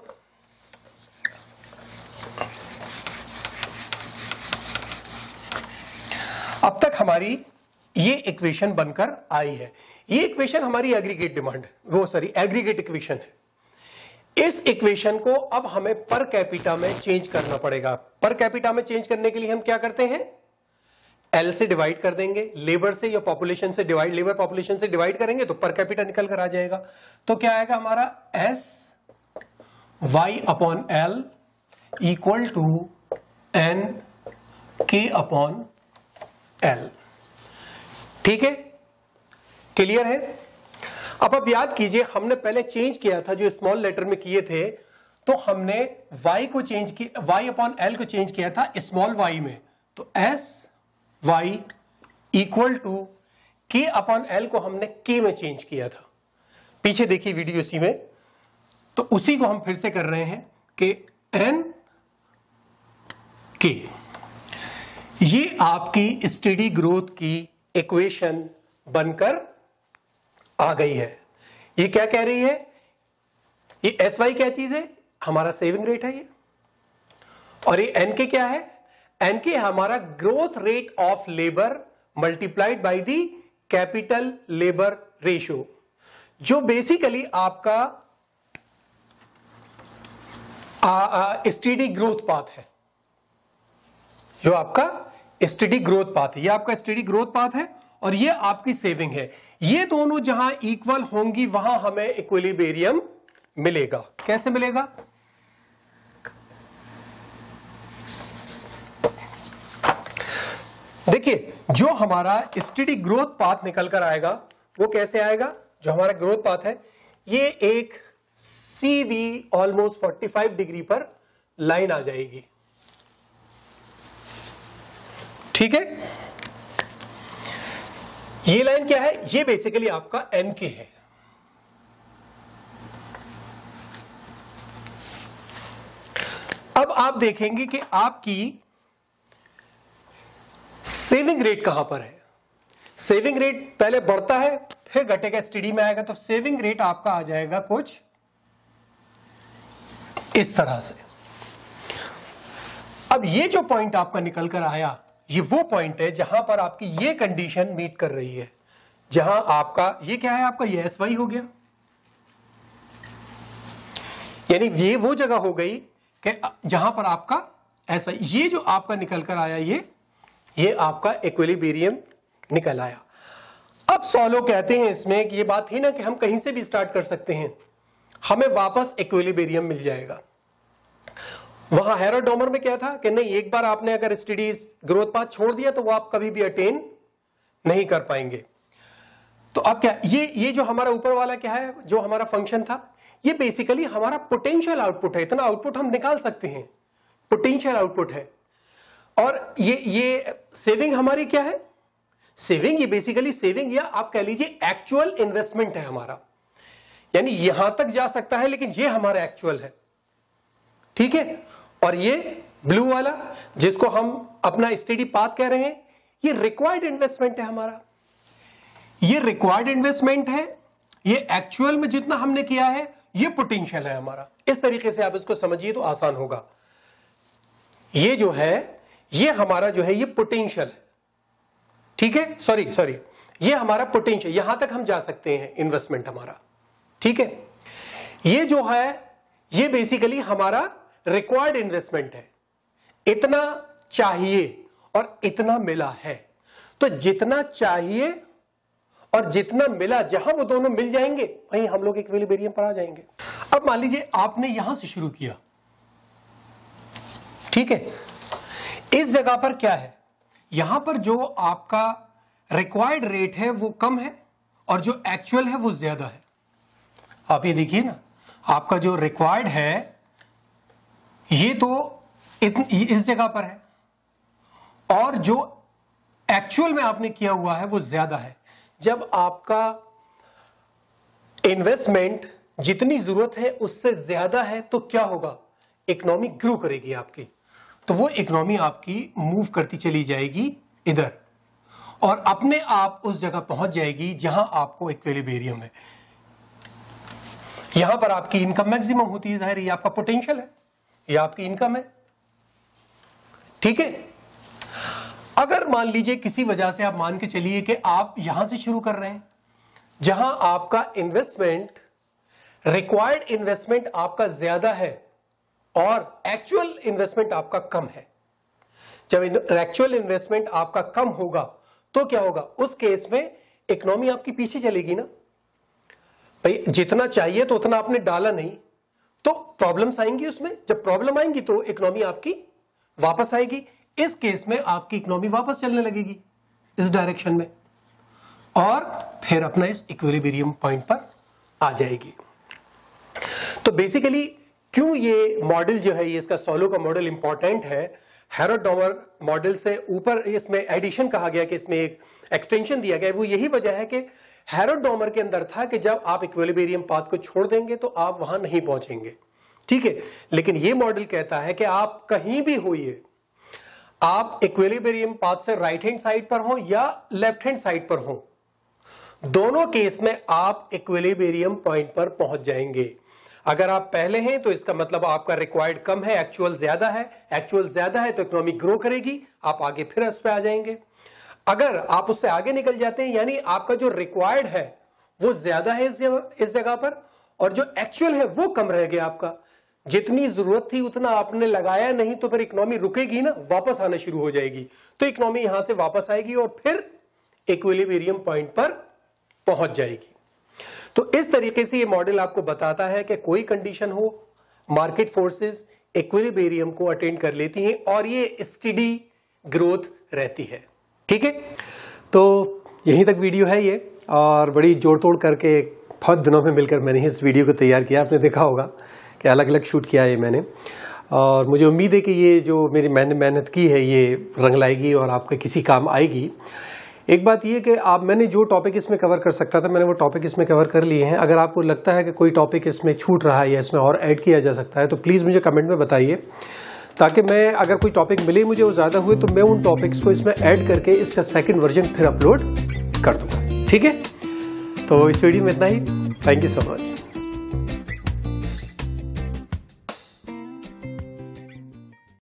अब तक हमारी ये इक्वेशन बनकर आई है। ये इक्वेशन हमारी एग्रीगेट डिमांड वो सॉरी एग्रीगेट इक्वेशन है। इस इक्वेशन को अब हमें पर कैपिटा में चेंज करना पड़ेगा। पर कैपिटा में चेंज करने के लिए हम क्या करते हैं, एल से डिवाइड कर देंगे, लेबर से या पॉपुलेशन से डिवाइड, लेबर पॉपुलेशन से डिवाइड करेंगे तो पर कैपिटा निकल कर आ जाएगा। तो क्या आएगा हमारा s y upon L equal to n k upon L. ठीक है, क्लियर है। अब अब याद कीजिए, हमने पहले चेंज किया था, जो स्मॉल लेटर में किए थे, तो हमने y को चेंज किया, y अपॉन एल को चेंज किया था स्मॉल y में, तो s y equal to k upon l को हमने k में चेंज किया था। पीछे देखिए वीडियो इसी में, तो उसी को हम फिर से कर रहे हैं कि n k, ये आपकी स्टेडी ग्रोथ की इक्वेशन बनकर आ गई है। ये क्या कह रही है, ये एस वाई क्या चीज है, हमारा सेविंग रेट है ये, और ये एन के क्या है, एन के हमारा growth rate of labour multiplied by the capital labour ratio, जो बेसिकली आपका स्टेडी ग्रोथ पाथ है, जो आपका स्टेडी ग्रोथ पाथ है, ये आपका स्टेडी ग्रोथ पाथ है और ये आपकी सेविंग है। ये दोनों जहां इक्वल होंगी वहां हमें इक्विलिब्रियम मिलेगा। कैसे मिलेगा, देखिए जो हमारा स्टेडी ग्रोथ पाथ निकल कर आएगा वो कैसे आएगा, जो हमारा ग्रोथ पाथ है ये एक सीधी ऑलमोस्ट पैंतालीस डिग्री पर लाइन आ जाएगी। ठीक है, ये लाइन क्या है, ये बेसिकली आपका एन के है। अब आप देखेंगे कि आपकी सेविंग रेट कहां पर है। सेविंग रेट पहले बढ़ता है फिर घटेगा, स्टेडी में आएगा, तो सेविंग रेट आपका आ जाएगा कुछ इस तरह से। अब ये जो पॉइंट आपका निकल कर आया, ये वो पॉइंट है जहां पर आपकी ये कंडीशन मीट कर रही है, जहां आपका ये क्या है, आपका ये एस वाई हो गया, यानी ये वो जगह हो गई कि जहां पर आपका एस वाई, ये जो आपका निकल कर आया, ये ये आपका इक्विलिब्रियम निकल आया। अब सॉलो कहते हैं इसमें कि ये बात ही ना कि हम कहीं से भी स्टार्ट कर सकते हैं, हमें वापस इक्विलिब्रियम मिल जाएगा। वहां हेरोडोमर में क्या था कि नहीं, एक बार आपने अगर स्टेडी ग्रोथ पाथ छोड़ दिया तो वो आप कभी भी अटेन नहीं कर पाएंगे। तो अब क्या, ये ये जो हमारा ऊपर वाला क्या है, जो हमारा फंक्शन था, ये बेसिकली हमारा पोटेंशियल आउटपुट है। इतना आउटपुट हम निकाल सकते हैं, पोटेंशियल आउटपुट है। और ये ये सेविंग हमारी क्या है, सेविंग ये बेसिकली सेविंग या आप कह लीजिए एक्चुअल इन्वेस्टमेंट है हमारा, यानी यहां तक जा सकता है लेकिन ये हमारा एक्चुअल है। ठीक है, और ये ब्लू वाला जिसको हम अपना स्टेडी पाथ कह रहे हैं, ये रिक्वायर्ड इन्वेस्टमेंट है हमारा, ये रिक्वायर्ड इन्वेस्टमेंट है। ये एक्चुअल में जितना हमने किया है ये पोटेंशियल है हमारा। इस तरीके से आप इसको समझिए तो आसान होगा। ये जो है ये हमारा जो है ये पोटेंशियल है, ठीक है, सॉरी सॉरी ये हमारा पोटेंशियल, यहां तक हम जा सकते हैं इन्वेस्टमेंट हमारा, ठीक है। ये जो है ये बेसिकली हमारा रिक्वायर्ड इन्वेस्टमेंट है, इतना चाहिए और इतना मिला है। तो जितना चाहिए और जितना मिला, जहां वो दोनों मिल जाएंगे वहीं हम लोग इक्विलिब्रियम पर आ जाएंगे। अब मान लीजिए आपने यहां से शुरू किया, ठीक है, इस जगह पर क्या है, यहां पर जो आपका रिक्वायर्ड रेट है वो कम है और जो एक्चुअल है वो ज्यादा है। आप ये देखिए ना, आपका जो रिक्वायर्ड है ये तो इस जगह पर है और जो एक्चुअल में आपने किया हुआ है वो ज्यादा है। जब आपका इन्वेस्टमेंट जितनी जरूरत है उससे ज्यादा है तो क्या होगा, इकोनॉमी ग्रो करेगी आपकी, तो वो इकोनॉमी आपकी मूव करती चली जाएगी इधर और अपने आप उस जगह पहुंच जाएगी जहां आपको इक्विलिब्रियम है। यहां पर आपकी इनकम मैक्सिमम होती है, जाहिर ये आपका पोटेंशियल है, ये आपकी इनकम है, ठीक है। अगर मान लीजिए किसी वजह से आप मान के चलिए कि आप यहां से शुरू कर रहे हैं जहां आपका इन्वेस्टमेंट, रिक्वायर्ड इन्वेस्टमेंट आपका ज्यादा है और एक्चुअल इन्वेस्टमेंट आपका कम है। जब एक्चुअल इन्वेस्टमेंट आपका कम होगा तो क्या होगा, उस केस में इकोनॉमी आपकी पीछे चलेगी ना भाई, जितना चाहिए तो उतना आपने डाला नहीं, तो प्रॉब्लम्स आएंगी उसमें। जब प्रॉब्लम आएंगी तो इकोनॉमी आपकी वापस आएगी। इस केस में आपकी इकोनॉमी वापस चलने लगेगी इस डायरेक्शन में और फिर अपना इस इक्विलिब्रियम पॉइंट पर आ जाएगी। तो बेसिकली क्यों ये मॉडल जो है, ये इसका सोलो का मॉडल इंपॉर्टेंट है, हेरोड-डॉमर मॉडल से ऊपर इसमें एडिशन कहा गया कि इसमें एक एक्सटेंशन दिया गया, वो यही वजह है कि हेरोड-डॉमर के अंदर था कि जब आप इक्विलिब्रियम पाथ को छोड़ देंगे तो आप वहां नहीं पहुंचेंगे, ठीक है। लेकिन ये मॉडल कहता है कि आप कहीं भी होइए, आप इक्विलिब्रियम पाथ से राइट हैंड साइड पर हो या लेफ्ट हैंड साइड पर हो, दोनों केस में आप इक्विलिब्रियम पॉइंट पर पहुंच जाएंगे। अगर आप पहले हैं तो इसका मतलब आपका रिक्वायर्ड कम है, एक्चुअल ज्यादा है, एक्चुअल ज्यादा है तो इकोनॉमी ग्रो करेगी, आप आगे फिर उस पर आ जाएंगे। अगर आप उससे आगे निकल जाते हैं यानी आपका जो रिक्वायर्ड है वो ज्यादा है इस जगह पर और जो एक्चुअल है वो कम रह गया आपका, जितनी जरूरत थी उतना आपने लगाया नहीं, तो फिर इकोनॉमी रुकेगी ना, वापस आना शुरू हो जाएगी, तो इकोनॉमी यहां से वापस आएगी और फिर इक्विलिब्रियम पॉइंट पर पहुंच जाएगी। तो इस तरीके से ये मॉडल आपको बताता है कि कोई कंडीशन हो, मार्केट फोर्सेस इक्विलिब्रियम को अटेंड कर लेती हैं और ये स्टेडी ग्रोथ रहती है, ठीक है। तो यहीं तक वीडियो है ये, और बड़ी जोड़ तोड़ करके बहुत दिनों में मिलकर मैंने इस वीडियो को तैयार किया। आपने देखा होगा कि अलग अलग शूट किया है मैंने, और मुझे उम्मीद है कि ये जो मेरी मैंने मेहनत की है ये रंग लाएगी और आपके किसी काम आएगी। एक बात ये कि आप मैंने जो टॉपिक इसमें कवर कर सकता था मैंने वो टॉपिक इसमें कवर कर लिए हैं। अगर आपको लगता है कि कोई टॉपिक इसमें छूट रहा है या इसमें और ऐड किया जा सकता है तो प्लीज़ मुझे कमेंट में बताइए, ताकि मैं अगर कोई टॉपिक मिले मुझे वो ज़्यादा हुए तो मैं उन टॉपिक्स को इसमें ऐड करके इसका सेकंड वर्जन फिर अपलोड कर दूंगा, ठीक है। तो इस वीडियो में इतना ही, थैंक यू सो मच।